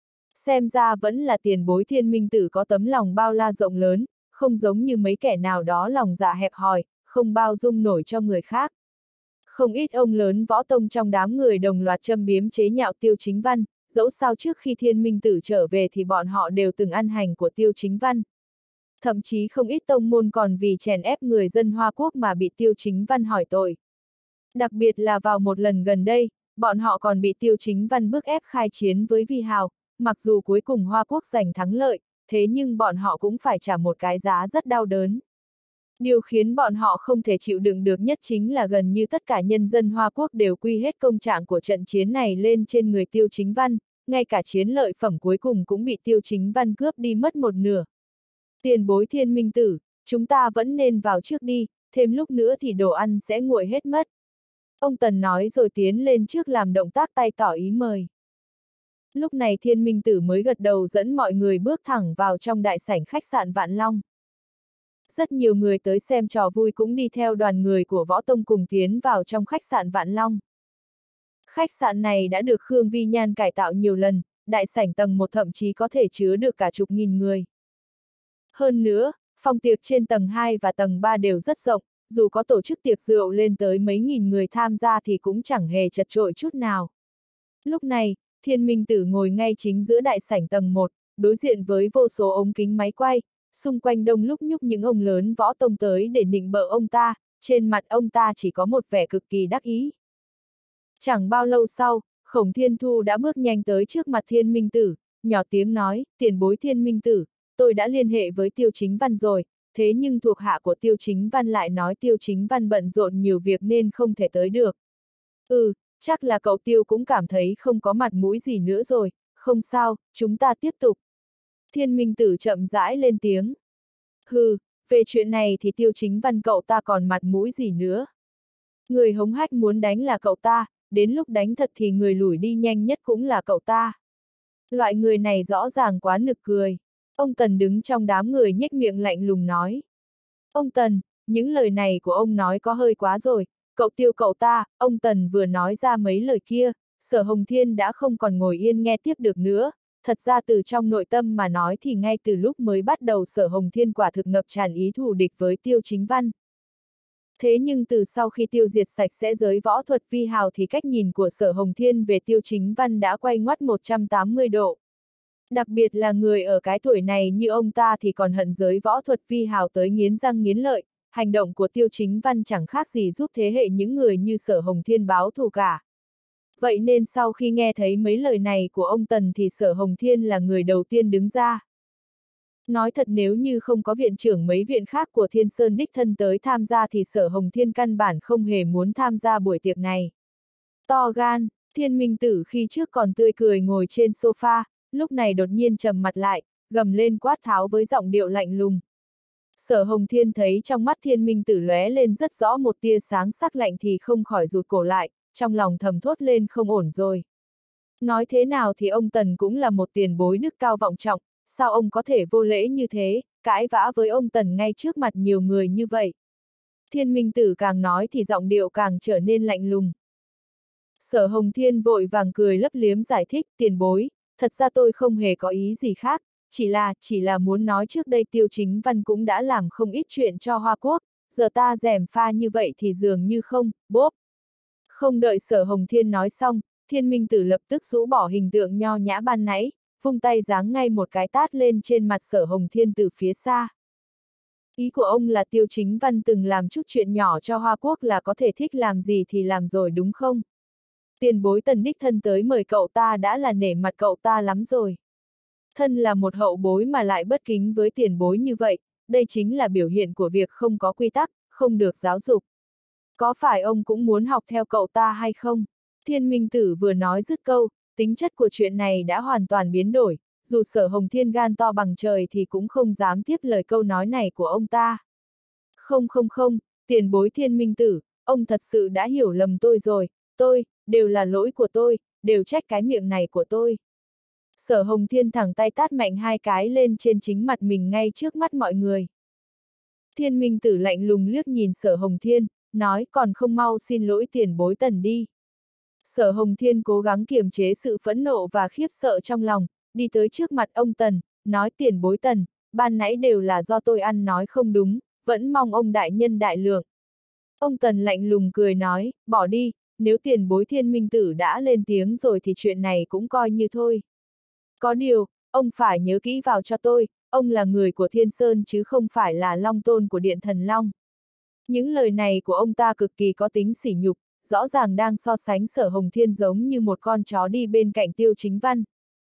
Xem ra vẫn là tiền bối Thiên Minh Tử có tấm lòng bao la rộng lớn, không giống như mấy kẻ nào đó lòng dạ hẹp hòi, không bao dung nổi cho người khác. Không ít ông lớn võ tông trong đám người đồng loạt châm biếm chế nhạo Tiêu Chính Văn, dẫu sao trước khi Thiên Minh Tử trở về thì bọn họ đều từng ăn hành của Tiêu Chính Văn. Thậm chí không ít tông môn còn vì chèn ép người dân Hoa Quốc mà bị Tiêu Chính Văn hỏi tội. Đặc biệt là vào một lần gần đây, bọn họ còn bị Tiêu Chính Văn bức ép khai chiến với Vi Hào, mặc dù cuối cùng Hoa Quốc giành thắng lợi, thế nhưng bọn họ cũng phải trả một cái giá rất đau đớn. Điều khiến bọn họ không thể chịu đựng được nhất chính là gần như tất cả nhân dân Hoa Quốc đều quy hết công trạng của trận chiến này lên trên người Tiêu Chính Văn, ngay cả chiến lợi phẩm cuối cùng cũng bị Tiêu Chính Văn cướp đi mất một nửa. Tiền bối Thiên Minh Tử, chúng ta vẫn nên vào trước đi, thêm lúc nữa thì đồ ăn sẽ nguội hết mất. Ông Tần nói rồi tiến lên trước làm động tác tay tỏ ý mời. Lúc này Thiên Minh Tử mới gật đầu dẫn mọi người bước thẳng vào trong đại sảnh khách sạn Vạn Long. Rất nhiều người tới xem trò vui cũng đi theo đoàn người của Võ Tông cùng tiến vào trong khách sạn Vạn Long. Khách sạn này đã được Khương Vi Nhan cải tạo nhiều lần, đại sảnh tầng một thậm chí có thể chứa được cả chục nghìn người. Hơn nữa, phòng tiệc trên tầng hai và tầng ba đều rất rộng, dù có tổ chức tiệc rượu lên tới mấy nghìn người tham gia thì cũng chẳng hề chật chội chút nào. Lúc này, Thiên Minh Tử ngồi ngay chính giữa đại sảnh tầng một, đối diện với vô số ống kính máy quay, xung quanh đông lúc nhúc những ông lớn võ tông tới để nịnh bợ ông ta, trên mặt ông ta chỉ có một vẻ cực kỳ đắc ý. Chẳng bao lâu sau, Khổng Thiên Thu đã bước nhanh tới trước mặt Thiên Minh Tử, nhỏ tiếng nói, tiền bối Thiên Minh Tử, tôi đã liên hệ với Tiêu Chính Văn rồi, thế nhưng thuộc hạ của Tiêu Chính Văn lại nói Tiêu Chính Văn bận rộn nhiều việc nên không thể tới được. Ừ, chắc là cậu Tiêu cũng cảm thấy không có mặt mũi gì nữa rồi, không sao, chúng ta tiếp tục. Thiên Minh Tử chậm rãi lên tiếng. Hừ, về chuyện này thì Tiêu Chính Văn cậu ta còn mặt mũi gì nữa. Người hống hách muốn đánh là cậu ta, đến lúc đánh thật thì người lủi đi nhanh nhất cũng là cậu ta. Loại người này rõ ràng quá nực cười. Ông Tần đứng trong đám người nhếch miệng lạnh lùng nói. Ông Tần, những lời này của ông nói có hơi quá rồi, cậu Tiêu cậu ta, ông Tần vừa nói ra mấy lời kia, Sở Hồng Thiên đã không còn ngồi yên nghe tiếp được nữa. Thật ra từ trong nội tâm mà nói thì ngay từ lúc mới bắt đầu Sở Hồng Thiên quả thực ngập tràn ý thù địch với Tiêu Chính Văn. Thế nhưng từ sau khi tiêu diệt sạch sẽ giới võ thuật vi hào thì cách nhìn của Sở Hồng Thiên về Tiêu Chính Văn đã quay ngoắt một trăm tám mươi độ. Đặc biệt là người ở cái tuổi này như ông ta thì còn hận giới võ thuật vi hào tới nghiến răng nghiến lợi, hành động của Tiêu Chính Văn chẳng khác gì giúp thế hệ những người như Sở Hồng Thiên báo thù cả. Vậy nên sau khi nghe thấy mấy lời này của ông Tần thì Sở Hồng Thiên là người đầu tiên đứng ra. Nói thật nếu như không có viện trưởng mấy viện khác của Thiên Sơn đích thân tới tham gia thì Sở Hồng Thiên căn bản không hề muốn tham gia buổi tiệc này. To gan, Thiên Minh Tử khi trước còn tươi cười ngồi trên sofa, lúc này đột nhiên trầm mặt lại, gầm lên quát tháo với giọng điệu lạnh lùng. Sở Hồng Thiên thấy trong mắt Thiên Minh Tử lóe lên rất rõ một tia sáng sắc lạnh thì không khỏi rụt cổ lại, trong lòng thầm thốt lên không ổn rồi. Nói thế nào thì ông Tần cũng là một tiền bối đức cao vọng trọng, sao ông có thể vô lễ như thế, cãi vã với ông Tần ngay trước mặt nhiều người như vậy. Thiên Minh Tử càng nói thì giọng điệu càng trở nên lạnh lùng. Sở Hồng Thiên vội vàng cười lấp liếm giải thích, tiền bối, thật ra tôi không hề có ý gì khác, chỉ là, chỉ là muốn nói trước đây Tiêu Chính Văn cũng đã làm không ít chuyện cho Hoa Quốc, giờ ta gièm pha như vậy thì dường như không, bốp. Không đợi Sở Hồng Thiên nói xong, Thiên Minh Tử lập tức rũ bỏ hình tượng nho nhã ban nãy, vung tay giáng ngay một cái tát lên trên mặt Sở Hồng Thiên từ phía xa. Ý của ông là Tiêu Chính Văn từng làm chút chuyện nhỏ cho Hoa Quốc là có thể thích làm gì thì làm rồi đúng không? Tiền bối Tần đích thân tới mời cậu ta đã là nể mặt cậu ta lắm rồi. Thân là một hậu bối mà lại bất kính với tiền bối như vậy, đây chính là biểu hiện của việc không có quy tắc, không được giáo dục. Có phải ông cũng muốn học theo cậu ta hay không? Thiên Minh Tử vừa nói dứt câu, tính chất của chuyện này đã hoàn toàn biến đổi, dù Sở Hồng Thiên gan to bằng trời thì cũng không dám tiếp lời câu nói này của ông ta. Không không không, tiền bối Thiên Minh Tử, ông thật sự đã hiểu lầm tôi rồi, tôi, đều là lỗi của tôi, đều trách cái miệng này của tôi. Sở Hồng Thiên thẳng tay tát mạnh hai cái lên trên chính mặt mình ngay trước mắt mọi người. Thiên Minh Tử lạnh lùng liếc nhìn Sở Hồng Thiên, nói còn không mau xin lỗi tiền bối Tần đi. Sở Hồng Thiên cố gắng kiềm chế sự phẫn nộ và khiếp sợ trong lòng, đi tới trước mặt ông Tần, nói tiền bối Tần, ban nãy đều là do tôi ăn nói không đúng, vẫn mong ông đại nhân đại lượng. Ông Tần lạnh lùng cười nói, bỏ đi, nếu tiền bối Thiên Minh Tử đã lên tiếng rồi thì chuyện này cũng coi như thôi. Có điều, ông phải nhớ kỹ vào cho tôi, ông là người của Thiên Sơn chứ không phải là Long Tôn của Điện Thần Long. Những lời này của ông ta cực kỳ có tính sỉ nhục, rõ ràng đang so sánh Sở Hồng Thiên giống như một con chó đi bên cạnh Tiêu Chính Văn.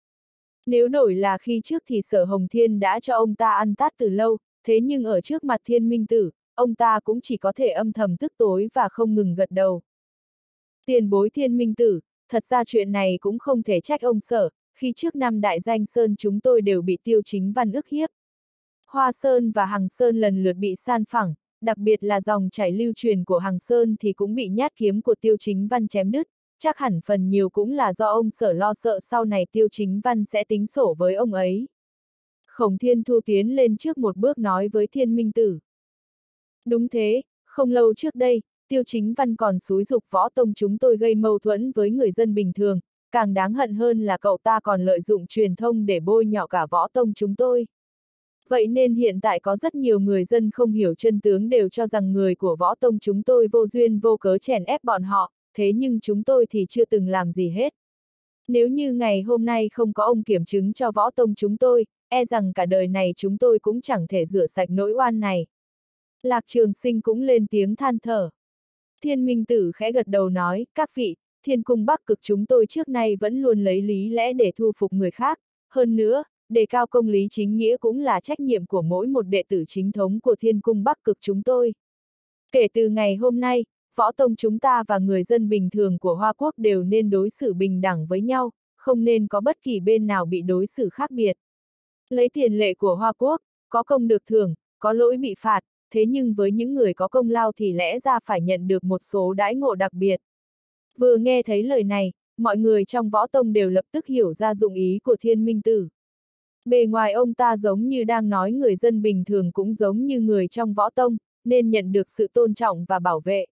Nếu đổi là khi trước thì Sở Hồng Thiên đã cho ông ta ăn tát từ lâu, thế nhưng ở trước mặt Thiên Minh Tử, ông ta cũng chỉ có thể âm thầm tức tối và không ngừng gật đầu. Tiền bối Thiên Minh Tử, thật ra chuyện này cũng không thể trách ông Sở, khi trước năm đại danh Sơn chúng tôi đều bị Tiêu Chính Văn ức hiếp. Hoa Sơn và Hằng Sơn lần lượt bị san phẳng, đặc biệt là dòng chảy lưu truyền của Hằng Sơn thì cũng bị nhát kiếm của Tiêu Chính Văn chém đứt, chắc hẳn phần nhiều cũng là do ông Sở lo sợ sau này Tiêu Chính Văn sẽ tính sổ với ông ấy. Khổng Thiên Thu tiến lên trước một bước nói với Thiên Minh Tử. Đúng thế, không lâu trước đây, Tiêu Chính Văn còn xúi giục võ tông chúng tôi gây mâu thuẫn với người dân bình thường, càng đáng hận hơn là cậu ta còn lợi dụng truyền thông để bôi nhọ cả võ tông chúng tôi. Vậy nên hiện tại có rất nhiều người dân không hiểu chân tướng đều cho rằng người của võ tông chúng tôi vô duyên vô cớ chèn ép bọn họ, thế nhưng chúng tôi thì chưa từng làm gì hết. Nếu như ngày hôm nay không có ông kiểm chứng cho võ tông chúng tôi, e rằng cả đời này chúng tôi cũng chẳng thể rửa sạch nỗi oan này. Lạc Trường Sinh cũng lên tiếng than thở. Thiên Minh Tử khẽ gật đầu nói, các vị, Thiên Cung Bắc Cực chúng tôi trước nay vẫn luôn lấy lý lẽ để thu phục người khác, hơn nữa, đề cao công lý chính nghĩa cũng là trách nhiệm của mỗi một đệ tử chính thống của Thiên Cung Bắc Cực chúng tôi. Kể từ ngày hôm nay, võ tông chúng ta và người dân bình thường của Hoa Quốc đều nên đối xử bình đẳng với nhau, không nên có bất kỳ bên nào bị đối xử khác biệt. Lấy tiền lệ của Hoa Quốc, có công được thưởng, có lỗi bị phạt, thế nhưng với những người có công lao thì lẽ ra phải nhận được một số đãi ngộ đặc biệt. Vừa nghe thấy lời này, mọi người trong võ tông đều lập tức hiểu ra dụng ý của Thiên Minh Tử. Bề ngoài ông ta giống như đang nói người dân bình thường cũng giống như người trong võ tông, nên nhận được sự tôn trọng và bảo vệ.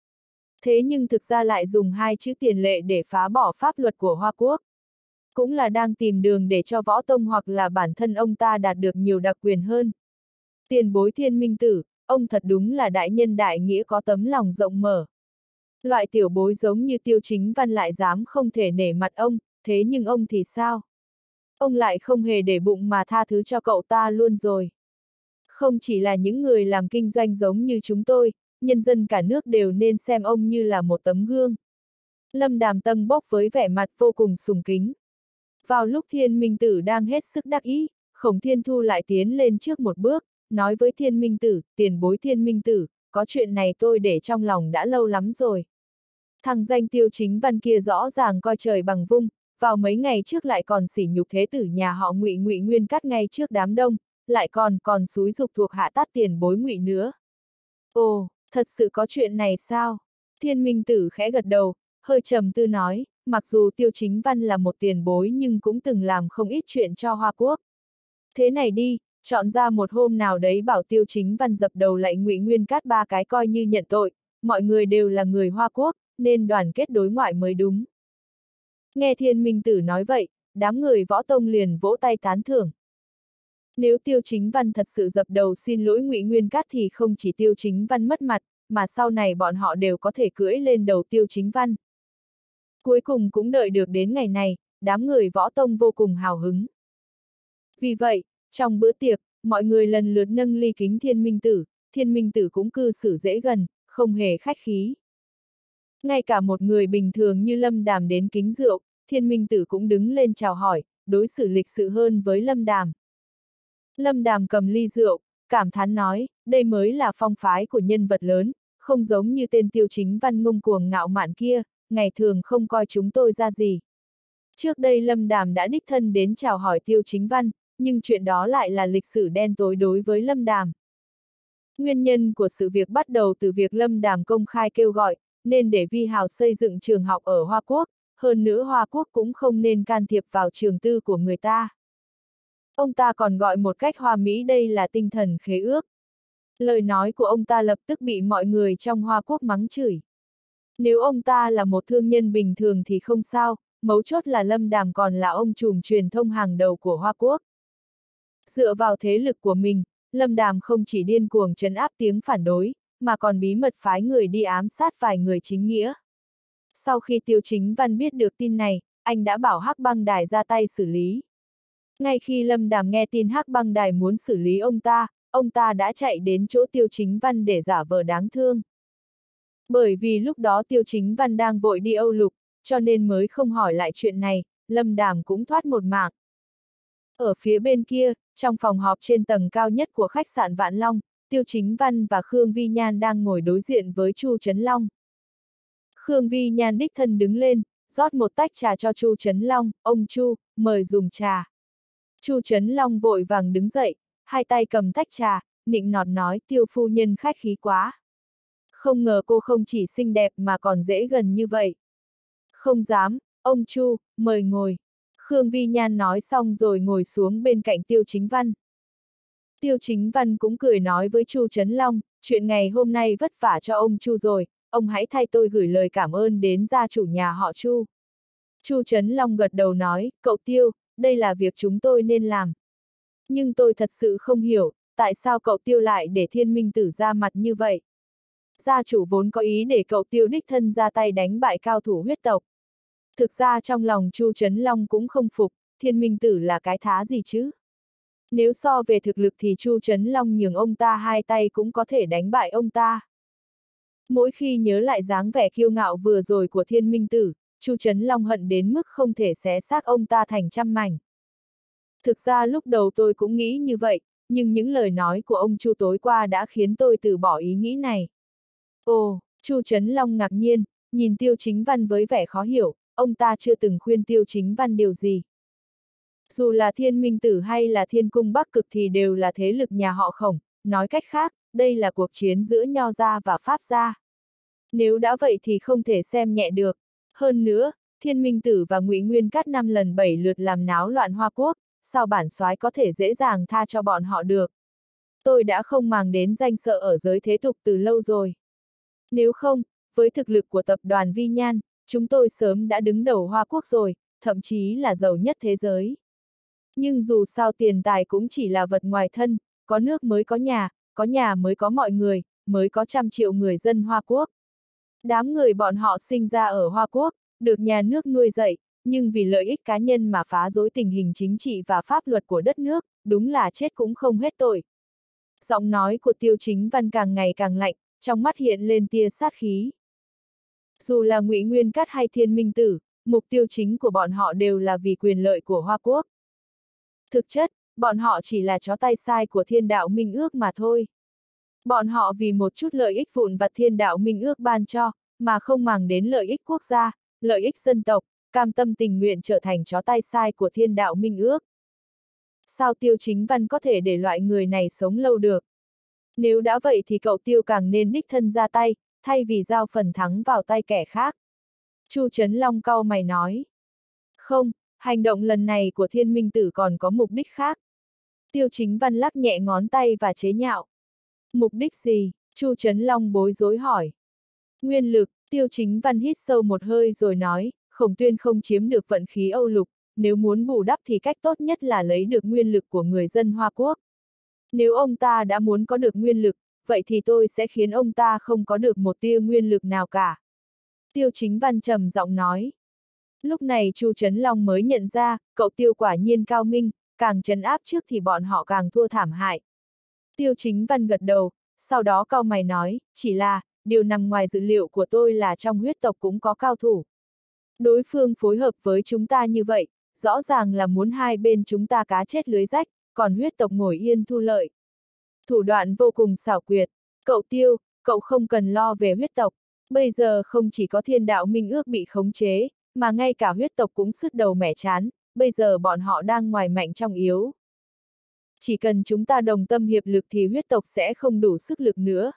Thế nhưng thực ra lại dùng hai chữ tiền lệ để phá bỏ pháp luật của Hoa Quốc. Cũng là đang tìm đường để cho võ tông hoặc là bản thân ông ta đạt được nhiều đặc quyền hơn. Tiền bối Thiên Minh Tử, ông thật đúng là đại nhân đại nghĩa có tấm lòng rộng mở. Loại tiểu bối giống như Tiêu Chính Văn lại dám không thể nể mặt ông, thế nhưng ông thì sao? Ông lại không hề để bụng mà tha thứ cho cậu ta luôn rồi. Không chỉ là những người làm kinh doanh giống như chúng tôi, nhân dân cả nước đều nên xem ông như là một tấm gương. Lâm Đàm tâng bốc với vẻ mặt vô cùng sùng kính. Vào lúc Thiên Minh Tử đang hết sức đắc ý, Khổng Thiên Thu lại tiến lên trước một bước, nói với Thiên Minh Tử, tiền bối Thiên Minh Tử, có chuyện này tôi để trong lòng đã lâu lắm rồi. Thằng danh Tiêu Chính Văn kia rõ ràng coi trời bằng vung, vào mấy ngày trước lại còn sỉ nhục thế tử nhà họ Ngụy Ngụy Nguyên Cát ngay trước đám đông, lại còn còn xúi giục thuộc hạ tát tiền bối Ngụy nữa. Ồ, thật sự có chuyện này sao? Thiên Minh Tử khẽ gật đầu, hơi trầm tư nói, mặc dù Tiêu Chính Văn là một tiền bối nhưng cũng từng làm không ít chuyện cho Hoa Quốc. Thế này đi, chọn ra một hôm nào đấy bảo Tiêu Chính Văn dập đầu lại Ngụy Nguyên Cát ba cái coi như nhận tội, mọi người đều là người Hoa Quốc, nên đoàn kết đối ngoại mới đúng. Nghe Thiên Minh Tử nói vậy, đám người võ tông liền vỗ tay tán thưởng. Nếu Tiêu Chính Văn thật sự dập đầu xin lỗi Ngụy Nguyên Cát thì không chỉ Tiêu Chính Văn mất mặt, mà sau này bọn họ đều có thể cưỡi lên đầu Tiêu Chính Văn. Cuối cùng cũng đợi được đến ngày này, đám người võ tông vô cùng hào hứng. Vì vậy, trong bữa tiệc, mọi người lần lượt nâng ly kính Thiên Minh Tử, Thiên Minh Tử cũng cư xử dễ gần, không hề khách khí. Ngay cả một người bình thường như Lâm Đàm đến kính rượu, Thiên Minh Tử cũng đứng lên chào hỏi, đối xử lịch sự hơn với Lâm Đàm. Lâm Đàm cầm ly rượu, cảm thán nói, đây mới là phong phái của nhân vật lớn, không giống như tên Tiêu Chính Văn ngông cuồng ngạo mạn kia, ngày thường không coi chúng tôi ra gì. Trước đây Lâm Đàm đã đích thân đến chào hỏi Tiêu Chính Văn, nhưng chuyện đó lại là lịch sử đen tối đối với Lâm Đàm. Nguyên nhân của sự việc bắt đầu từ việc Lâm Đàm công khai kêu gọi, nên để Vi Hào xây dựng trường học ở Hoa Quốc, hơn nữa Hoa Quốc cũng không nên can thiệp vào trường tư của người ta. Ông ta còn gọi một cách hoa mỹ đây là tinh thần khế ước. Lời nói của ông ta lập tức bị mọi người trong Hoa Quốc mắng chửi. Nếu ông ta là một thương nhân bình thường thì không sao, mấu chốt là Lâm Đàm còn là ông trùm truyền thông hàng đầu của Hoa Quốc. Dựa vào thế lực của mình, Lâm Đàm không chỉ điên cuồng trấn áp tiếng phản đối, mà còn bí mật phái người đi ám sát vài người chính nghĩa. Sau khi Tiêu Chính Văn biết được tin này, anh đã bảo Hắc Băng Đài ra tay xử lý. Ngay khi Lâm Đàm nghe tin Hắc Băng Đài muốn xử lý ông ta, ông ta đã chạy đến chỗ Tiêu Chính Văn để giả vờ đáng thương. Bởi vì lúc đó Tiêu Chính Văn đang vội đi Âu Lục, cho nên mới không hỏi lại chuyện này, Lâm Đàm cũng thoát một mạng. Ở phía bên kia, trong phòng họp trên tầng cao nhất của khách sạn Vạn Long, Tiêu Chính Văn và Khương Vi Nhan đang ngồi đối diện với Chu Trấn Long. Khương Vi Nhan đích thân đứng lên, rót một tách trà cho Chu Trấn Long, ông Chu, mời dùng trà. Chu Trấn Long vội vàng đứng dậy, hai tay cầm tách trà, nịnh nọt nói Tiêu phu nhân khách khí quá. Không ngờ cô không chỉ xinh đẹp mà còn dễ gần như vậy. Không dám, ông Chu, mời ngồi. Khương Vi Nhan nói xong rồi ngồi xuống bên cạnh Tiêu Chính Văn. Tiêu Chính Văn cũng cười nói với Chu Trấn Long, chuyện ngày hôm nay vất vả cho ông Chu rồi, ông hãy thay tôi gửi lời cảm ơn đến gia chủ nhà họ Chu. Chu Trấn Long gật đầu nói, cậu Tiêu, đây là việc chúng tôi nên làm. Nhưng tôi thật sự không hiểu, tại sao cậu Tiêu lại để Thiên Minh Tử ra mặt như vậy? Gia chủ vốn có ý để cậu Tiêu đích thân ra tay đánh bại cao thủ huyết tộc. Thực ra trong lòng Chu Trấn Long cũng không phục, Thiên Minh Tử là cái thá gì chứ? Nếu so về thực lực thì Chu Trấn Long nhường ông ta hai tay cũng có thể đánh bại ông ta. Mỗi khi nhớ lại dáng vẻ kiêu ngạo vừa rồi của Thiên Minh Tử, Chu Trấn Long hận đến mức không thể xé xác ông ta thành trăm mảnh. Thực ra lúc đầu tôi cũng nghĩ như vậy, nhưng những lời nói của ông Chu tối qua đã khiến tôi từ bỏ ý nghĩ này. Ồ, Chu Trấn Long ngạc nhiên, nhìn Tiêu Chính Văn với vẻ khó hiểu, ông ta chưa từng khuyên Tiêu Chính Văn điều gì. Dù là Thiên Minh Tử hay là Thiên Cung Bắc Cực thì đều là thế lực nhà họ Khổng, nói cách khác, đây là cuộc chiến giữa Nho gia và Pháp gia. Nếu đã vậy thì không thể xem nhẹ được. Hơn nữa, Thiên Minh Tử và Ngụy Nguyên Cát năm lần bảy lượt làm náo loạn Hoa Quốc, sao bản soái có thể dễ dàng tha cho bọn họ được. Tôi đã không màng đến danh sợ ở giới thế tục từ lâu rồi. Nếu không, với thực lực của tập đoàn Vi Nhan, chúng tôi sớm đã đứng đầu Hoa Quốc rồi, thậm chí là giàu nhất thế giới. Nhưng dù sao tiền tài cũng chỉ là vật ngoài thân, có nước mới có nhà, có nhà mới có mọi người, mới có trăm triệu người dân Hoa Quốc. Đám người bọn họ sinh ra ở Hoa Quốc, được nhà nước nuôi dạy, nhưng vì lợi ích cá nhân mà phá rối tình hình chính trị và pháp luật của đất nước, đúng là chết cũng không hết tội. Giọng nói của Tiêu Chính Văn càng ngày càng lạnh, trong mắt hiện lên tia sát khí. Dù là Ngụy Nguyên Cát hay Thiên Minh Tử, mục tiêu chính của bọn họ đều là vì quyền lợi của Hoa Quốc. Thực chất, bọn họ chỉ là chó tay sai của Thiên Đạo Minh Ước mà thôi. Bọn họ vì một chút lợi ích vụn vặt Thiên Đạo Minh Ước ban cho, mà không màng đến lợi ích quốc gia, lợi ích dân tộc, cam tâm tình nguyện trở thành chó tay sai của Thiên Đạo Minh Ước. Sao Tiêu Chính Văn có thể để loại người này sống lâu được? Nếu đã vậy thì cậu Tiêu càng nên đích thân ra tay, thay vì giao phần thắng vào tay kẻ khác. Chu Trấn Long cau mày nói. Không, hành động lần này của Thiên Minh Tử còn có mục đích khác. Tiêu Chính Văn lắc nhẹ ngón tay và chế nhạo. Mục đích gì? Chu Trấn Long bối rối hỏi. Nguyên lực, Tiêu Chính Văn hít sâu một hơi rồi nói, Khổng Tuyên không chiếm được vận khí Âu Lục, nếu muốn bù đắp thì cách tốt nhất là lấy được nguyên lực của người dân Hoa Quốc. Nếu ông ta đã muốn có được nguyên lực, vậy thì tôi sẽ khiến ông ta không có được một tia nguyên lực nào cả. Tiêu Chính Văn trầm giọng nói. Lúc này Chu Trấn Long mới nhận ra, cậu Tiêu quả nhiên cao minh, càng trấn áp trước thì bọn họ càng thua thảm hại. Tiêu Chính Văn gật đầu, sau đó cau mày nói, chỉ là, điều nằm ngoài dự liệu của tôi là trong huyết tộc cũng có cao thủ. Đối phương phối hợp với chúng ta như vậy, rõ ràng là muốn hai bên chúng ta cá chết lưới rách, còn huyết tộc ngồi yên thu lợi. Thủ đoạn vô cùng xảo quyệt, cậu Tiêu, cậu không cần lo về huyết tộc, bây giờ không chỉ có Thiên Đạo Minh Ước bị khống chế, mà ngay cả huyết tộc cũng sứt đầu mẻ chán, bây giờ bọn họ đang ngoài mạnh trong yếu. Chỉ cần chúng ta đồng tâm hiệp lực thì huyết tộc sẽ không đủ sức lực nữa.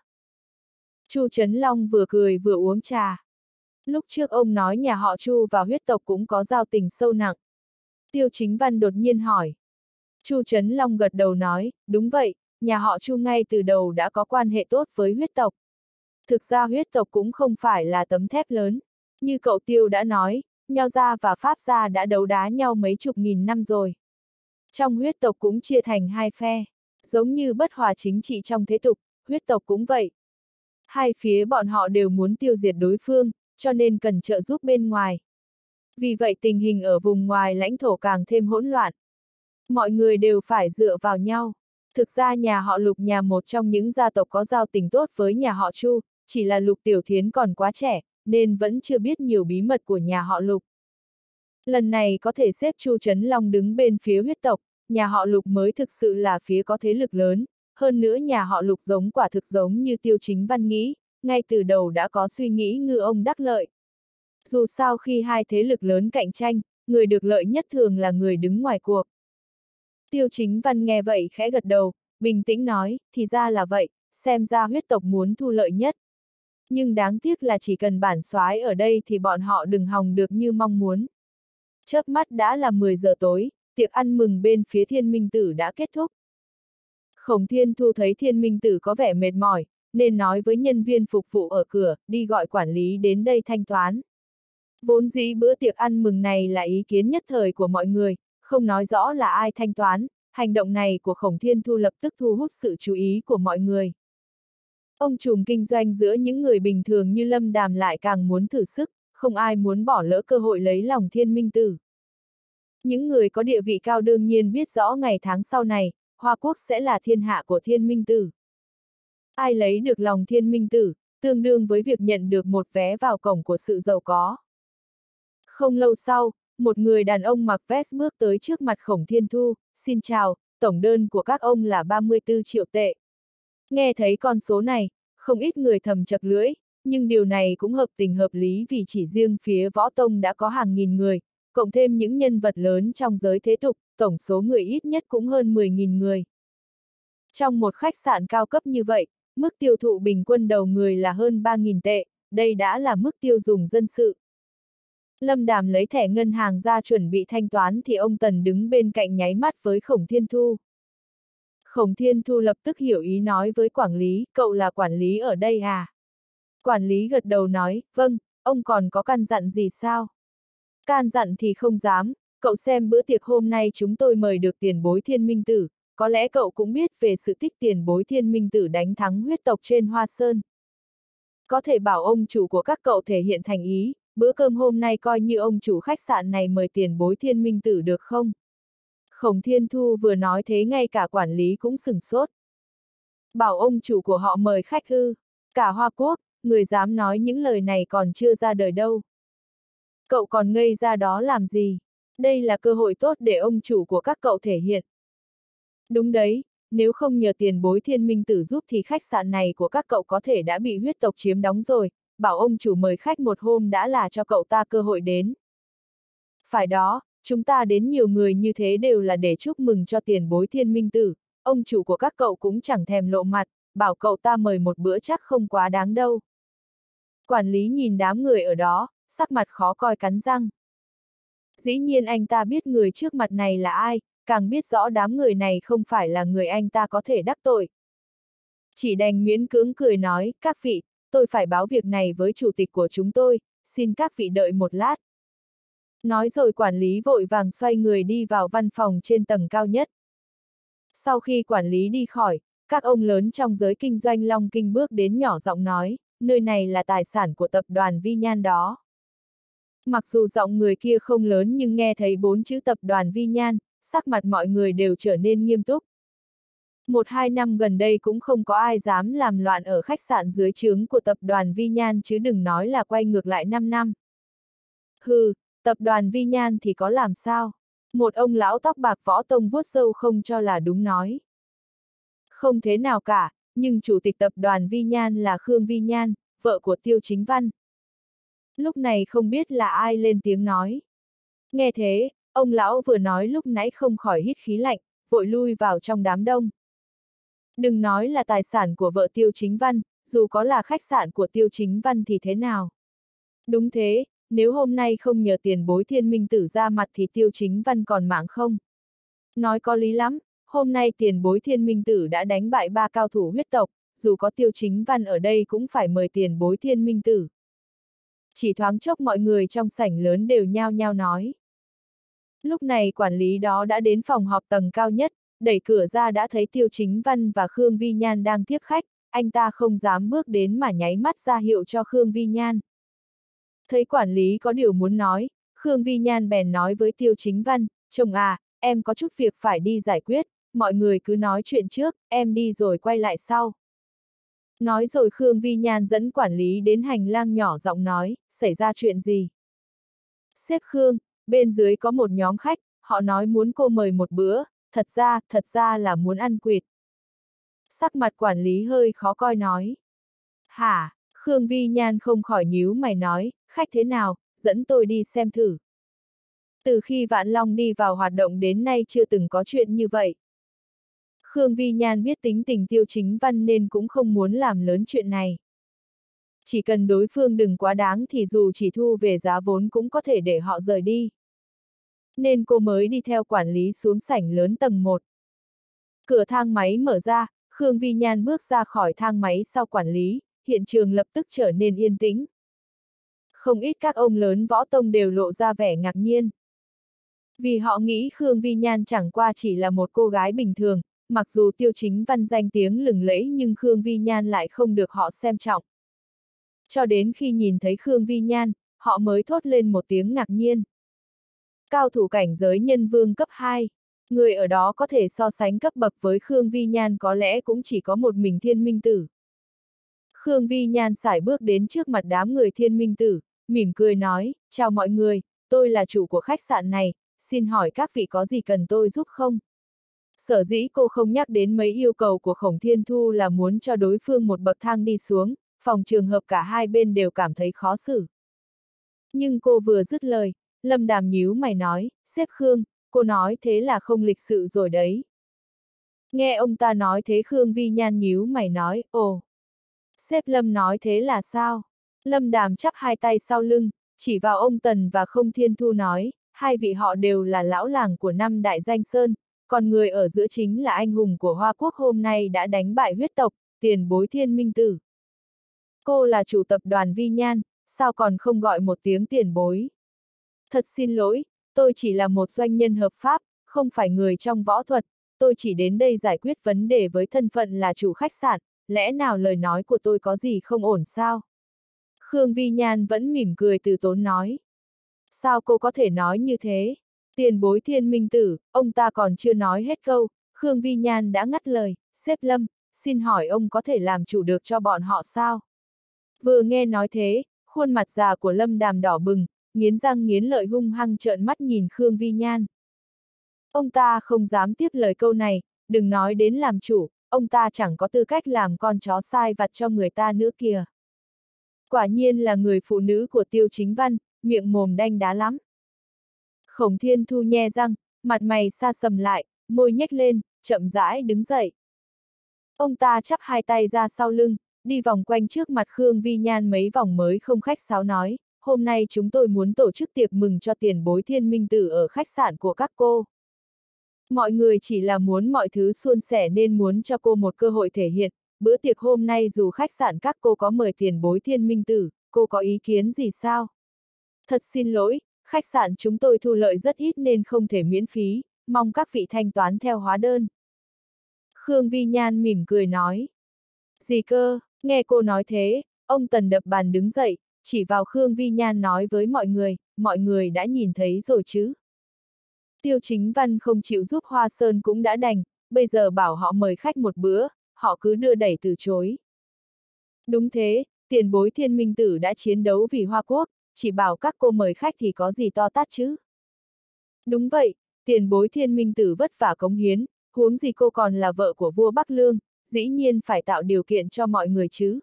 Chu Trấn Long vừa cười vừa uống trà. Lúc trước ông nói nhà họ Chu và huyết tộc cũng có giao tình sâu nặng. Tiêu Chính Văn đột nhiên hỏi. Chu Trấn Long gật đầu nói, đúng vậy, nhà họ Chu ngay từ đầu đã có quan hệ tốt với huyết tộc. Thực ra huyết tộc cũng không phải là tấm thép lớn. Như cậu Tiêu đã nói, Nho gia và Pháp gia đã đấu đá nhau mấy chục nghìn năm rồi. Trong huyết tộc cũng chia thành hai phe, giống như bất hòa chính trị trong thế tục, huyết tộc cũng vậy. Hai phía bọn họ đều muốn tiêu diệt đối phương, cho nên cần trợ giúp bên ngoài. Vì vậy tình hình ở vùng ngoài lãnh thổ càng thêm hỗn loạn. Mọi người đều phải dựa vào nhau. Thực ra nhà họ Lục nhà một trong những gia tộc có giao tình tốt với nhà họ Chu, chỉ là Lục Tiểu Thiến còn quá trẻ, nên vẫn chưa biết nhiều bí mật của nhà họ Lục. Lần này có thể xếp Chu Trấn Long đứng bên phía huyết tộc, nhà họ Lục mới thực sự là phía có thế lực lớn, hơn nữa nhà họ Lục giống quả thực giống như Tiêu Chính Văn nghĩ, ngay từ đầu đã có suy nghĩ ngư ông đắc lợi. Dù sao khi hai thế lực lớn cạnh tranh, người được lợi nhất thường là người đứng ngoài cuộc. Tiêu Chính Văn nghe vậy khẽ gật đầu, bình tĩnh nói, thì ra là vậy, xem ra huyết tộc muốn thu lợi nhất. Nhưng đáng tiếc là chỉ cần bản soái ở đây thì bọn họ đừng hòng được như mong muốn. Chớp mắt đã là mười giờ tối, tiệc ăn mừng bên phía Thiên Minh Tử đã kết thúc. Khổng Thiên Thu thấy Thiên Minh Tử có vẻ mệt mỏi, nên nói với nhân viên phục vụ ở cửa, đi gọi quản lý đến đây thanh toán. Vốn dĩ bữa tiệc ăn mừng này là ý kiến nhất thời của mọi người, không nói rõ là ai thanh toán, hành động này của Khổng Thiên Thu lập tức thu hút sự chú ý của mọi người. Ông trùm kinh doanh giữa những người bình thường như Lâm Đàm lại càng muốn thử sức, không ai muốn bỏ lỡ cơ hội lấy lòng Thiên Minh Tử. Những người có địa vị cao đương nhiên biết rõ ngày tháng sau này, Hoa Quốc sẽ là thiên hạ của Thiên Minh Tử. Ai lấy được lòng Thiên Minh Tử, tương đương với việc nhận được một vé vào cổng của sự giàu có. Không lâu sau, một người đàn ông mặc vest bước tới trước mặt Khổng Thiên Thu, xin chào, tổng đơn của các ông là ba mươi tư triệu tệ. Nghe thấy con số này, không ít người thầm chật lưỡi, nhưng điều này cũng hợp tình hợp lý vì chỉ riêng phía Võ Tông đã có hàng nghìn người, cộng thêm những nhân vật lớn trong giới thế tục, tổng số người ít nhất cũng hơn mười nghìn người. Trong một khách sạn cao cấp như vậy, mức tiêu thụ bình quân đầu người là hơn ba nghìn tệ, đây đã là mức tiêu dùng dân sự. Lâm Đàm lấy thẻ ngân hàng ra chuẩn bị thanh toán thì ông Tần đứng bên cạnh nháy mắt với Khổng Thiên Thu. Khổng Thiên Thu lập tức hiểu ý nói với quản lý, cậu là quản lý ở đây à? Quản lý gật đầu nói, vâng, ông còn có căn dặn gì sao? Can dặn thì không dám, cậu xem bữa tiệc hôm nay chúng tôi mời được tiền bối Thiên Minh Tử, có lẽ cậu cũng biết về sự tích tiền bối Thiên Minh Tử đánh thắng huyết tộc trên Hoa Sơn. Có thể bảo ông chủ của các cậu thể hiện thành ý, bữa cơm hôm nay coi như ông chủ khách sạn này mời tiền bối Thiên Minh Tử được không? Khổng Thiên Thu vừa nói thế ngay cả quản lý cũng sửng sốt. Bảo ông chủ của họ mời khách ư, cả Hoa Quốc, người dám nói những lời này còn chưa ra đời đâu. Cậu còn ngây ra đó làm gì? Đây là cơ hội tốt để ông chủ của các cậu thể hiện. Đúng đấy, nếu không nhờ tiền bối Thiên Minh Tử giúp thì khách sạn này của các cậu có thể đã bị huyết tộc chiếm đóng rồi, bảo ông chủ mời khách một hôm đã là cho cậu ta cơ hội đến. Phải đó, chúng ta đến nhiều người như thế đều là để chúc mừng cho tiền bối Thiên Minh Tử, ông chủ của các cậu cũng chẳng thèm lộ mặt, bảo cậu ta mời một bữa chắc không quá đáng đâu. Quản lý nhìn đám người ở đó, sắc mặt khó coi cắn răng. Dĩ nhiên anh ta biết người trước mặt này là ai, càng biết rõ đám người này không phải là người anh ta có thể đắc tội. Chỉ đành miễn cưỡng cười nói, các vị, tôi phải báo việc này với chủ tịch của chúng tôi, xin các vị đợi một lát. Nói rồi quản lý vội vàng xoay người đi vào văn phòng trên tầng cao nhất. Sau khi quản lý đi khỏi, các ông lớn trong giới kinh doanh Long Kinh bước đến nhỏ giọng nói, nơi này là tài sản của tập đoàn Vi Nhan đó. Mặc dù giọng người kia không lớn nhưng nghe thấy bốn chữ tập đoàn Vi Nhan, sắc mặt mọi người đều trở nên nghiêm túc. Một hai năm gần đây cũng không có ai dám làm loạn ở khách sạn dưới trướng của tập đoàn Vi Nhan chứ đừng nói là quay ngược lại năm năm. Hừ, tập đoàn Vi Nhan thì có làm sao? Một ông lão tóc bạc Võ Tông vuốt râu không cho là đúng nói. Không thế nào cả, nhưng chủ tịch tập đoàn Vi Nhan là Khương Vi Nhan, vợ của Tiêu Chính Văn. Lúc này không biết là ai lên tiếng nói. Nghe thế, ông lão vừa nói lúc nãy không khỏi hít khí lạnh, vội lui vào trong đám đông. Đừng nói là tài sản của vợ Tiêu Chính Văn, dù có là khách sạn của Tiêu Chính Văn thì thế nào? Đúng thế, nếu hôm nay không nhờ tiền bối Thiên Minh Tử ra mặt thì Tiêu Chính Văn còn mạng không? Nói có lý lắm, hôm nay tiền bối Thiên Minh Tử đã đánh bại ba cao thủ huyết tộc, dù có Tiêu Chính Văn ở đây cũng phải mời tiền bối Thiên Minh Tử. Chỉ thoáng chốc mọi người trong sảnh lớn đều nhao nhao nói. Lúc này quản lý đó đã đến phòng họp tầng cao nhất, đẩy cửa ra đã thấy Tiêu Chính Văn và Khương Vi Nhan đang tiếp khách, anh ta không dám bước đến mà nháy mắt ra hiệu cho Khương Vi Nhan. Thấy quản lý có điều muốn nói, Khương Vi Nhan bèn nói với Tiêu Chính Văn, chồng à, em có chút việc phải đi giải quyết, mọi người cứ nói chuyện trước, em đi rồi quay lại sau. Nói rồi Khương Vi Nhan dẫn quản lý đến hành lang nhỏ giọng nói, xảy ra chuyện gì? Sếp Khương, bên dưới có một nhóm khách, họ nói muốn cô mời một bữa, thật ra, thật ra là muốn ăn quỵt. Sắc mặt quản lý hơi khó coi nói. Hả? Khương Vi Nhan không khỏi nhíu mày nói, khách thế nào, dẫn tôi đi xem thử. Từ khi Vạn Long đi vào hoạt động đến nay chưa từng có chuyện như vậy. Khương Vi Nhan biết tính tình Tiêu Chính Văn nên cũng không muốn làm lớn chuyện này. Chỉ cần đối phương đừng quá đáng thì dù chỉ thu về giá vốn cũng có thể để họ rời đi. Nên cô mới đi theo quản lý xuống sảnh lớn tầng một. Cửa thang máy mở ra, Khương Vi Nhan bước ra khỏi thang máy sau quản lý, hiện trường lập tức trở nên yên tĩnh. không ít các ông lớn võ tông đều lộ ra vẻ ngạc nhiên. Vì họ nghĩ Khương Vi Nhan chẳng qua chỉ là một cô gái bình thường, mặc dù Tiêu Chính Văn danh tiếng lừng lẫy nhưng Khương Vi Nhan lại không được họ xem trọng. Cho đến khi nhìn thấy Khương Vi Nhan, họ mới thốt lên một tiếng ngạc nhiên. Cao thủ cảnh giới nhân vương cấp hai, người ở đó có thể so sánh cấp bậc với Khương Vi Nhan có lẽ cũng chỉ có một mình Thiên Minh Tử. Khương Vi Nhan sải bước đến trước mặt đám người Thiên Minh Tử, mỉm cười nói, chào mọi người, tôi là chủ của khách sạn này, xin hỏi các vị có gì cần tôi giúp không? Sở dĩ cô không nhắc đến mấy yêu cầu của Khổng Thiên Thu là muốn cho đối phương một bậc thang đi xuống, phòng trường hợp cả hai bên đều cảm thấy khó xử. Nhưng cô vừa dứt lời, Lâm Đàm nhíu mày nói, sếp Khương, cô nói thế là không lịch sự rồi đấy. Nghe ông ta nói thế Khương Vi Nhan nhíu mày nói, ồ. Sếp Lâm nói thế là sao? Lâm Đàm chắp hai tay sau lưng, chỉ vào ông Tần và Khổng Thiên Thu nói, hai vị họ đều là lão làng của năm Đại Danh Sơn, còn người ở giữa chính là anh hùng của Hoa Quốc hôm nay đã đánh bại huyết tộc, tiền bối Thiên Minh Tử. Cô là chủ tập đoàn Vi Nhan, sao còn không gọi một tiếng tiền bối? Thật xin lỗi, tôi chỉ là một doanh nhân hợp pháp, không phải người trong võ thuật, tôi chỉ đến đây giải quyết vấn đề với thân phận là chủ khách sạn, lẽ nào lời nói của tôi có gì không ổn sao? Khương Vi Nhan vẫn mỉm cười từ tốn nói. Sao cô có thể nói như thế? Tiền bối Thiên Minh Tử, ông ta còn chưa nói hết câu, Khương Vi Nhan đã ngắt lời, sếp Lâm, xin hỏi ông có thể làm chủ được cho bọn họ sao? Vừa nghe nói thế, khuôn mặt già của Lâm Đàm đỏ bừng, nghiến răng nghiến lợi hung hăng trợn mắt nhìn Khương Vi Nhan. Ông ta không dám tiếp lời câu này, đừng nói đến làm chủ, ông ta chẳng có tư cách làm con chó sai vặt cho người ta nữa kìa. Quả nhiên là người phụ nữ của Tiêu Chính Văn, miệng mồm đanh đá lắm. Khổng Thiên Thu nhe răng, mặt mày xa sầm lại, môi nhếch lên, chậm rãi đứng dậy. Ông ta chắp hai tay ra sau lưng, đi vòng quanh trước mặt Khương Vi Nhan mấy vòng mới không khách sáo nói, hôm nay chúng tôi muốn tổ chức tiệc mừng cho tiền bối Thiên Minh Tử ở khách sạn của các cô. Mọi người chỉ là muốn mọi thứ suôn sẻ nên muốn cho cô một cơ hội thể hiện, bữa tiệc hôm nay dù khách sạn các cô có mời tiền bối Thiên Minh Tử, cô có ý kiến gì sao? Thật xin lỗi, khách sạn chúng tôi thu lợi rất ít nên không thể miễn phí, mong các vị thanh toán theo hóa đơn. Khương Vi Nhan mỉm cười nói. Gì cơ, nghe cô nói thế, ông Tần đập bàn đứng dậy, chỉ vào Khương Vi Nhan nói với mọi người, mọi người đã nhìn thấy rồi chứ. Tiêu Chính Văn không chịu giúp Hoa Sơn cũng đã đành, bây giờ bảo họ mời khách một bữa, họ cứ đưa đẩy từ chối. Đúng thế, tiền bối Thiên Minh Tử đã chiến đấu vì Hoa Quốc, chỉ bảo các cô mời khách thì có gì to tát chứ. Đúng vậy, tiền bối Thiên Minh Tử vất vả cống hiến, huống gì cô còn là vợ của vua Bắc Lương, dĩ nhiên phải tạo điều kiện cho mọi người chứ.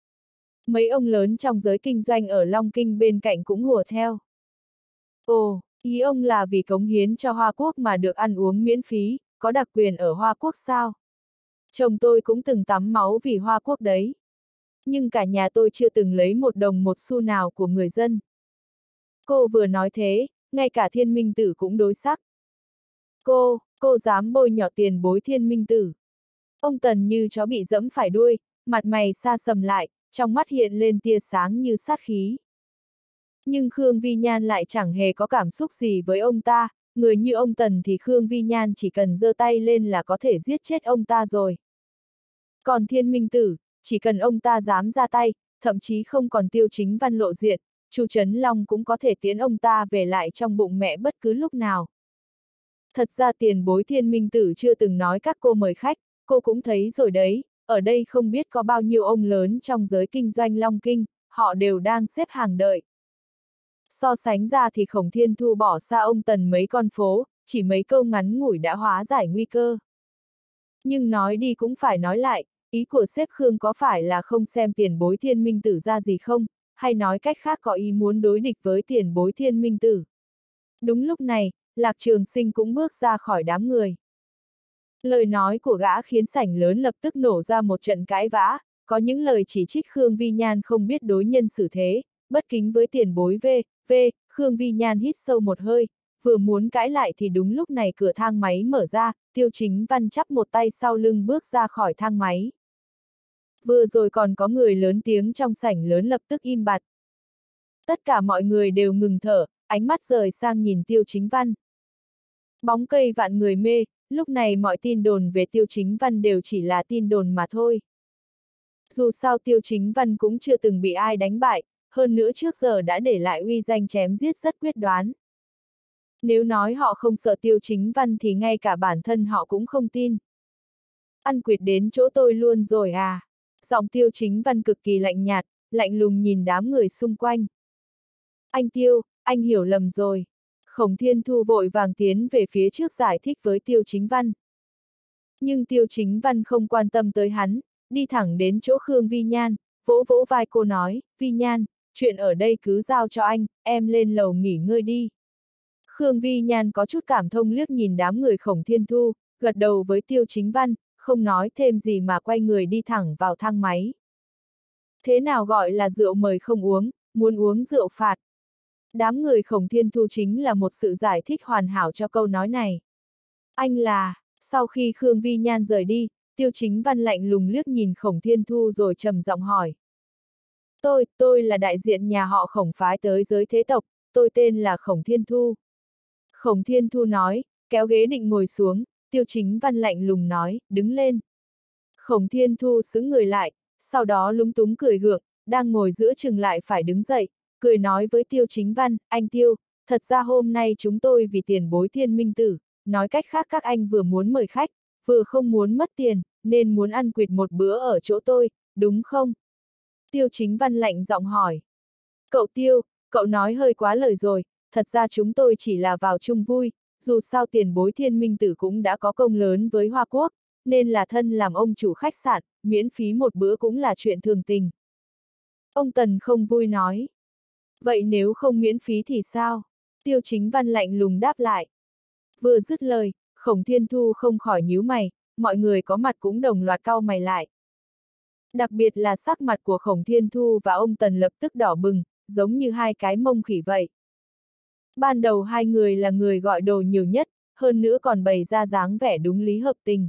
Mấy ông lớn trong giới kinh doanh ở Long Kinh bên cạnh cũng hùa theo. Ồ, ý ông là vì cống hiến cho Hoa Quốc mà được ăn uống miễn phí, có đặc quyền ở Hoa Quốc sao? Chồng tôi cũng từng tắm máu vì Hoa Quốc đấy. Nhưng cả nhà tôi chưa từng lấy một đồng một xu nào của người dân. Cô vừa nói thế, ngay cả Thiên Minh Tử cũng đối sắc. Cô, cô dám bôi nhọ tiền bối Thiên Minh Tử. Ông Tần như chó bị dẫm phải đuôi, mặt mày xa sầm lại, trong mắt hiện lên tia sáng như sát khí. Nhưng Khương Vi Nhan lại chẳng hề có cảm xúc gì với ông ta, người như ông Tần thì Khương Vi Nhan chỉ cần giơ tay lên là có thể giết chết ông ta rồi. Còn Thiên Minh Tử, chỉ cần ông ta dám ra tay, thậm chí không còn Tiêu Chính Văn lộ diện, Chu Trấn Long cũng có thể tiến ông ta về lại trong bụng mẹ bất cứ lúc nào. Thật ra tiền bối Thiên Minh Tử chưa từng nói các cô mời khách, cô cũng thấy rồi đấy, ở đây không biết có bao nhiêu ông lớn trong giới kinh doanh Long Kinh, họ đều đang xếp hàng đợi. So sánh ra thì Khổng Thiên Thu bỏ xa ông Tần mấy con phố, chỉ mấy câu ngắn ngủi đã hóa giải nguy cơ. Nhưng nói đi cũng phải nói lại, ý của sếp Khương có phải là không xem tiền bối Thiên Minh Tử ra gì không, hay nói cách khác có ý muốn đối địch với tiền bối Thiên Minh Tử. Đúng lúc này, Lạc Trường Sinh cũng bước ra khỏi đám người. Lời nói của gã khiến sảnh lớn lập tức nổ ra một trận cãi vã, có những lời chỉ trích Khương Vi Nhan không biết đối nhân xử thế, bất kính với tiền bối V, V, Khương Vi Nhan hít sâu một hơi, vừa muốn cãi lại thì đúng lúc này cửa thang máy mở ra, Tiêu Chính Văn chắp một tay sau lưng bước ra khỏi thang máy. Vừa rồi còn có người lớn tiếng trong sảnh lớn lập tức im bặt. Tất cả mọi người đều ngừng thở, ánh mắt rời sang nhìn Tiêu Chính Văn. Bóng cây vạn người mê, lúc này mọi tin đồn về Tiêu Chính Văn đều chỉ là tin đồn mà thôi. Dù sao Tiêu Chính Văn cũng chưa từng bị ai đánh bại, hơn nữa trước giờ đã để lại uy danh chém giết rất quyết đoán. Nếu nói họ không sợ Tiêu Chính Văn thì ngay cả bản thân họ cũng không tin. Ăn quỵt đến chỗ tôi luôn rồi à? Giọng Tiêu Chính Văn cực kỳ lạnh nhạt, lạnh lùng nhìn đám người xung quanh. Anh Tiêu, anh hiểu lầm rồi. Khổng Thiên Thu vội vàng tiến về phía trước giải thích với Tiêu Chính Văn. Nhưng Tiêu Chính Văn không quan tâm tới hắn, đi thẳng đến chỗ Khương Vi Nhan, vỗ vỗ vai cô nói, Vi Nhan, chuyện ở đây cứ giao cho anh, em lên lầu nghỉ ngơi đi. Khương Vi Nhan có chút cảm thông liếc nhìn đám người Khổng Thiên Thu, gật đầu với Tiêu Chính Văn, không nói thêm gì mà quay người đi thẳng vào thang máy. Thế nào gọi là rượu mời không uống, muốn uống rượu phạt. Đám người Khổng Thiên Thu chính là một sự giải thích hoàn hảo cho câu nói này. Anh là, sau khi Khương Vi Nhan rời đi, Tiêu Chính Văn lạnh lùng liếc nhìn Khổng Thiên Thu rồi trầm giọng hỏi. Tôi, tôi là đại diện nhà họ Khổng phái tới giới thế tộc, tôi tên là Khổng Thiên Thu. Khổng Thiên Thu nói, kéo ghế định ngồi xuống, Tiêu Chính Văn lạnh lùng nói, đứng lên. Khổng Thiên Thu xứng người lại, sau đó lúng túng cười gượng, đang ngồi giữa chừng lại phải đứng dậy, cười nói với Tiêu Chính Văn, anh Tiêu, thật ra hôm nay chúng tôi vì tiền bối Thiên Minh Tử, nói cách khác các anh vừa muốn mời khách, vừa không muốn mất tiền, nên muốn ăn quỵt một bữa ở chỗ tôi, đúng không? Tiêu Chính Văn lạnh giọng hỏi. Cậu Tiêu, cậu nói hơi quá lời rồi, thật ra chúng tôi chỉ là vào chung vui, dù sao tiền bối Thiên Minh Tử cũng đã có công lớn với Hoa Quốc, nên là thân làm ông chủ khách sạn, miễn phí một bữa cũng là chuyện thường tình. Ông Tần không vui nói. Vậy nếu không miễn phí thì sao? Tiêu Chính Văn lạnh lùng đáp lại. Vừa dứt lời, Khổng Thiên Thu không khỏi nhíu mày, mọi người có mặt cũng đồng loạt cau mày lại. Đặc biệt là sắc mặt của Khổng Thiên Thu và ông Tần lập tức đỏ bừng, giống như hai cái mông khỉ vậy. Ban đầu hai người là người gọi đồ nhiều nhất, hơn nữa còn bày ra dáng vẻ đúng lý hợp tình.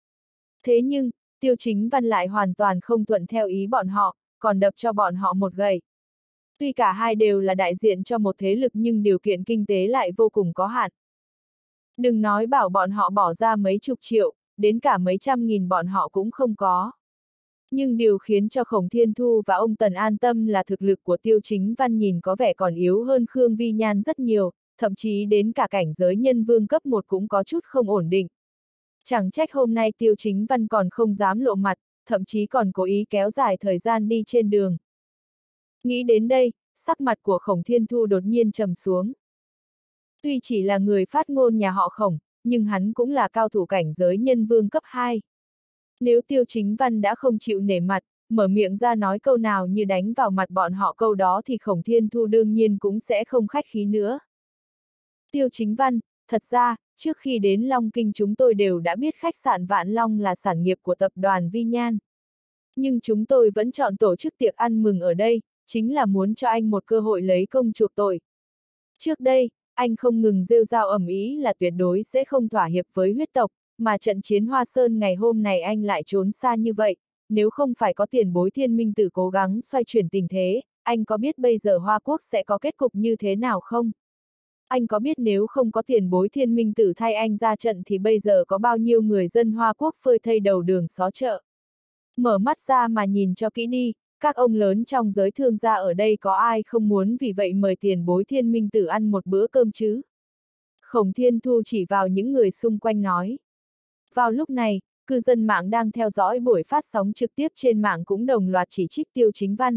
Thế nhưng, Tiêu Chính Văn lại hoàn toàn không thuận theo ý bọn họ, còn đập cho bọn họ một gậy. Tuy cả hai đều là đại diện cho một thế lực nhưng điều kiện kinh tế lại vô cùng có hạn. Đừng nói bảo bọn họ bỏ ra mấy chục triệu, đến cả mấy trăm nghìn bọn họ cũng không có. Nhưng điều khiến cho Khổng Thiên Thu và ông Tần an tâm là thực lực của Tiêu Chính Văn nhìn có vẻ còn yếu hơn Khương Vi Nhan rất nhiều, thậm chí đến cả cảnh giới nhân vương cấp một cũng có chút không ổn định. Chẳng trách hôm nay Tiêu Chính Văn còn không dám lộ mặt, thậm chí còn cố ý kéo dài thời gian đi trên đường. Nghĩ đến đây, sắc mặt của Khổng Thiên Thu đột nhiên trầm xuống. Tuy chỉ là người phát ngôn nhà họ Khổng, nhưng hắn cũng là cao thủ cảnh giới nhân vương cấp hai. Nếu Tiêu Chính Văn đã không chịu nể mặt, mở miệng ra nói câu nào như đánh vào mặt bọn họ câu đó thì Khổng Thiên Thu đương nhiên cũng sẽ không khách khí nữa. Tiêu Chính Văn, thật ra, trước khi đến Long Kinh chúng tôi đều đã biết khách sạn Vạn Long là sản nghiệp của tập đoàn Vi Nhan. Nhưng chúng tôi vẫn chọn tổ chức tiệc ăn mừng ở đây, chính là muốn cho anh một cơ hội lấy công chuộc tội. Trước đây, anh không ngừng rêu rao ầm ĩ là tuyệt đối sẽ không thỏa hiệp với huyết tộc, mà trận chiến Hoa Sơn ngày hôm này anh lại trốn xa như vậy, nếu không phải có tiền bối Thiên Minh Tử cố gắng xoay chuyển tình thế, anh có biết bây giờ Hoa Quốc sẽ có kết cục như thế nào không? Anh có biết nếu không có tiền bối Thiên Minh Tử thay anh ra trận thì bây giờ có bao nhiêu người dân Hoa Quốc phơi thây đầu đường xó chợ? Mở mắt ra mà nhìn cho kỹ đi, các ông lớn trong giới thương gia ở đây có ai không muốn vì vậy mời tiền bối Thiên Minh Tử ăn một bữa cơm chứ? Khổng Thiên Thu chỉ vào những người xung quanh nói. Vào lúc này, cư dân mạng đang theo dõi buổi phát sóng trực tiếp trên mạng cũng đồng loạt chỉ trích Tiêu Chính Văn.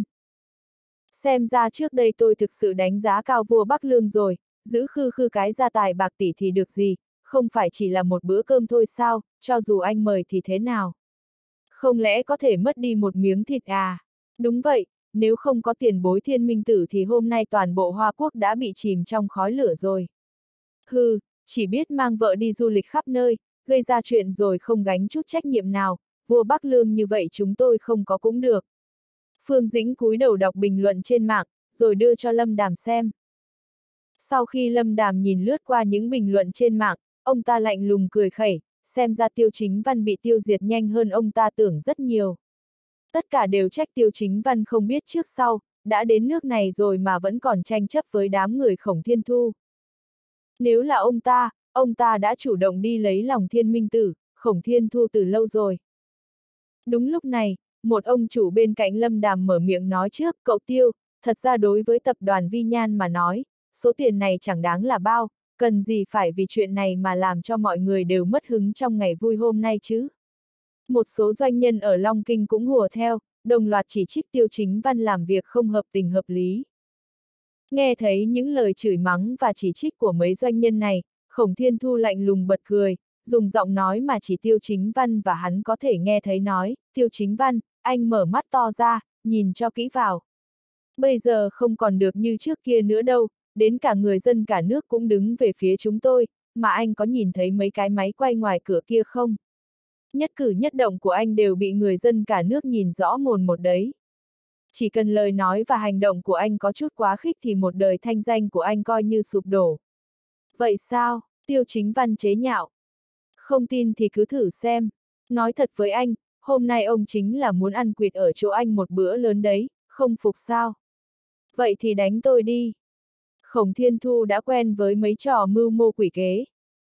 Xem ra trước đây tôi thực sự đánh giá cao vua Bắc Lương rồi, giữ khư khư cái gia tài bạc tỷ thì được gì, không phải chỉ là một bữa cơm thôi sao, cho dù anh mời thì thế nào? Không lẽ có thể mất đi một miếng thịt à? Đúng vậy, nếu không có tiền bối Thiên Minh Tử thì hôm nay toàn bộ Hoa Quốc đã bị chìm trong khói lửa rồi. Hừ, chỉ biết mang vợ đi du lịch khắp nơi, gây ra chuyện rồi không gánh chút trách nhiệm nào, vua Bắc Lương như vậy chúng tôi không có cũng được. Phương Dĩnh cúi đầu đọc bình luận trên mạng, rồi đưa cho Lâm Đàm xem. Sau khi Lâm Đàm nhìn lướt qua những bình luận trên mạng, ông ta lạnh lùng cười khẩy, xem ra Tiêu Chính Văn bị tiêu diệt nhanh hơn ông ta tưởng rất nhiều. Tất cả đều trách Tiêu Chính Văn không biết trước sau, đã đến nước này rồi mà vẫn còn tranh chấp với đám người Khổng Thiên Thu. Nếu là ông ta, ông ta đã chủ động đi lấy lòng Thiên Minh Tử, Khổng Thiên Thu từ lâu rồi. Đúng lúc này, một ông chủ bên cạnh Lâm Đàm mở miệng nói trước, cậu Tiêu, thật ra đối với tập đoàn Vi Nhan mà nói, số tiền này chẳng đáng là bao, cần gì phải vì chuyện này mà làm cho mọi người đều mất hứng trong ngày vui hôm nay chứ. Một số doanh nhân ở Long Kinh cũng hùa theo, đồng loạt chỉ trích Tiêu Chính Văn làm việc không hợp tình hợp lý. Nghe thấy những lời chửi mắng và chỉ trích của mấy doanh nhân này, Khổng Thiên Thu lạnh lùng bật cười, dùng giọng nói mà chỉ Tiêu Chính Văn và hắn có thể nghe thấy nói, Tiêu Chính Văn, anh mở mắt to ra, nhìn cho kỹ vào. Bây giờ không còn được như trước kia nữa đâu, đến cả người dân cả nước cũng đứng về phía chúng tôi, mà anh có nhìn thấy mấy cái máy quay ngoài cửa kia không? Nhất cử nhất động của anh đều bị người dân cả nước nhìn rõ mồn một đấy. Chỉ cần lời nói và hành động của anh có chút quá khích thì một đời thanh danh của anh coi như sụp đổ. Vậy sao? Tiêu Chính Văn chế nhạo. Không tin thì cứ thử xem. Nói thật với anh, hôm nay ông chính là muốn ăn quỵt ở chỗ anh một bữa lớn đấy, không phục sao? Vậy thì đánh tôi đi. Khổng Thiên Thu đã quen với mấy trò mưu mô quỷ kế.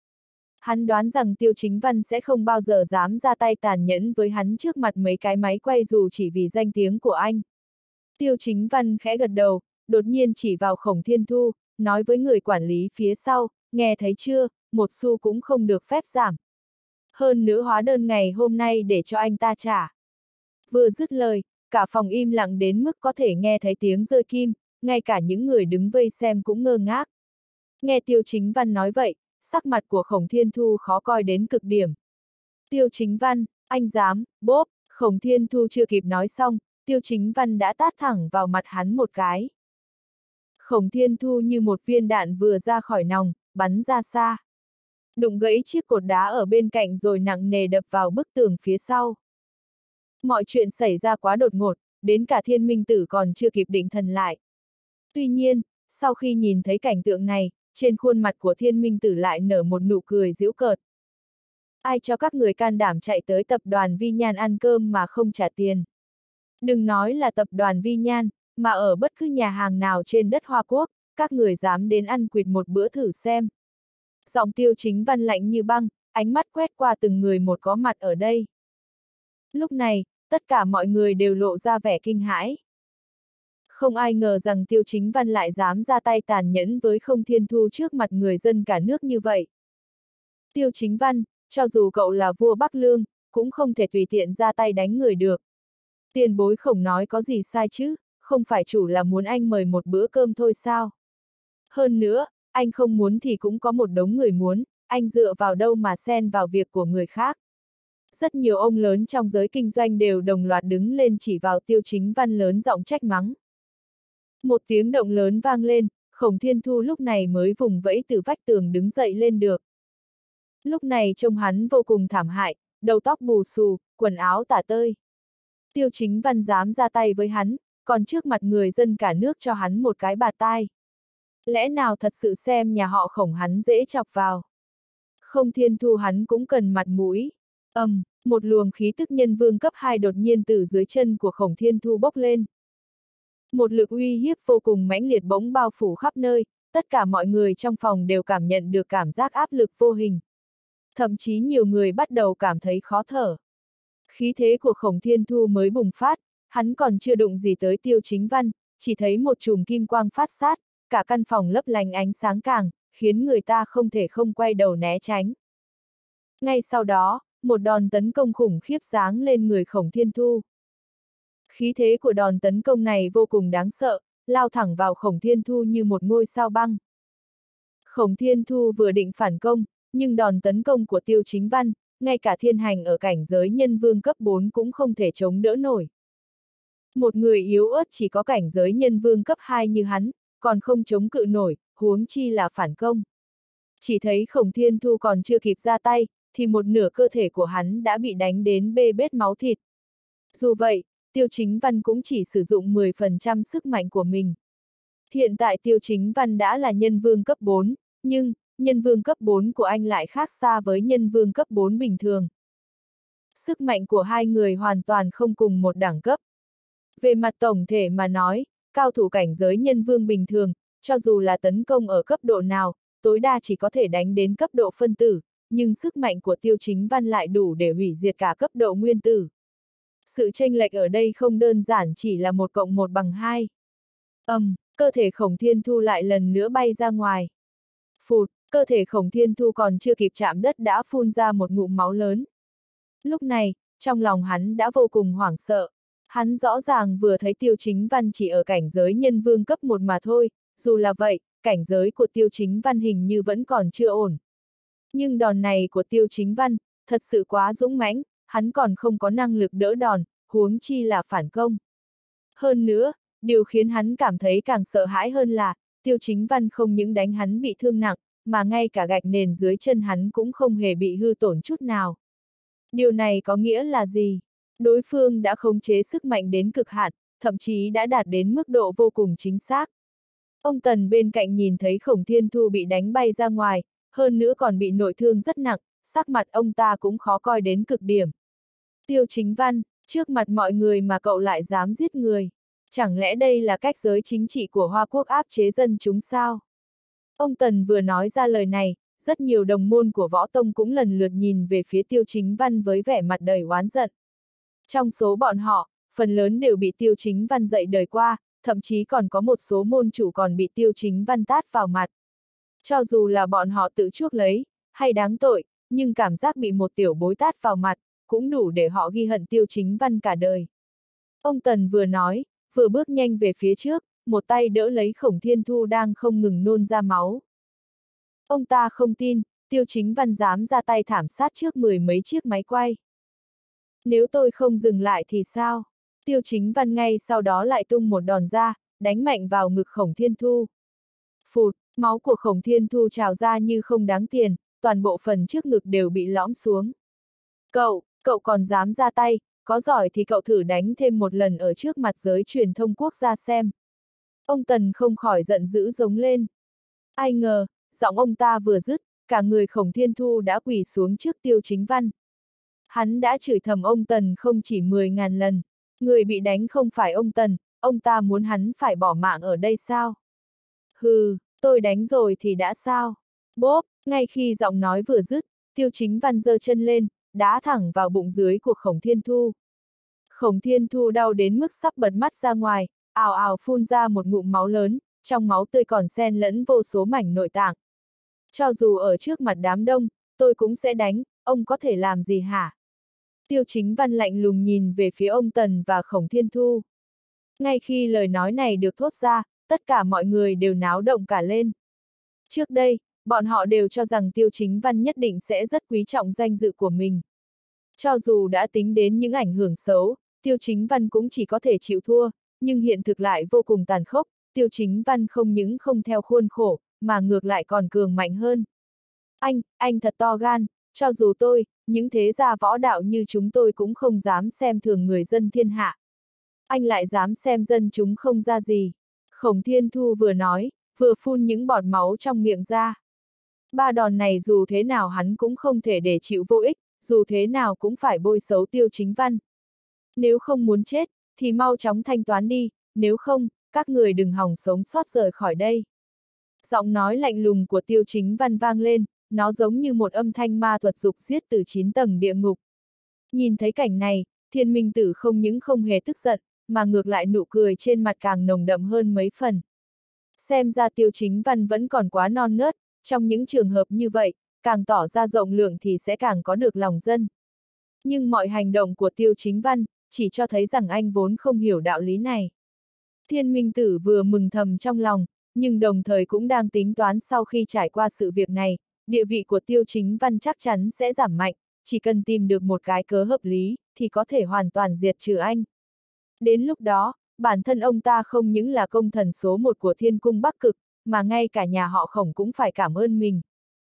Hắn đoán rằng Tiêu Chính Văn sẽ không bao giờ dám ra tay tàn nhẫn với hắn trước mặt mấy cái máy quay dù chỉ vì danh tiếng của anh. Tiêu Chính Văn khẽ gật đầu, đột nhiên chỉ vào Khổng Thiên Thu, nói với người quản lý phía sau, nghe thấy chưa, một xu cũng không được phép giảm. Hơn nữa hóa đơn ngày hôm nay để cho anh ta trả. Vừa dứt lời, cả phòng im lặng đến mức có thể nghe thấy tiếng rơi kim, ngay cả những người đứng vây xem cũng ngơ ngác. Nghe Tiêu Chính Văn nói vậy, sắc mặt của Khổng Thiên Thu khó coi đến cực điểm. Tiêu Chính Văn, anh dám, bốp, Khổng Thiên Thu chưa kịp nói xong, Tiêu Chính Văn đã tát thẳng vào mặt hắn một cái. Khổng Thiên Thu như một viên đạn vừa ra khỏi nòng, bắn ra xa. Đụng gãy chiếc cột đá ở bên cạnh rồi nặng nề đập vào bức tường phía sau. Mọi chuyện xảy ra quá đột ngột, đến cả Thiên Minh Tử còn chưa kịp định thần lại. Tuy nhiên, sau khi nhìn thấy cảnh tượng này, trên khuôn mặt của Thiên Minh Tử lại nở một nụ cười giễu cợt. Ai cho các người can đảm chạy tới tập đoàn Vi Nhan ăn cơm mà không trả tiền? Đừng nói là tập đoàn Vi Nhan, mà ở bất cứ nhà hàng nào trên đất Hoa Quốc, các người dám đến ăn quỵt một bữa thử xem. Giọng Tiêu Chính Văn lạnh như băng, ánh mắt quét qua từng người một có mặt ở đây. Lúc này, tất cả mọi người đều lộ ra vẻ kinh hãi. Không ai ngờ rằng Tiêu Chính Văn lại dám ra tay tàn nhẫn với Khổng Thiên Thu trước mặt người dân cả nước như vậy. Tiêu Chính Văn, cho dù cậu là vua Bắc Lương, cũng không thể tùy tiện ra tay đánh người được. Tiền bối Khổng nói có gì sai chứ, không phải chủ là muốn anh mời một bữa cơm thôi sao? Hơn nữa, anh không muốn thì cũng có một đống người muốn, anh dựa vào đâu mà xen vào việc của người khác. Rất nhiều ông lớn trong giới kinh doanh đều đồng loạt đứng lên chỉ vào Tiêu Chính Văn lớn giọng trách mắng. Một tiếng động lớn vang lên, Khổng Thiên Thu lúc này mới vùng vẫy từ vách tường đứng dậy lên được. Lúc này trông hắn vô cùng thảm hại, đầu tóc bù xù, quần áo tả tơi. Tiêu Chính Văn dám ra tay với hắn, còn trước mặt người dân cả nước cho hắn một cái bạt tai. Lẽ nào thật sự xem nhà họ Khổng hắn dễ chọc vào? Không Thiên Thu hắn cũng cần mặt mũi. Ầm, um, một luồng khí tức nhân vương cấp hai đột nhiên từ dưới chân của Khổng Thiên Thu bốc lên. Một lực uy hiếp vô cùng mãnh liệt bỗng bao phủ khắp nơi, tất cả mọi người trong phòng đều cảm nhận được cảm giác áp lực vô hình. Thậm chí nhiều người bắt đầu cảm thấy khó thở. Khí thế của Khổng Thiên Thu mới bùng phát, hắn còn chưa đụng gì tới Tiêu Chính Văn, chỉ thấy một chùm kim quang phát sát, cả căn phòng lấp lánh ánh sáng càng, khiến người ta không thể không quay đầu né tránh. Ngay sau đó, một đòn tấn công khủng khiếp giáng lên người Khổng Thiên Thu. Khí thế của đòn tấn công này vô cùng đáng sợ, lao thẳng vào Khổng Thiên Thu như một ngôi sao băng. Khổng Thiên Thu vừa định phản công, nhưng đòn tấn công của Tiêu Chính Văn, ngay cả thiên hành ở cảnh giới nhân vương cấp bốn cũng không thể chống đỡ nổi. Một người yếu ớt chỉ có cảnh giới nhân vương cấp hai như hắn, còn không chống cự nổi, huống chi là phản công. Chỉ thấy Khổng Thiên Thu còn chưa kịp ra tay, thì một nửa cơ thể của hắn đã bị đánh đến bê bết máu thịt. Dù vậy, Tiêu Chính Văn cũng chỉ sử dụng mười phần trăm sức mạnh của mình. Hiện tại Tiêu Chính Văn đã là nhân vương cấp bốn, nhưng, nhân vương cấp bốn của anh lại khác xa với nhân vương cấp bốn bình thường. Sức mạnh của hai người hoàn toàn không cùng một đẳng cấp. Về mặt tổng thể mà nói, cao thủ cảnh giới nhân vương bình thường, cho dù là tấn công ở cấp độ nào, tối đa chỉ có thể đánh đến cấp độ phân tử, nhưng sức mạnh của Tiêu Chính Văn lại đủ để hủy diệt cả cấp độ nguyên tử. Sự chênh lệch ở đây không đơn giản chỉ là một cộng một bằng hai. Ầm, um, cơ thể Khổng Thiên Thu lại lần nữa bay ra ngoài. Phụt, cơ thể Khổng Thiên Thu còn chưa kịp chạm đất đã phun ra một ngụm máu lớn. Lúc này, trong lòng hắn đã vô cùng hoảng sợ. Hắn rõ ràng vừa thấy Tiêu Chính Văn chỉ ở cảnh giới nhân vương cấp một mà thôi, dù là vậy, cảnh giới của Tiêu Chính Văn hình như vẫn còn chưa ổn. Nhưng đòn này của Tiêu Chính Văn, thật sự quá dũng mãnh, hắn còn không có năng lực đỡ đòn, huống chi là phản công. Hơn nữa, điều khiến hắn cảm thấy càng sợ hãi hơn là, Tiêu Chính Văn không những đánh hắn bị thương nặng, mà ngay cả gạch nền dưới chân hắn cũng không hề bị hư tổn chút nào. Điều này có nghĩa là gì? Đối phương đã khống chế sức mạnh đến cực hạn, thậm chí đã đạt đến mức độ vô cùng chính xác. Ông Tần bên cạnh nhìn thấy Khổng Thiên Thu bị đánh bay ra ngoài, hơn nữa còn bị nội thương rất nặng, sắc mặt ông ta cũng khó coi đến cực điểm. Tiêu Chính Văn, trước mặt mọi người mà cậu lại dám giết người. Chẳng lẽ đây là cách giới chính trị của Hoa Quốc áp chế dân chúng sao? Ông Tần vừa nói ra lời này, rất nhiều đồng môn của Võ Tông cũng lần lượt nhìn về phía Tiêu Chính Văn với vẻ mặt đầy oán giận. Trong số bọn họ, phần lớn đều bị Tiêu Chính Văn dạy đời qua, thậm chí còn có một số môn chủ còn bị Tiêu Chính Văn tát vào mặt. Cho dù là bọn họ tự chuốc lấy, hay đáng tội, nhưng cảm giác bị một tiểu bối tát vào mặt, cũng đủ để họ ghi hận Tiêu Chính Văn cả đời. Ông Tần vừa nói, vừa bước nhanh về phía trước, một tay đỡ lấy Khổng Thiên Thu đang không ngừng nôn ra máu. Ông ta không tin, Tiêu Chính Văn dám ra tay thảm sát trước mười mấy chiếc máy quay. Nếu tôi không dừng lại thì sao? Tiêu Chính Văn ngay sau đó lại tung một đòn ra, đánh mạnh vào ngực Khổng Thiên Thu. Phụt, máu của Khổng Thiên Thu trào ra như không đáng tiền, toàn bộ phần trước ngực đều bị lõm xuống. Cậu, cậu còn dám ra tay, có giỏi thì cậu thử đánh thêm một lần ở trước mặt giới truyền thông quốc gia xem. Ông Tần không khỏi giận dữ giống lên. Ai ngờ, giọng ông ta vừa dứt, cả người Khổng Thiên Thu đã quỳ xuống trước Tiêu Chính Văn. Hắn đã chửi thầm ông Tần không chỉ mười ngàn lần. Người bị đánh không phải ông Tần, ông ta muốn hắn phải bỏ mạng ở đây sao? Hừ, tôi đánh rồi thì đã sao? Bốp, ngay khi giọng nói vừa dứt, Tiêu Chính Văn giơ chân lên, đá thẳng vào bụng dưới của Khổng Thiên Thu. Khổng Thiên Thu đau đến mức sắp bật mắt ra ngoài, ào ào phun ra một ngụm máu lớn, trong máu tươi còn xen lẫn vô số mảnh nội tạng. Cho dù ở trước mặt đám đông, tôi cũng sẽ đánh, ông có thể làm gì hả? Tiêu Chính Văn lạnh lùng nhìn về phía ông Tần và Khổng Thiên Thu. Ngay khi lời nói này được thốt ra, tất cả mọi người đều náo động cả lên. Trước đây, bọn họ đều cho rằng Tiêu Chính Văn nhất định sẽ rất quý trọng danh dự của mình. Cho dù đã tính đến những ảnh hưởng xấu, Tiêu Chính Văn cũng chỉ có thể chịu thua, nhưng hiện thực lại vô cùng tàn khốc, Tiêu Chính Văn không những không theo khuôn khổ, mà ngược lại còn cường mạnh hơn. Anh, anh thật to gan, cho dù tôi, những thế gia võ đạo như chúng tôi cũng không dám xem thường người dân thiên hạ. Anh lại dám xem dân chúng không ra gì. Khổng Thiên Thu vừa nói, vừa phun những bọt máu trong miệng ra. Ba đòn này dù thế nào hắn cũng không thể để chịu vô ích, dù thế nào cũng phải bôi xấu Tiêu Chính Văn. Nếu không muốn chết, thì mau chóng thanh toán đi, nếu không, các người đừng hòng sống sót rời khỏi đây. Giọng nói lạnh lùng của Tiêu Chính Văn vang lên, nó giống như một âm thanh ma thuật dục giết từ chín tầng địa ngục. Nhìn thấy cảnh này, Thiên Minh Tử không những không hề tức giận, mà ngược lại nụ cười trên mặt càng nồng đậm hơn mấy phần. Xem ra Tiêu Chính Văn vẫn còn quá non nớt, trong những trường hợp như vậy, càng tỏ ra rộng lượng thì sẽ càng có được lòng dân. Nhưng mọi hành động của Tiêu Chính Văn, chỉ cho thấy rằng anh vốn không hiểu đạo lý này. Thiên Minh Tử vừa mừng thầm trong lòng, nhưng đồng thời cũng đang tính toán sau khi trải qua sự việc này, địa vị của Tiêu Chính Văn chắc chắn sẽ giảm mạnh, chỉ cần tìm được một cái cớ hợp lý, thì có thể hoàn toàn diệt trừ anh. Đến lúc đó, bản thân ông ta không những là công thần số một của Thiên Cung Bắc Cực, mà ngay cả nhà họ Khổng cũng phải cảm ơn mình.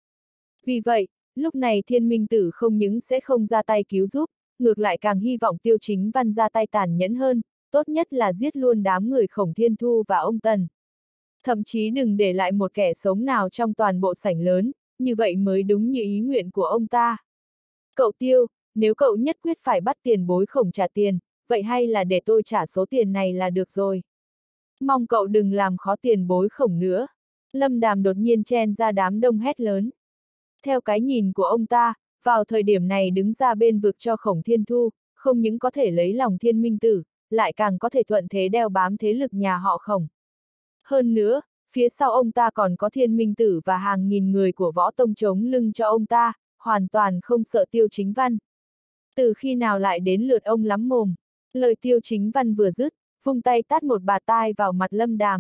Vì vậy, lúc này Thiên Minh Tử không những sẽ không ra tay cứu giúp, ngược lại càng hy vọng Tiêu Chính Văn ra tay tàn nhẫn hơn, tốt nhất là giết luôn đám người Khổng Thiên Thu và ông Tần. Thậm chí đừng để lại một kẻ sống nào trong toàn bộ sảnh lớn, như vậy mới đúng như ý nguyện của ông ta. Cậu Tiêu, nếu cậu nhất quyết phải bắt tiền bối Khổng trả tiền, vậy hay là để tôi trả số tiền này là được rồi. Mong cậu đừng làm khó tiền bối Khổng nữa. Lâm Đàm đột nhiên chen ra đám đông hét lớn. Theo cái nhìn của ông ta, vào thời điểm này đứng ra bên vực cho Khổng Thiên Thu, không những có thể lấy lòng Thiên Minh Tử, lại càng có thể thuận thế đeo bám thế lực nhà họ Khổng. Hơn nữa, phía sau ông ta còn có Thiên Minh Tử và hàng nghìn người của võ tông chống lưng cho ông ta, hoàn toàn không sợ Tiêu Chính Văn. Từ khi nào lại đến lượt ông lắm mồm? Lời Tiêu Chính Văn vừa dứt, vung tay tát một bạt tai vào mặt Lâm Đàm.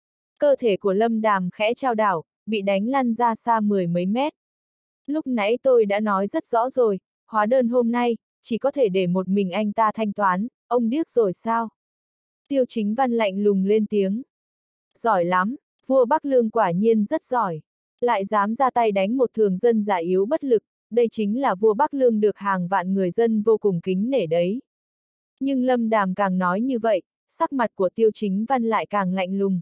Cơ thể của Lâm Đàm khẽ chao đảo, bị đánh lăn ra xa mười mấy mét. Lúc nãy tôi đã nói rất rõ rồi, hóa đơn hôm nay, chỉ có thể để một mình anh ta thanh toán, ông điếc rồi sao? Tiêu Chính Văn lạnh lùng lên tiếng. Giỏi lắm, vua Bắc Lương quả nhiên rất giỏi. Lại dám ra tay đánh một thường dân già yếu bất lực, đây chính là vua Bắc Lương được hàng vạn người dân vô cùng kính nể đấy. Nhưng Lâm Đàm càng nói như vậy, sắc mặt của Tiêu Chính Văn lại càng lạnh lùng.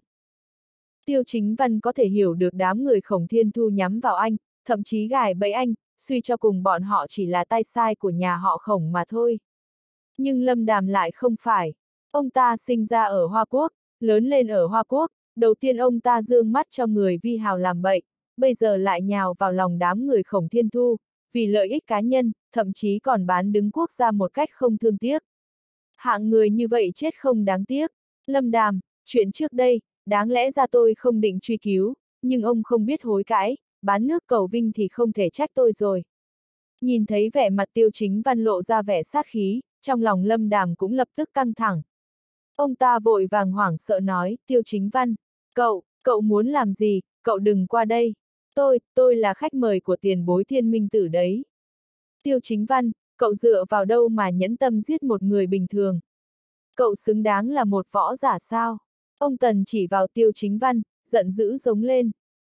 Tiêu Chính Văn có thể hiểu được đám người Khổng Thiên Thu nhắm vào anh, thậm chí gài bẫy anh, suy cho cùng bọn họ chỉ là tay sai của nhà họ Khổng mà thôi. Nhưng Lâm Đàm lại không phải. Ông ta sinh ra ở Hoa Quốc, lớn lên ở Hoa Quốc, đầu tiên ông ta dương mắt cho người vi hào làm bậy, bây giờ lại nhào vào lòng đám người Khổng Thiên Thu, vì lợi ích cá nhân, thậm chí còn bán đứng quốc gia một cách không thương tiếc. Hạng người như vậy chết không đáng tiếc. Lâm Đàm, chuyện trước đây, đáng lẽ ra tôi không định truy cứu, nhưng ông không biết hối cải, bán nước cầu vinh thì không thể trách tôi rồi. Nhìn thấy vẻ mặt Tiêu Chính Văn lộ ra vẻ sát khí, trong lòng Lâm Đàm cũng lập tức căng thẳng. Ông ta vội vàng hoảng sợ nói, Tiêu Chính Văn, cậu, cậu muốn làm gì, cậu đừng qua đây. Tôi, tôi là khách mời của tiền bối Thiên Minh Tử đấy. Tiêu Chính Văn, cậu dựa vào đâu mà nhẫn tâm giết một người bình thường? Cậu xứng đáng là một võ giả sao? Ông Tần chỉ vào Tiêu Chính Văn, giận dữ giống lên.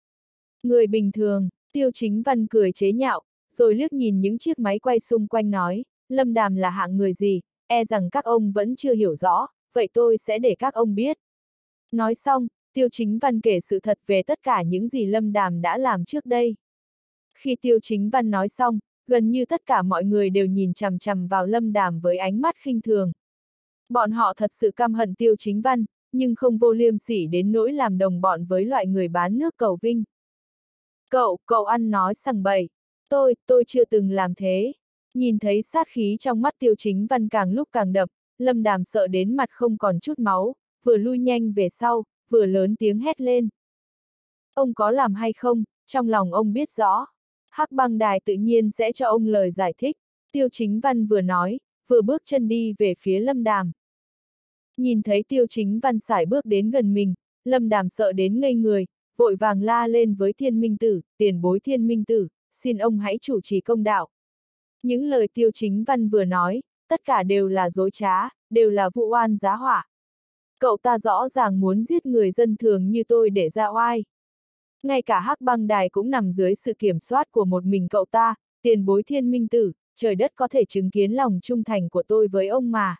Người bình thường, Tiêu Chính Văn cười chế nhạo, rồi liếc nhìn những chiếc máy quay xung quanh nói, Lâm Đàm là hạng người gì, e rằng các ông vẫn chưa hiểu rõ, vậy tôi sẽ để các ông biết. Nói xong, Tiêu Chính Văn kể sự thật về tất cả những gì Lâm Đàm đã làm trước đây. Khi Tiêu Chính Văn nói xong, gần như tất cả mọi người đều nhìn chằm chằm vào Lâm Đàm với ánh mắt khinh thường. Bọn họ thật sự căm hận Tiêu Chính Văn, nhưng không vô liêm sỉ đến nỗi làm đồng bọn với loại người bán nước cầu vinh. Cậu, cậu ăn nói sằng bậy. Tôi, tôi chưa từng làm thế. Nhìn thấy sát khí trong mắt Tiêu Chính Văn càng lúc càng đậm, Lâm Đàm sợ đến mặt không còn chút máu, vừa lui nhanh về sau, vừa lớn tiếng hét lên. Ông có làm hay không, trong lòng ông biết rõ. Hắc Băng Đài tự nhiên sẽ cho ông lời giải thích. Tiêu Chính Văn vừa nói, vừa bước chân đi về phía Lâm Đàm. Nhìn thấy Tiêu Chính Văn sải bước đến gần mình, Lâm Đàm sợ đến ngây người, vội vàng la lên với Thiên Minh Tử, tiền bối Thiên Minh Tử, xin ông hãy chủ trì công đạo. Những lời Tiêu Chính Văn vừa nói, tất cả đều là dối trá, đều là vụ oan giá họa. Cậu ta rõ ràng muốn giết người dân thường như tôi để ra oai. Ngay cả Hắc Băng Đài cũng nằm dưới sự kiểm soát của một mình cậu ta, tiền bối Thiên Minh Tử, trời đất có thể chứng kiến lòng trung thành của tôi với ông mà.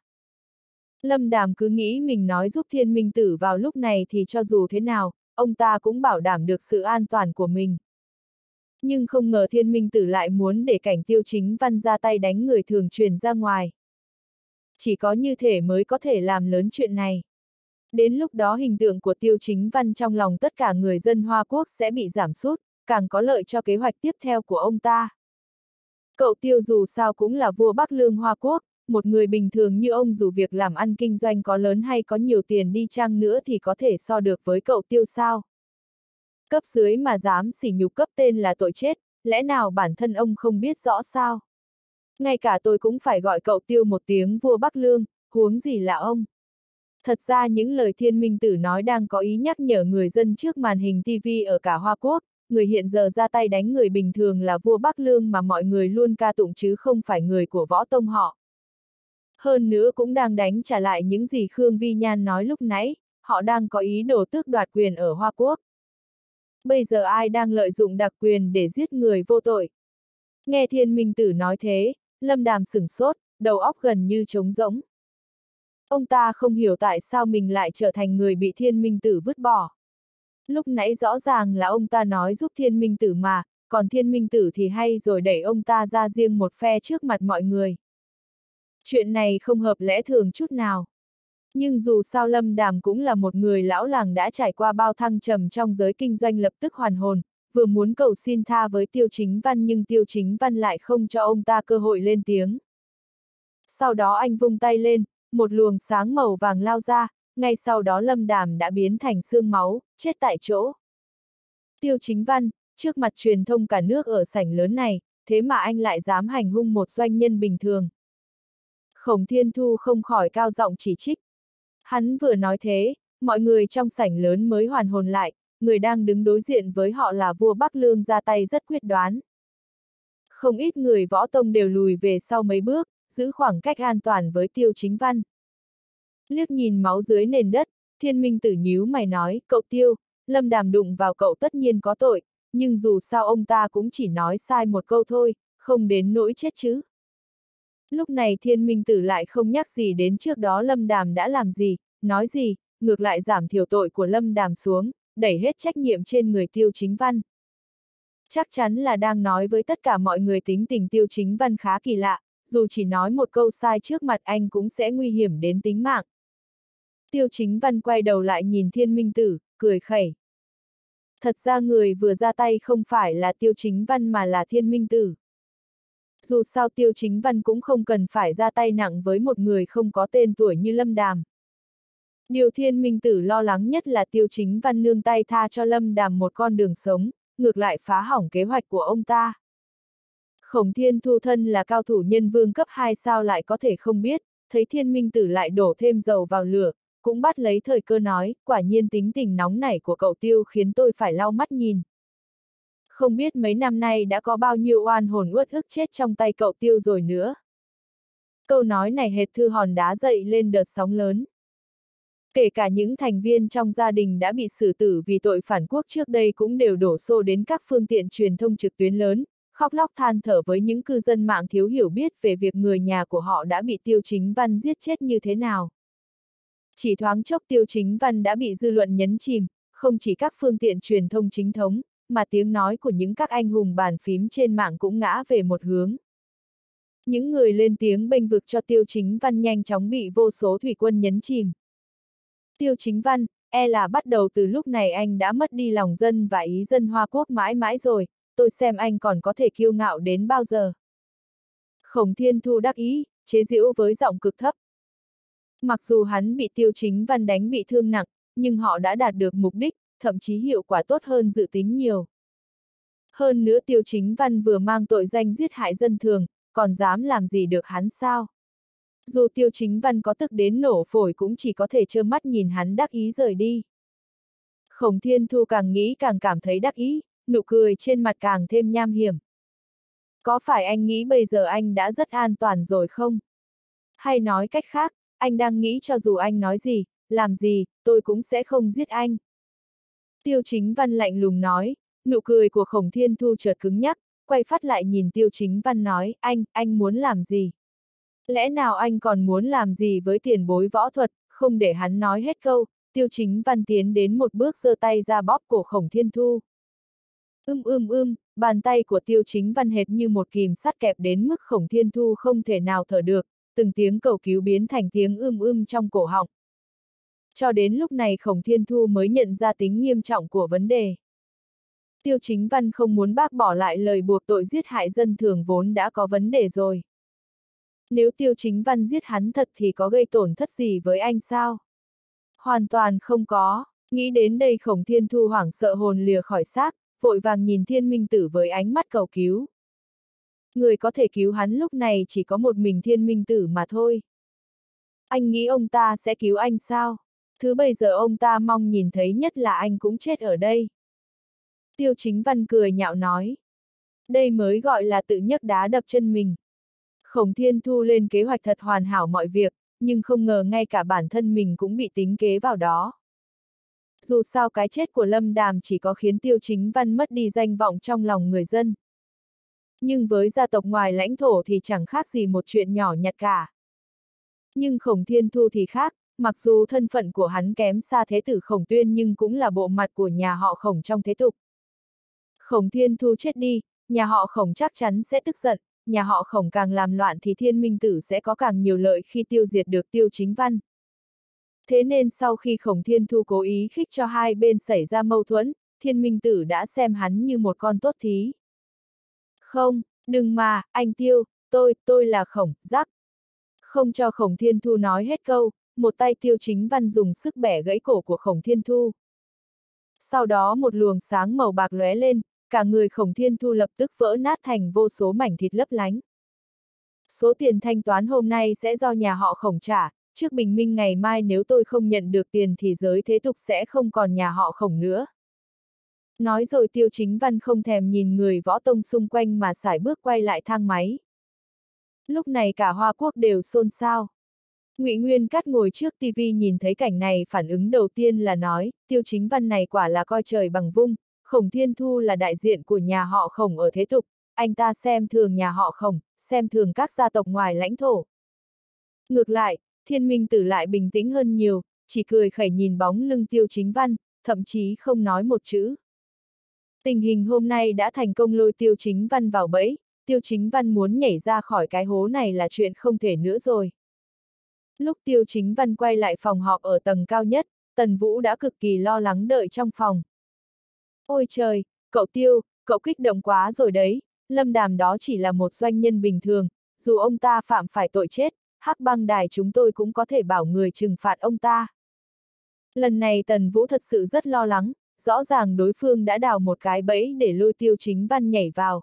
Lâm Đàm cứ nghĩ mình nói giúp Thiên Minh Tử vào lúc này thì cho dù thế nào, ông ta cũng bảo đảm được sự an toàn của mình. Nhưng không ngờ Thiên Minh Tử lại muốn để cảnh Tiêu Chính Văn ra tay đánh người thường truyền ra ngoài. Chỉ có như thể mới có thể làm lớn chuyện này. Đến lúc đó hình tượng của Tiêu Chính Văn trong lòng tất cả người dân Hoa Quốc sẽ bị giảm sút, càng có lợi cho kế hoạch tiếp theo của ông ta. Cậu Tiêu dù sao cũng là vua Bắc Lương Hoa Quốc, một người bình thường như ông dù việc làm ăn kinh doanh có lớn hay có nhiều tiền đi chăng nữa thì có thể so được với cậu Tiêu sao? Cấp dưới mà dám sỉ nhục cấp tên là tội chết, lẽ nào bản thân ông không biết rõ sao? Ngay cả tôi cũng phải gọi cậu Tiêu một tiếng vua Bắc Lương, huống gì là ông? Thật ra những lời Thiên Minh Tử nói đang có ý nhắc nhở người dân trước màn hình ti vi ở cả Hoa Quốc, người hiện giờ ra tay đánh người bình thường là vua Bắc Lương mà mọi người luôn ca tụng chứ không phải người của võ tông họ. Hơn nữa cũng đang đánh trả lại những gì Khương Vi Nhan nói lúc nãy, họ đang có ý đồ tước đoạt quyền ở Hoa Quốc. Bây giờ ai đang lợi dụng đặc quyền để giết người vô tội? Nghe Thiên Minh Tử nói thế, Lâm Đàm sửng sốt, đầu óc gần như trống rỗng. Ông ta không hiểu tại sao mình lại trở thành người bị Thiên Minh Tử vứt bỏ. Lúc nãy rõ ràng là ông ta nói giúp Thiên Minh Tử mà, còn Thiên Minh Tử thì hay rồi đẩy ông ta ra riêng một phe trước mặt mọi người. Chuyện này không hợp lẽ thường chút nào. Nhưng dù sao Lâm Đàm cũng là một người lão làng đã trải qua bao thăng trầm trong giới kinh doanh, lập tức hoàn hồn, vừa muốn cầu xin tha với Tiêu Chính Văn nhưng Tiêu Chính Văn lại không cho ông ta cơ hội lên tiếng. Sau đó anh vung tay lên, một luồng sáng màu vàng lao ra, ngay sau đó Lâm Đàm đã biến thành xương máu, chết tại chỗ. Tiêu Chính Văn, trước mặt truyền thông cả nước ở sảnh lớn này, thế mà anh lại dám hành hung một doanh nhân bình thường. Khổng Thiên Thu không khỏi cao giọng chỉ trích. Hắn vừa nói thế, mọi người trong sảnh lớn mới hoàn hồn lại, người đang đứng đối diện với họ là vua Bắc Lương ra tay rất quyết đoán. Không ít người võ tông đều lùi về sau mấy bước, giữ khoảng cách an toàn với Tiêu Chính Văn. Liếc nhìn máu dưới nền đất, Thiên Minh Tử nhíu mày nói, cậu Tiêu, Lâm Đàm đụng vào cậu tất nhiên có tội, nhưng dù sao ông ta cũng chỉ nói sai một câu thôi, không đến nỗi chết chứ. Lúc này Thiên Minh Tử lại không nhắc gì đến trước đó Lâm Đàm đã làm gì, nói gì, ngược lại giảm thiểu tội của Lâm Đàm xuống, đẩy hết trách nhiệm trên người Tiêu Chính Văn. Chắc chắn là đang nói với tất cả mọi người tính tình Tiêu Chính Văn khá kỳ lạ, dù chỉ nói một câu sai trước mặt anh cũng sẽ nguy hiểm đến tính mạng. Tiêu Chính Văn quay đầu lại nhìn Thiên Minh Tử, cười khẩy. Thật ra người vừa ra tay không phải là Tiêu Chính Văn mà là Thiên Minh Tử. Dù sao Tiêu Chính Văn cũng không cần phải ra tay nặng với một người không có tên tuổi như Lâm Đàm. Điều Thiên Minh Tử lo lắng nhất là Tiêu Chính Văn nương tay tha cho Lâm Đàm một con đường sống, ngược lại phá hỏng kế hoạch của ông ta. Khổng Thiên Thu thân là cao thủ nhân vương cấp hai sao lại có thể không biết, thấy Thiên Minh Tử lại đổ thêm dầu vào lửa, cũng bắt lấy thời cơ nói, quả nhiên tính tình nóng nảy của cậu Tiêu khiến tôi phải lau mắt nhìn. Không biết mấy năm nay đã có bao nhiêu oan hồn uất ức chết trong tay cậu Tiêu rồi nữa. Câu nói này hệt thư hòn đá dậy lên đợt sóng lớn. Kể cả những thành viên trong gia đình đã bị xử tử vì tội phản quốc trước đây cũng đều đổ xô đến các phương tiện truyền thông trực tuyến lớn, khóc lóc than thở với những cư dân mạng thiếu hiểu biết về việc người nhà của họ đã bị Tiêu Chính Văn giết chết như thế nào. Chỉ thoáng chốc Tiêu Chính Văn đã bị dư luận nhấn chìm, không chỉ các phương tiện truyền thông chính thống, mà tiếng nói của những các anh hùng bàn phím trên mạng cũng ngã về một hướng. Những người lên tiếng bênh vực cho Tiêu Chính Văn nhanh chóng bị vô số thủy quân nhấn chìm. Tiêu Chính Văn, e là bắt đầu từ lúc này anh đã mất đi lòng dân và ý dân Hoa Quốc mãi mãi rồi, tôi xem anh còn có thể kiêu ngạo đến bao giờ. Khổng Thiên Thu đắc ý, chế giễu với giọng cực thấp. Mặc dù hắn bị Tiêu Chính Văn đánh bị thương nặng, nhưng họ đã đạt được mục đích, thậm chí hiệu quả tốt hơn dự tính nhiều. Hơn nữa Tiêu Chính Văn vừa mang tội danh giết hại dân thường, còn dám làm gì được hắn sao? Dù Tiêu Chính Văn có tức đến nổ phổi cũng chỉ có thể trơ mắt nhìn hắn đắc ý rời đi. Khổng Thiên Thu càng nghĩ càng cảm thấy đắc ý, nụ cười trên mặt càng thêm nham hiểm. Có phải anh nghĩ bây giờ anh đã rất an toàn rồi không? Hay nói cách khác, anh đang nghĩ cho dù anh nói gì, làm gì, tôi cũng sẽ không giết anh. Tiêu Chính Văn lạnh lùng nói, nụ cười của Khổng Thiên Thu chợt cứng nhắc, quay phát lại nhìn Tiêu Chính Văn nói, anh, anh muốn làm gì? Lẽ nào anh còn muốn làm gì với tiền bối võ thuật? Không để hắn nói hết câu, Tiêu Chính Văn tiến đến một bước giơ tay ra bóp cổ Khổng Thiên Thu. Ưm ưm ưm, bàn tay của Tiêu Chính Văn hệt như một kìm sắt kẹp đến mức Khổng Thiên Thu không thể nào thở được, từng tiếng cầu cứu biến thành tiếng ưm ưm trong cổ họng. Cho đến lúc này Khổng Thiên Thu mới nhận ra tính nghiêm trọng của vấn đề. Tiêu Chính Văn không muốn bác bỏ lại lời buộc tội giết hại dân thường vốn đã có vấn đề rồi. Nếu Tiêu Chính Văn giết hắn thật thì có gây tổn thất gì với anh sao? Hoàn toàn không có. Nghĩ đến đây Khổng Thiên Thu hoảng sợ hồn lìa khỏi xác, vội vàng nhìn Thiên Minh Tử với ánh mắt cầu cứu. Người có thể cứu hắn lúc này chỉ có một mình Thiên Minh Tử mà thôi. Anh nghĩ ông ta sẽ cứu anh sao? Thứ bây giờ ông ta mong nhìn thấy nhất là anh cũng chết ở đây. Tiêu Chính Văn cười nhạo nói. Đây mới gọi là tự nhấc đá đập chân mình. Khổng Thiên Thu lên kế hoạch thật hoàn hảo mọi việc, nhưng không ngờ ngay cả bản thân mình cũng bị tính kế vào đó. Dù sao cái chết của Lâm Đàm chỉ có khiến Tiêu Chính Văn mất đi danh vọng trong lòng người dân. Nhưng với gia tộc ngoài lãnh thổ thì chẳng khác gì một chuyện nhỏ nhặt cả. Nhưng Khổng Thiên Thu thì khác, mặc dù thân phận của hắn kém xa thế tử Khổng Tuyên nhưng cũng là bộ mặt của nhà họ Khổng trong thế tục. Khổng Thiên Thu chết đi, nhà họ Khổng chắc chắn sẽ tức giận, nhà họ Khổng càng làm loạn thì Thiên Minh Tử sẽ có càng nhiều lợi khi tiêu diệt được Tiêu Chính Văn. Thế nên sau khi Khổng Thiên Thu cố ý khích cho hai bên xảy ra mâu thuẫn, Thiên Minh Tử đã xem hắn như một con tốt thí. Không, đừng mà, anh Tiêu, tôi, tôi là Khổng, Giác. Không cho Khổng Thiên Thu nói hết câu, một tay Tiêu Chính Văn dùng sức bẻ gãy cổ của Khổng Thiên Thu. Sau đó một luồng sáng màu bạc lóe lên, cả người Khổng Thiên Thu lập tức vỡ nát thành vô số mảnh thịt lấp lánh. Số tiền thanh toán hôm nay sẽ do nhà họ Khổng trả, trước bình minh ngày mai nếu tôi không nhận được tiền thì giới thế tục sẽ không còn nhà họ Khổng nữa. Nói rồi Tiêu Chính Văn không thèm nhìn người võ tông xung quanh mà sải bước quay lại thang máy. Lúc này cả Hoa Quốc đều xôn xao. Ngụy Nguyên Cát ngồi trước tivi nhìn thấy cảnh này, phản ứng đầu tiên là nói, Tiêu Chính Văn này quả là coi trời bằng vung, Khổng Thiên Thu là đại diện của nhà họ Khổng ở thế tục, anh ta xem thường nhà họ Khổng, xem thường các gia tộc ngoài lãnh thổ. Ngược lại, Thiên Minh Tử lại bình tĩnh hơn nhiều, chỉ cười khẩy nhìn bóng lưng Tiêu Chính Văn, thậm chí không nói một chữ. Tình hình hôm nay đã thành công lôi Tiêu Chính Văn vào bẫy, Tiêu Chính Văn muốn nhảy ra khỏi cái hố này là chuyện không thể nữa rồi. Lúc Tiêu Chính Văn quay lại phòng họp ở tầng cao nhất, Tần Vũ đã cực kỳ lo lắng đợi trong phòng. Ôi trời, cậu Tiêu, cậu kích động quá rồi đấy, Lâm Đàm đó chỉ là một doanh nhân bình thường, dù ông ta phạm phải tội chết, Hắc Băng Đài chúng tôi cũng có thể bảo người trừng phạt ông ta. Lần này Tần Vũ thật sự rất lo lắng, rõ ràng đối phương đã đào một cái bẫy để lôi Tiêu Chính Văn nhảy vào.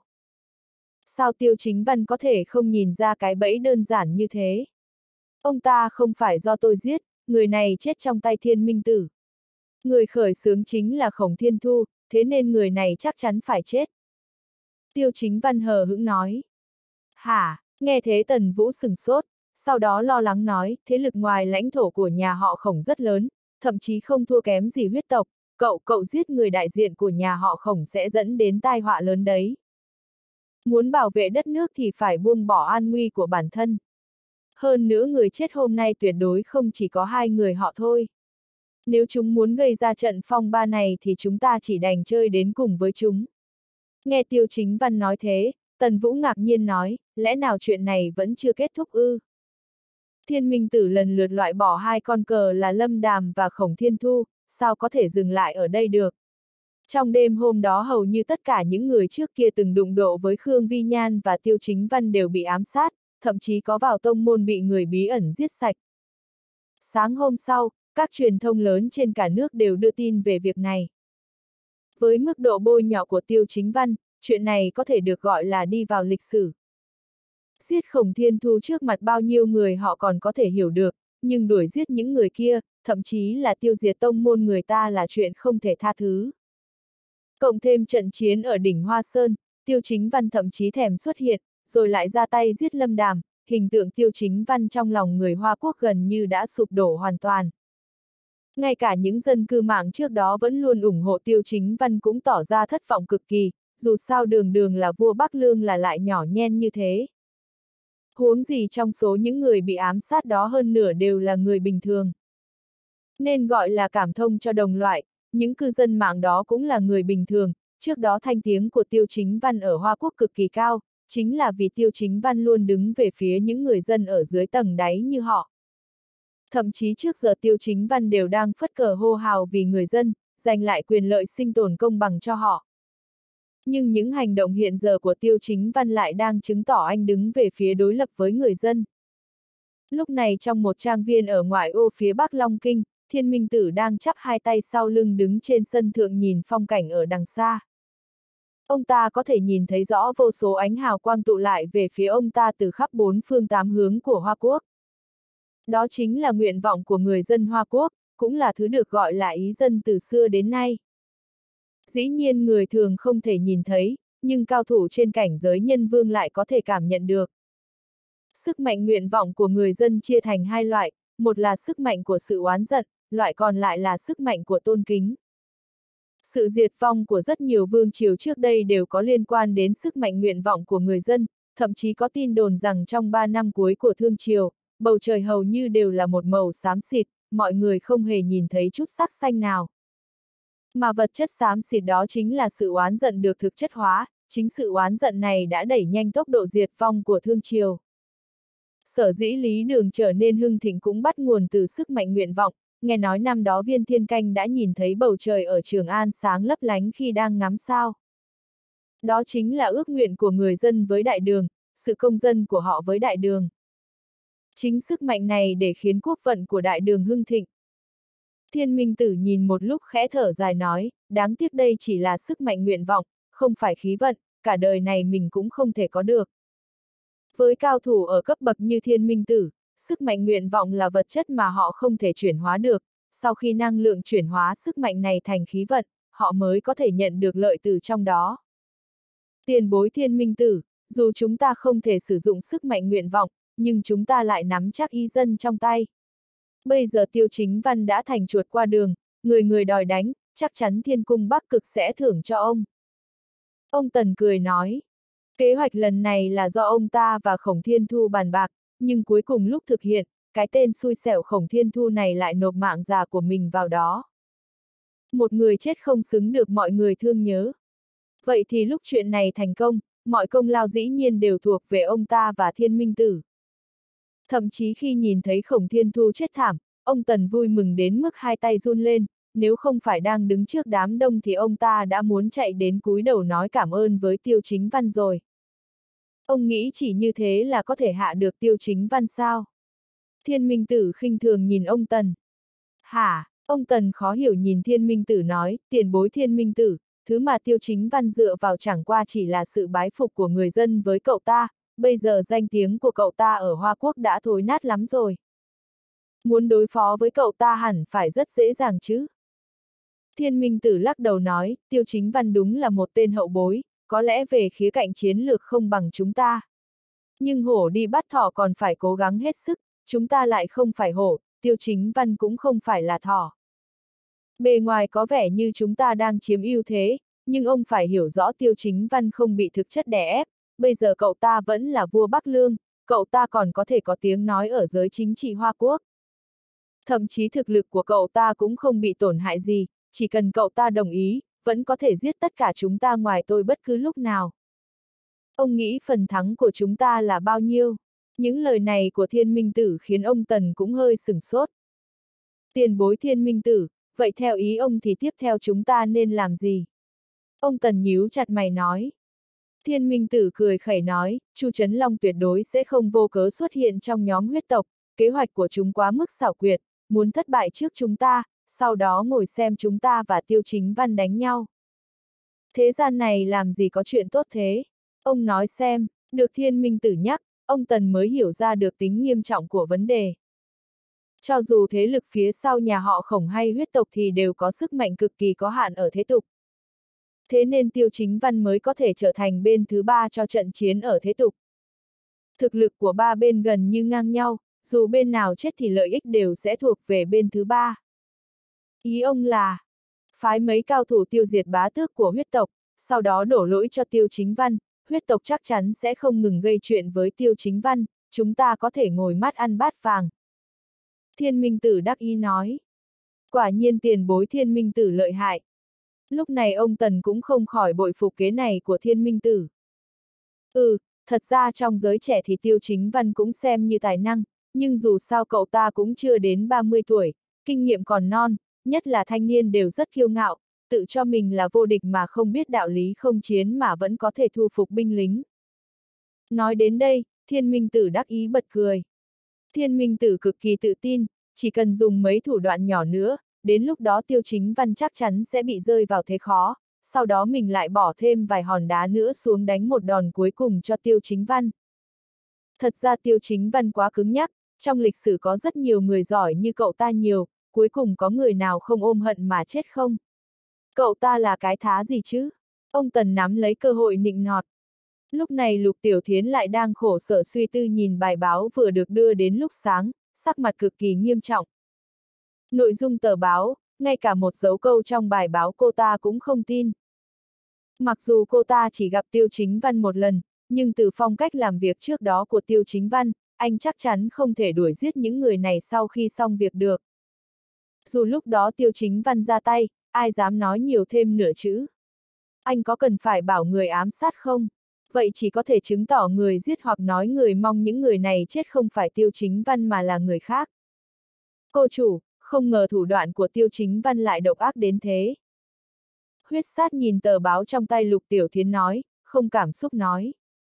Sao Tiêu Chính Văn có thể không nhìn ra cái bẫy đơn giản như thế? Ông ta không phải do tôi giết, người này chết trong tay Thiên Minh Tử. Người khởi xướng chính là Khổng Thiên Thu, thế nên người này chắc chắn phải chết. Tiêu Chính Văn hờ hững nói. Hả, nghe thế Tần Vũ sửng sốt, sau đó lo lắng nói, thế lực ngoài lãnh thổ của nhà họ Khổng rất lớn, thậm chí không thua kém gì huyết tộc, cậu, cậu giết người đại diện của nhà họ Khổng sẽ dẫn đến tai họa lớn đấy. Muốn bảo vệ đất nước thì phải buông bỏ an nguy của bản thân. Hơn nữa người chết hôm nay tuyệt đối không chỉ có hai người họ thôi. Nếu chúng muốn gây ra trận phong ba này thì chúng ta chỉ đành chơi đến cùng với chúng. Nghe Tiêu Chính Văn nói thế, Tần Vũ ngạc nhiên nói, lẽ nào chuyện này vẫn chưa kết thúc ư? Thiên Minh Tử lần lượt loại bỏ hai con cờ là Lâm Đàm và Khổng Thiên Thu, sao có thể dừng lại ở đây được? Trong đêm hôm đó hầu như tất cả những người trước kia từng đụng độ với Khương Vi Nhan và Tiêu Chính Văn đều bị ám sát, thậm chí có vào tông môn bị người bí ẩn giết sạch. Sáng hôm sau, các truyền thông lớn trên cả nước đều đưa tin về việc này. Với mức độ bôi nhọ của Tiêu Chính Văn, chuyện này có thể được gọi là đi vào lịch sử. Giết Khổng Thiên Thu trước mặt bao nhiêu người họ còn có thể hiểu được, nhưng đuổi giết những người kia, thậm chí là tiêu diệt tông môn người ta là chuyện không thể tha thứ. Cộng thêm trận chiến ở đỉnh Hoa Sơn, Tiêu Chính Văn thậm chí thèm xuất hiện, rồi lại ra tay giết Lâm Đàm, hình tượng Tiêu Chính Văn trong lòng người Hoa Quốc gần như đã sụp đổ hoàn toàn. Ngay cả những dân cư mạng trước đó vẫn luôn ủng hộ Tiêu Chính Văn cũng tỏ ra thất vọng cực kỳ, dù sao đường đường là vua Bắc Lương là lại nhỏ nhen như thế. Huống gì trong số những người bị ám sát đó hơn nửa đều là người bình thường. Nên gọi là cảm thông cho đồng loại, những cư dân mạng đó cũng là người bình thường, trước đó thanh tiếng của Tiêu Chính Văn ở Hoa Quốc cực kỳ cao, chính là vì Tiêu Chính Văn luôn đứng về phía những người dân ở dưới tầng đáy như họ. Thậm chí trước giờ Tiêu Chính Văn đều đang phất cờ hô hào vì người dân, giành lại quyền lợi sinh tồn công bằng cho họ. Nhưng những hành động hiện giờ của Tiêu Chính Văn lại đang chứng tỏ anh đứng về phía đối lập với người dân. Lúc này trong một trang viên ở ngoại ô phía Bắc Long Kinh, Thiên Minh Tử đang chắp hai tay sau lưng đứng trên sân thượng nhìn phong cảnh ở đằng xa. Ông ta có thể nhìn thấy rõ vô số ánh hào quang tụ lại về phía ông ta từ khắp bốn phương tám hướng của Hoa Quốc. Đó chính là nguyện vọng của người dân Hoa Quốc, cũng là thứ được gọi là ý dân từ xưa đến nay. Dĩ nhiên người thường không thể nhìn thấy, nhưng cao thủ trên cảnh giới nhân vương lại có thể cảm nhận được. Sức mạnh nguyện vọng của người dân chia thành hai loại, một là sức mạnh của sự oán giận, loại còn lại là sức mạnh của tôn kính. Sự diệt vong của rất nhiều vương triều trước đây đều có liên quan đến sức mạnh nguyện vọng của người dân, thậm chí có tin đồn rằng trong ba năm cuối của Thương Triều, bầu trời hầu như đều là một màu xám xịt, mọi người không hề nhìn thấy chút sắc xanh nào. Mà vật chất xám xịt đó chính là sự oán giận được thực chất hóa, chính sự oán giận này đã đẩy nhanh tốc độ diệt vong của Thương Triều. Sở dĩ Lý Đường trở nên hưng thịnh cũng bắt nguồn từ sức mạnh nguyện vọng, nghe nói năm đó Viên Thiên Canh đã nhìn thấy bầu trời ở Trường An sáng lấp lánh khi đang ngắm sao. Đó chính là ước nguyện của người dân với đại đường, sự công dân của họ với đại đường. Chính sức mạnh này để khiến quốc vận của đại đường hưng thịnh. Thiên Minh Tử nhìn một lúc khẽ thở dài nói, đáng tiếc đây chỉ là sức mạnh nguyện vọng, không phải khí vận, cả đời này mình cũng không thể có được. Với cao thủ ở cấp bậc như Thiên Minh Tử, sức mạnh nguyện vọng là vật chất mà họ không thể chuyển hóa được, sau khi năng lượng chuyển hóa sức mạnh này thành khí vận, họ mới có thể nhận được lợi từ trong đó. Tiền bối Thiên Minh Tử, dù chúng ta không thể sử dụng sức mạnh nguyện vọng, nhưng chúng ta lại nắm chắc y dân trong tay. Bây giờ Tiêu Chính Văn đã thành chuột qua đường, người người đòi đánh, chắc chắn Thiên Cung Bắc Cực sẽ thưởng cho ông. Ông Tần cười nói, kế hoạch lần này là do ông ta và Khổng Thiên Thu bàn bạc, nhưng cuối cùng lúc thực hiện, cái tên xui xẻo Khổng Thiên Thu này lại nộp mạng già của mình vào đó. Một người chết không xứng được mọi người thương nhớ. Vậy thì lúc chuyện này thành công, mọi công lao dĩ nhiên đều thuộc về ông ta và Thiên Minh Tử. Thậm chí khi nhìn thấy Khổng Thiên Thu chết thảm, ông Tần vui mừng đến mức hai tay run lên, nếu không phải đang đứng trước đám đông thì ông ta đã muốn chạy đến cúi đầu nói cảm ơn với Tiêu Chính Văn rồi. Ông nghĩ chỉ như thế là có thể hạ được Tiêu Chính Văn sao? Thiên Minh Tử khinh thường nhìn ông Tần. Hả? Ông Tần khó hiểu nhìn Thiên Minh Tử nói, tiền bối Thiên Minh Tử, thứ mà Tiêu Chính Văn dựa vào chẳng qua chỉ là sự bái phục của người dân với cậu ta, bây giờ danh tiếng của cậu ta ở Hoa Quốc đã thối nát lắm rồi. Muốn đối phó với cậu ta hẳn phải rất dễ dàng chứ. Thiên Minh Tử lắc đầu nói, Tiêu Chính Văn đúng là một tên hậu bối, có lẽ về khía cạnh chiến lược không bằng chúng ta. Nhưng hổ đi bắt thỏ còn phải cố gắng hết sức, chúng ta lại không phải hổ, Tiêu Chính Văn cũng không phải là thỏ. Bề ngoài có vẻ như chúng ta đang chiếm ưu thế, nhưng ông phải hiểu rõ Tiêu Chính Văn không bị thực chất đè ép, bây giờ cậu ta vẫn là vua Bắc Lương, cậu ta còn có thể có tiếng nói ở giới chính trị Hoa Quốc. Thậm chí thực lực của cậu ta cũng không bị tổn hại gì, chỉ cần cậu ta đồng ý, vẫn có thể giết tất cả chúng ta ngoài tôi bất cứ lúc nào. Ông nghĩ phần thắng của chúng ta là bao nhiêu? Những lời này của Thiên Minh Tử khiến ông Tần cũng hơi sửng sốt. Tiền bối Thiên Minh Tử, vậy theo ý ông thì tiếp theo chúng ta nên làm gì? Ông Tần nhíu chặt mày nói. Thiên Minh Tử cười khẩy nói, Chu Trấn Long tuyệt đối sẽ không vô cớ xuất hiện trong nhóm huyết tộc, kế hoạch của chúng quá mức xảo quyệt, muốn thất bại trước chúng ta, sau đó ngồi xem chúng ta và Tiêu Chính Văn đánh nhau. Thế gian này làm gì có chuyện tốt thế? Ông nói xem, được Thiên Minh Tử nhắc, ông Tần mới hiểu ra được tính nghiêm trọng của vấn đề. Cho dù thế lực phía sau nhà họ Khổng hay huyết tộc thì đều có sức mạnh cực kỳ có hạn ở thế tục. Thế nên Tiêu Chính Văn mới có thể trở thành bên thứ ba cho trận chiến ở thế tục. Thực lực của ba bên gần như ngang nhau, dù bên nào chết thì lợi ích đều sẽ thuộc về bên thứ ba. Ý ông là, phái mấy cao thủ tiêu diệt bá tước của huyết tộc, sau đó đổ lỗi cho Tiêu Chính Văn, huyết tộc chắc chắn sẽ không ngừng gây chuyện với Tiêu Chính Văn, chúng ta có thể ngồi mắt ăn bát vàng. Thiên Minh Tử đắc ý nói. Quả nhiên tiền bối Thiên Minh Tử lợi hại. Lúc này ông Tần cũng không khỏi bội phục kế này của Thiên Minh Tử. Ừ, thật ra trong giới trẻ thì Tiêu Chính Văn cũng xem như tài năng, nhưng dù sao cậu ta cũng chưa đến ba mươi tuổi, kinh nghiệm còn non, nhất là thanh niên đều rất kiêu ngạo, tự cho mình là vô địch mà không biết đạo lý không chiến mà vẫn có thể thu phục binh lính. Nói đến đây, Thiên Minh Tử đắc ý bật cười. Thiên Minh Tử cực kỳ tự tin, chỉ cần dùng mấy thủ đoạn nhỏ nữa, đến lúc đó Tiêu Chính Văn chắc chắn sẽ bị rơi vào thế khó, sau đó mình lại bỏ thêm vài hòn đá nữa xuống đánh một đòn cuối cùng cho Tiêu Chính Văn. Thật ra Tiêu Chính Văn quá cứng nhắc, trong lịch sử có rất nhiều người giỏi như cậu ta nhiều, cuối cùng có người nào không ôm hận mà chết không? Cậu ta là cái thá gì chứ? Ông Tần nắm lấy cơ hội nịnh nọt. Lúc này Lục Tiểu Thiến lại đang khổ sở suy tư nhìn bài báo vừa được đưa đến lúc sáng, sắc mặt cực kỳ nghiêm trọng. Nội dung tờ báo, ngay cả một dấu câu trong bài báo cô ta cũng không tin. Mặc dù cô ta chỉ gặp Tiêu Chính Văn một lần, nhưng từ phong cách làm việc trước đó của Tiêu Chính Văn, anh chắc chắn không thể đuổi giết những người này sau khi xong việc được. Dù lúc đó Tiêu Chính Văn ra tay, ai dám nói nhiều thêm nửa chữ. Anh có cần phải bảo người ám sát không? Vậy chỉ có thể chứng tỏ người giết hoặc nói người mong những người này chết không phải Tiêu Chính Văn mà là người khác. Cô chủ, không ngờ thủ đoạn của Tiêu Chính Văn lại độc ác đến thế. Huyết sát nhìn tờ báo trong tay Lục Tiểu Thiến nói, không cảm xúc nói.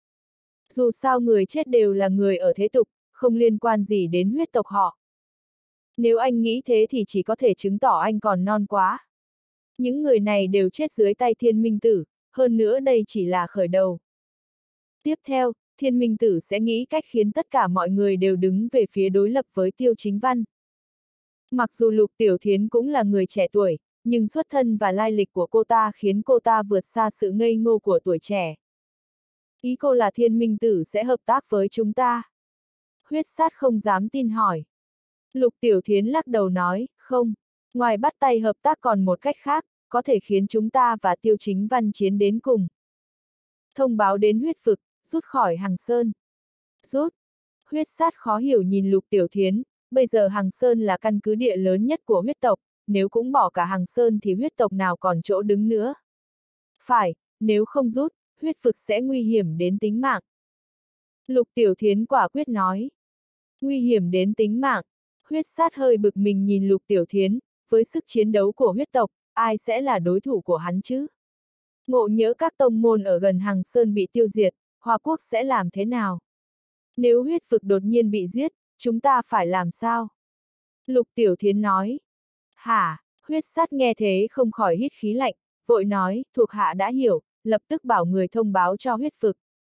Dù sao người chết đều là người ở thế tục, không liên quan gì đến huyết tộc họ. Nếu anh nghĩ thế thì chỉ có thể chứng tỏ anh còn non quá. Những người này đều chết dưới tay Thiên Minh Tử, hơn nữa đây chỉ là khởi đầu. Tiếp theo, Thiên Minh Tử sẽ nghĩ cách khiến tất cả mọi người đều đứng về phía đối lập với Tiêu Chính Văn. Mặc dù Lục Tiểu Thiến cũng là người trẻ tuổi, nhưng xuất thân và lai lịch của cô ta khiến cô ta vượt xa sự ngây ngô của tuổi trẻ. Ý cô là Thiên Minh Tử sẽ hợp tác với chúng ta? Huyết sát không dám tin hỏi. Lục Tiểu Thiến lắc đầu nói, không, ngoài bắt tay hợp tác còn một cách khác, có thể khiến chúng ta và Tiêu Chính Văn chiến đến cùng. Thông báo đến huyết vực, rút khỏi Hằng Sơn. Rút. Huyết sát khó hiểu nhìn Lục Tiểu Thiến, bây giờ Hằng Sơn là căn cứ địa lớn nhất của huyết tộc, nếu cũng bỏ cả Hằng Sơn thì huyết tộc nào còn chỗ đứng nữa. Phải, nếu không rút, huyết vực sẽ nguy hiểm đến tính mạng. Lục Tiểu Thiến quả quyết nói. Nguy hiểm đến tính mạng. Huyết sát hơi bực mình nhìn Lục Tiểu Thiến, với sức chiến đấu của huyết tộc, ai sẽ là đối thủ của hắn chứ? Ngộ nhỡ các tông môn ở gần Hằng Sơn bị tiêu diệt, Hoa Quốc sẽ làm thế nào? Nếu huyết vực đột nhiên bị giết, chúng ta phải làm sao? Lục Tiểu Thiến nói. Hả? Huyết sát nghe thế không khỏi hít khí lạnh, vội nói, thuộc hạ đã hiểu, lập tức bảo người thông báo cho huyết vực.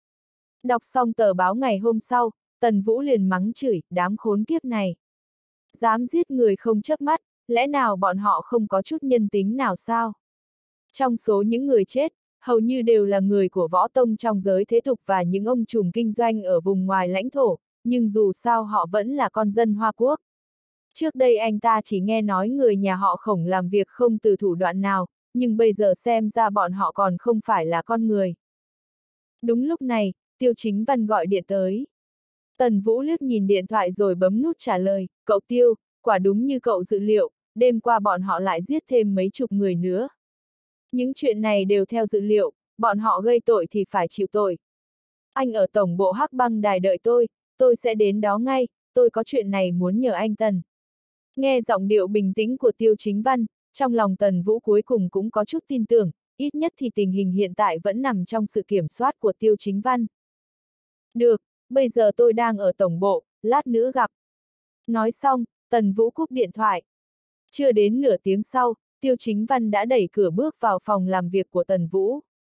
Đọc xong tờ báo ngày hôm sau, Tần Vũ liền mắng chửi, đám khốn kiếp này. Dám giết người không chớp mắt, lẽ nào bọn họ không có chút nhân tính nào sao? Trong số những người chết, hầu như đều là người của võ tông trong giới thế tục và những ông trùm kinh doanh ở vùng ngoài lãnh thổ, nhưng dù sao họ vẫn là con dân Hoa Quốc. Trước đây anh ta chỉ nghe nói người nhà họ Khổng làm việc không từ thủ đoạn nào, nhưng bây giờ xem ra bọn họ còn không phải là con người. Đúng lúc này, Tiêu Chính Văn gọi điện tới. Tần Vũ liếc nhìn điện thoại rồi bấm nút trả lời, cậu Tiêu, quả đúng như cậu dự liệu, đêm qua bọn họ lại giết thêm mấy chục người nữa. Những chuyện này đều theo dự liệu, bọn họ gây tội thì phải chịu tội. Anh ở tổng bộ Hắc Băng Đài đợi tôi, tôi sẽ đến đó ngay, tôi có chuyện này muốn nhờ anh Tần. Nghe giọng điệu bình tĩnh của Tiêu Chính Văn, trong lòng Tần Vũ cuối cùng cũng có chút tin tưởng, ít nhất thì tình hình hiện tại vẫn nằm trong sự kiểm soát của Tiêu Chính Văn. Được, bây giờ tôi đang ở tổng bộ, lát nữa gặp. Nói xong, Tần Vũ cúp điện thoại. Chưa đến nửa tiếng sau, Tiêu Chính Văn đã đẩy cửa bước vào phòng làm việc của Tần Vũ.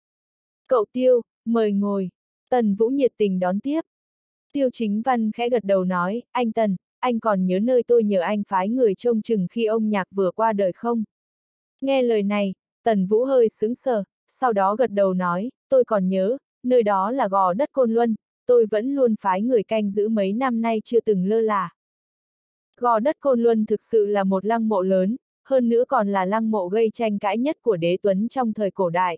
Cậu Tiêu, mời ngồi. Tần Vũ nhiệt tình đón tiếp. Tiêu Chính Văn khẽ gật đầu nói, anh Tần, anh còn nhớ nơi tôi nhờ anh phái người trông chừng khi ông Nhạc vừa qua đời không? Nghe lời này, Tần Vũ hơi sững sờ, sau đó gật đầu nói, tôi còn nhớ, nơi đó là Gò Đất Côn Luân, tôi vẫn luôn phái người canh giữ mấy năm nay chưa từng lơ là. Gò Đất Côn Luân thực sự là một lăng mộ lớn, hơn nữa còn là lăng mộ gây tranh cãi nhất của đế tuấn trong thời cổ đại.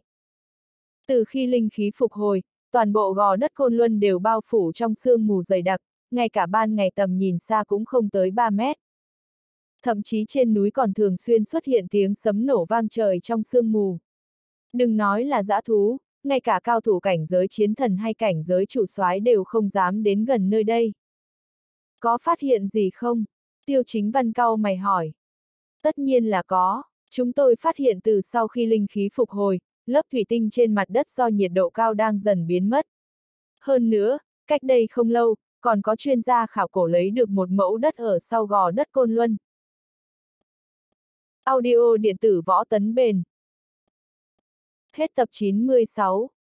Từ khi linh khí phục hồi, toàn bộ Gò Đất Côn Luân đều bao phủ trong sương mù dày đặc, ngay cả ban ngày tầm nhìn xa cũng không tới ba mét. Thậm chí trên núi còn thường xuyên xuất hiện tiếng sấm nổ vang trời trong sương mù. Đừng nói là dã thú, ngay cả cao thủ cảnh giới chiến thần hay cảnh giới chủ soái đều không dám đến gần nơi đây. Có phát hiện gì không? Tiêu Chính Văn cau mày hỏi. Tất nhiên là có, chúng tôi phát hiện từ sau khi linh khí phục hồi, lớp thủy tinh trên mặt đất do nhiệt độ cao đang dần biến mất. Hơn nữa, cách đây không lâu, còn có chuyên gia khảo cổ lấy được một mẫu đất ở sau Gò Đất Côn Luân. Audio điện tử Võ Tấn Bền. Hết tập chín mươi sáu.